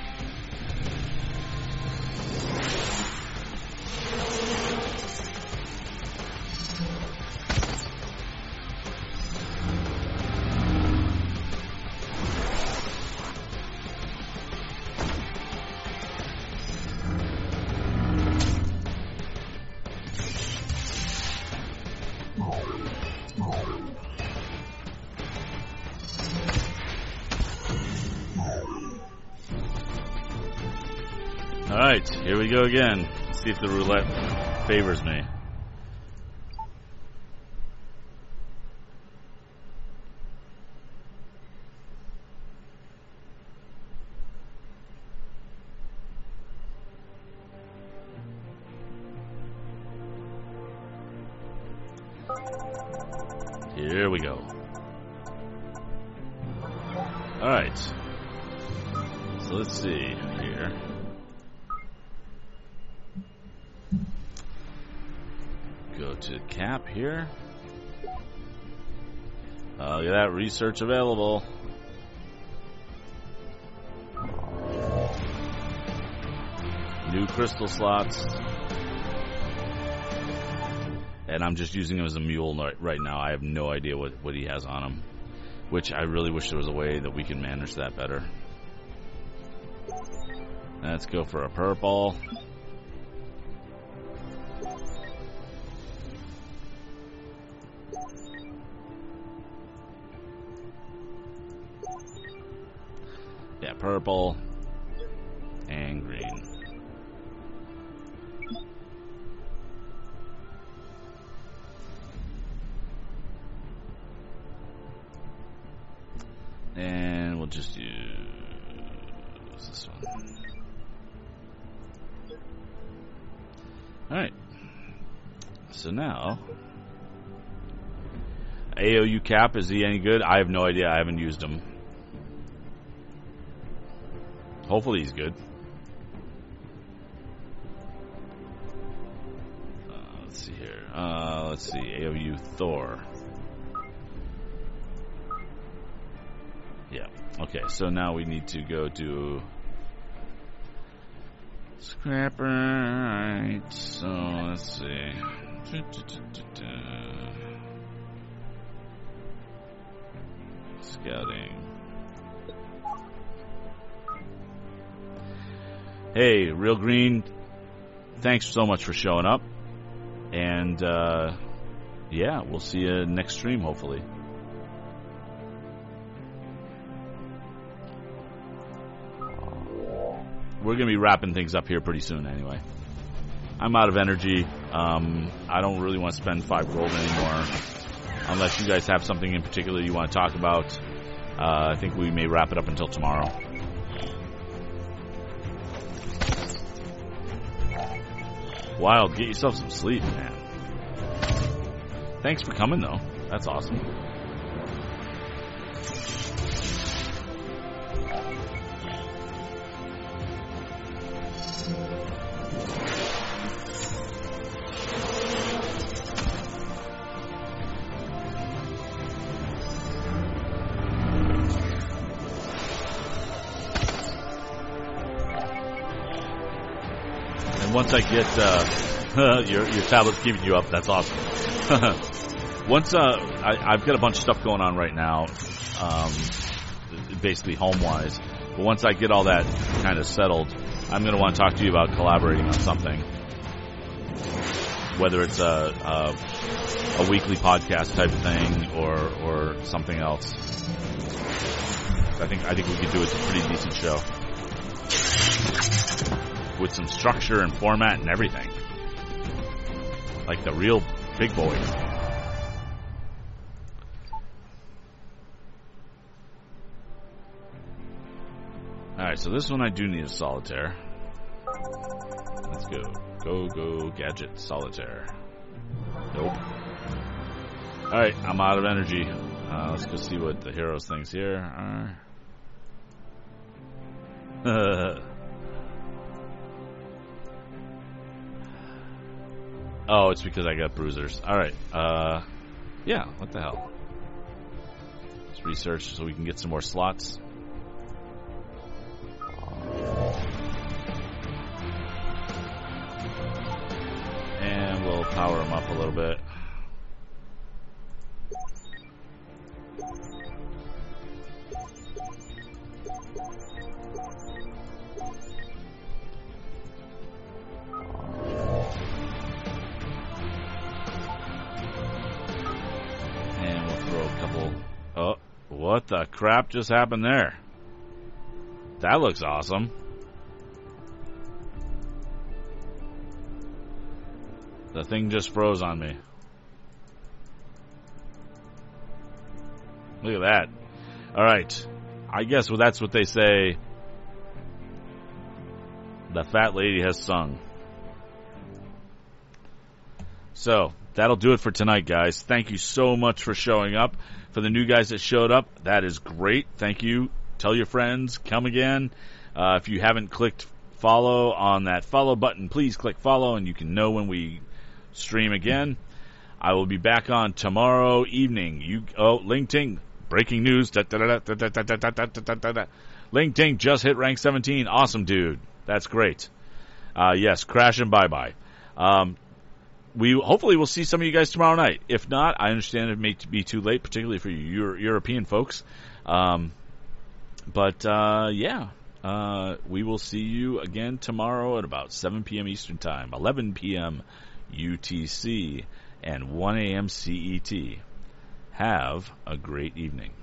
Alright, here we go again. Let's see if the roulette favors me. Here we go. Alright. So let's see here. Go to cap here. Look at that, research available. New crystal slots. And I'm just using him as a mule right now. I have no idea what he has on him. Which I really wish there was a way that we can manage that better. Let's go for a purple. Yeah, purple and green. And we'll just use this one. Alright. So now, AOU cap, is he any good? I have no idea. I haven't used him. Hopefully he's good. Let's see here. Let's see. AOU Thor. Yeah. Okay, so now we need to go to Scrapper. Alright, so let's see. Scouting. Hey, Real Green, thanks so much for showing up. And, yeah, we'll see you next stream, hopefully. We're going to be wrapping things up here pretty soon anyway. I'm out of energy. I don't really want to spend 5 gold anymore. Unless you guys have something in particular you want to talk about. I think we may wrap it up until tomorrow. Wild, get yourself some sleep, man. Thanks for coming, though. That's awesome. Once I get your tablet's keeping you up, that's awesome. Once I've got a bunch of stuff going on right now, basically home wise. But once I get all that kind of settled, I'm going to want to talk to you about collaborating on something, whether it's a weekly podcast type thing or something else. I think we could do it. It's a pretty decent show. With some structure and format and everything. Like the real big boys. Alright, so this one I do need a solitaire. Let's go. Go, gadget, solitaire. Nope. Alright, I'm out of energy. Let's go see what the heroes thinks here. Oh, it's because I got bruisers. Alright, yeah, what the hell. Let's research so we can get some more slots. And we'll power them up a little bit. What the crap just happened there? That looks awesome. The thing just froze on me. Look at that. Alright. I guess that's what they say. The fat lady has sung. So, that'll do it for tonight, guys. Thank you so much for showing up. For the new guys that showed up, that is great. Thank you. Tell your friends. Come again. If you haven't clicked follow on that follow button, please click follow and you can know when we stream again. I will be back on tomorrow evening. Ling Ting. Breaking news. Ling Ting just hit rank 17. Awesome, dude. That's great. Yes, crash and bye-bye. We hopefully will see some of you guys tomorrow night. If not, I understand it may be too late, particularly for you European folks. Yeah, we will see you again tomorrow at about 7 p.m. Eastern Time, 11 p.m. UTC, and 1 a.m. CET. Have a great evening.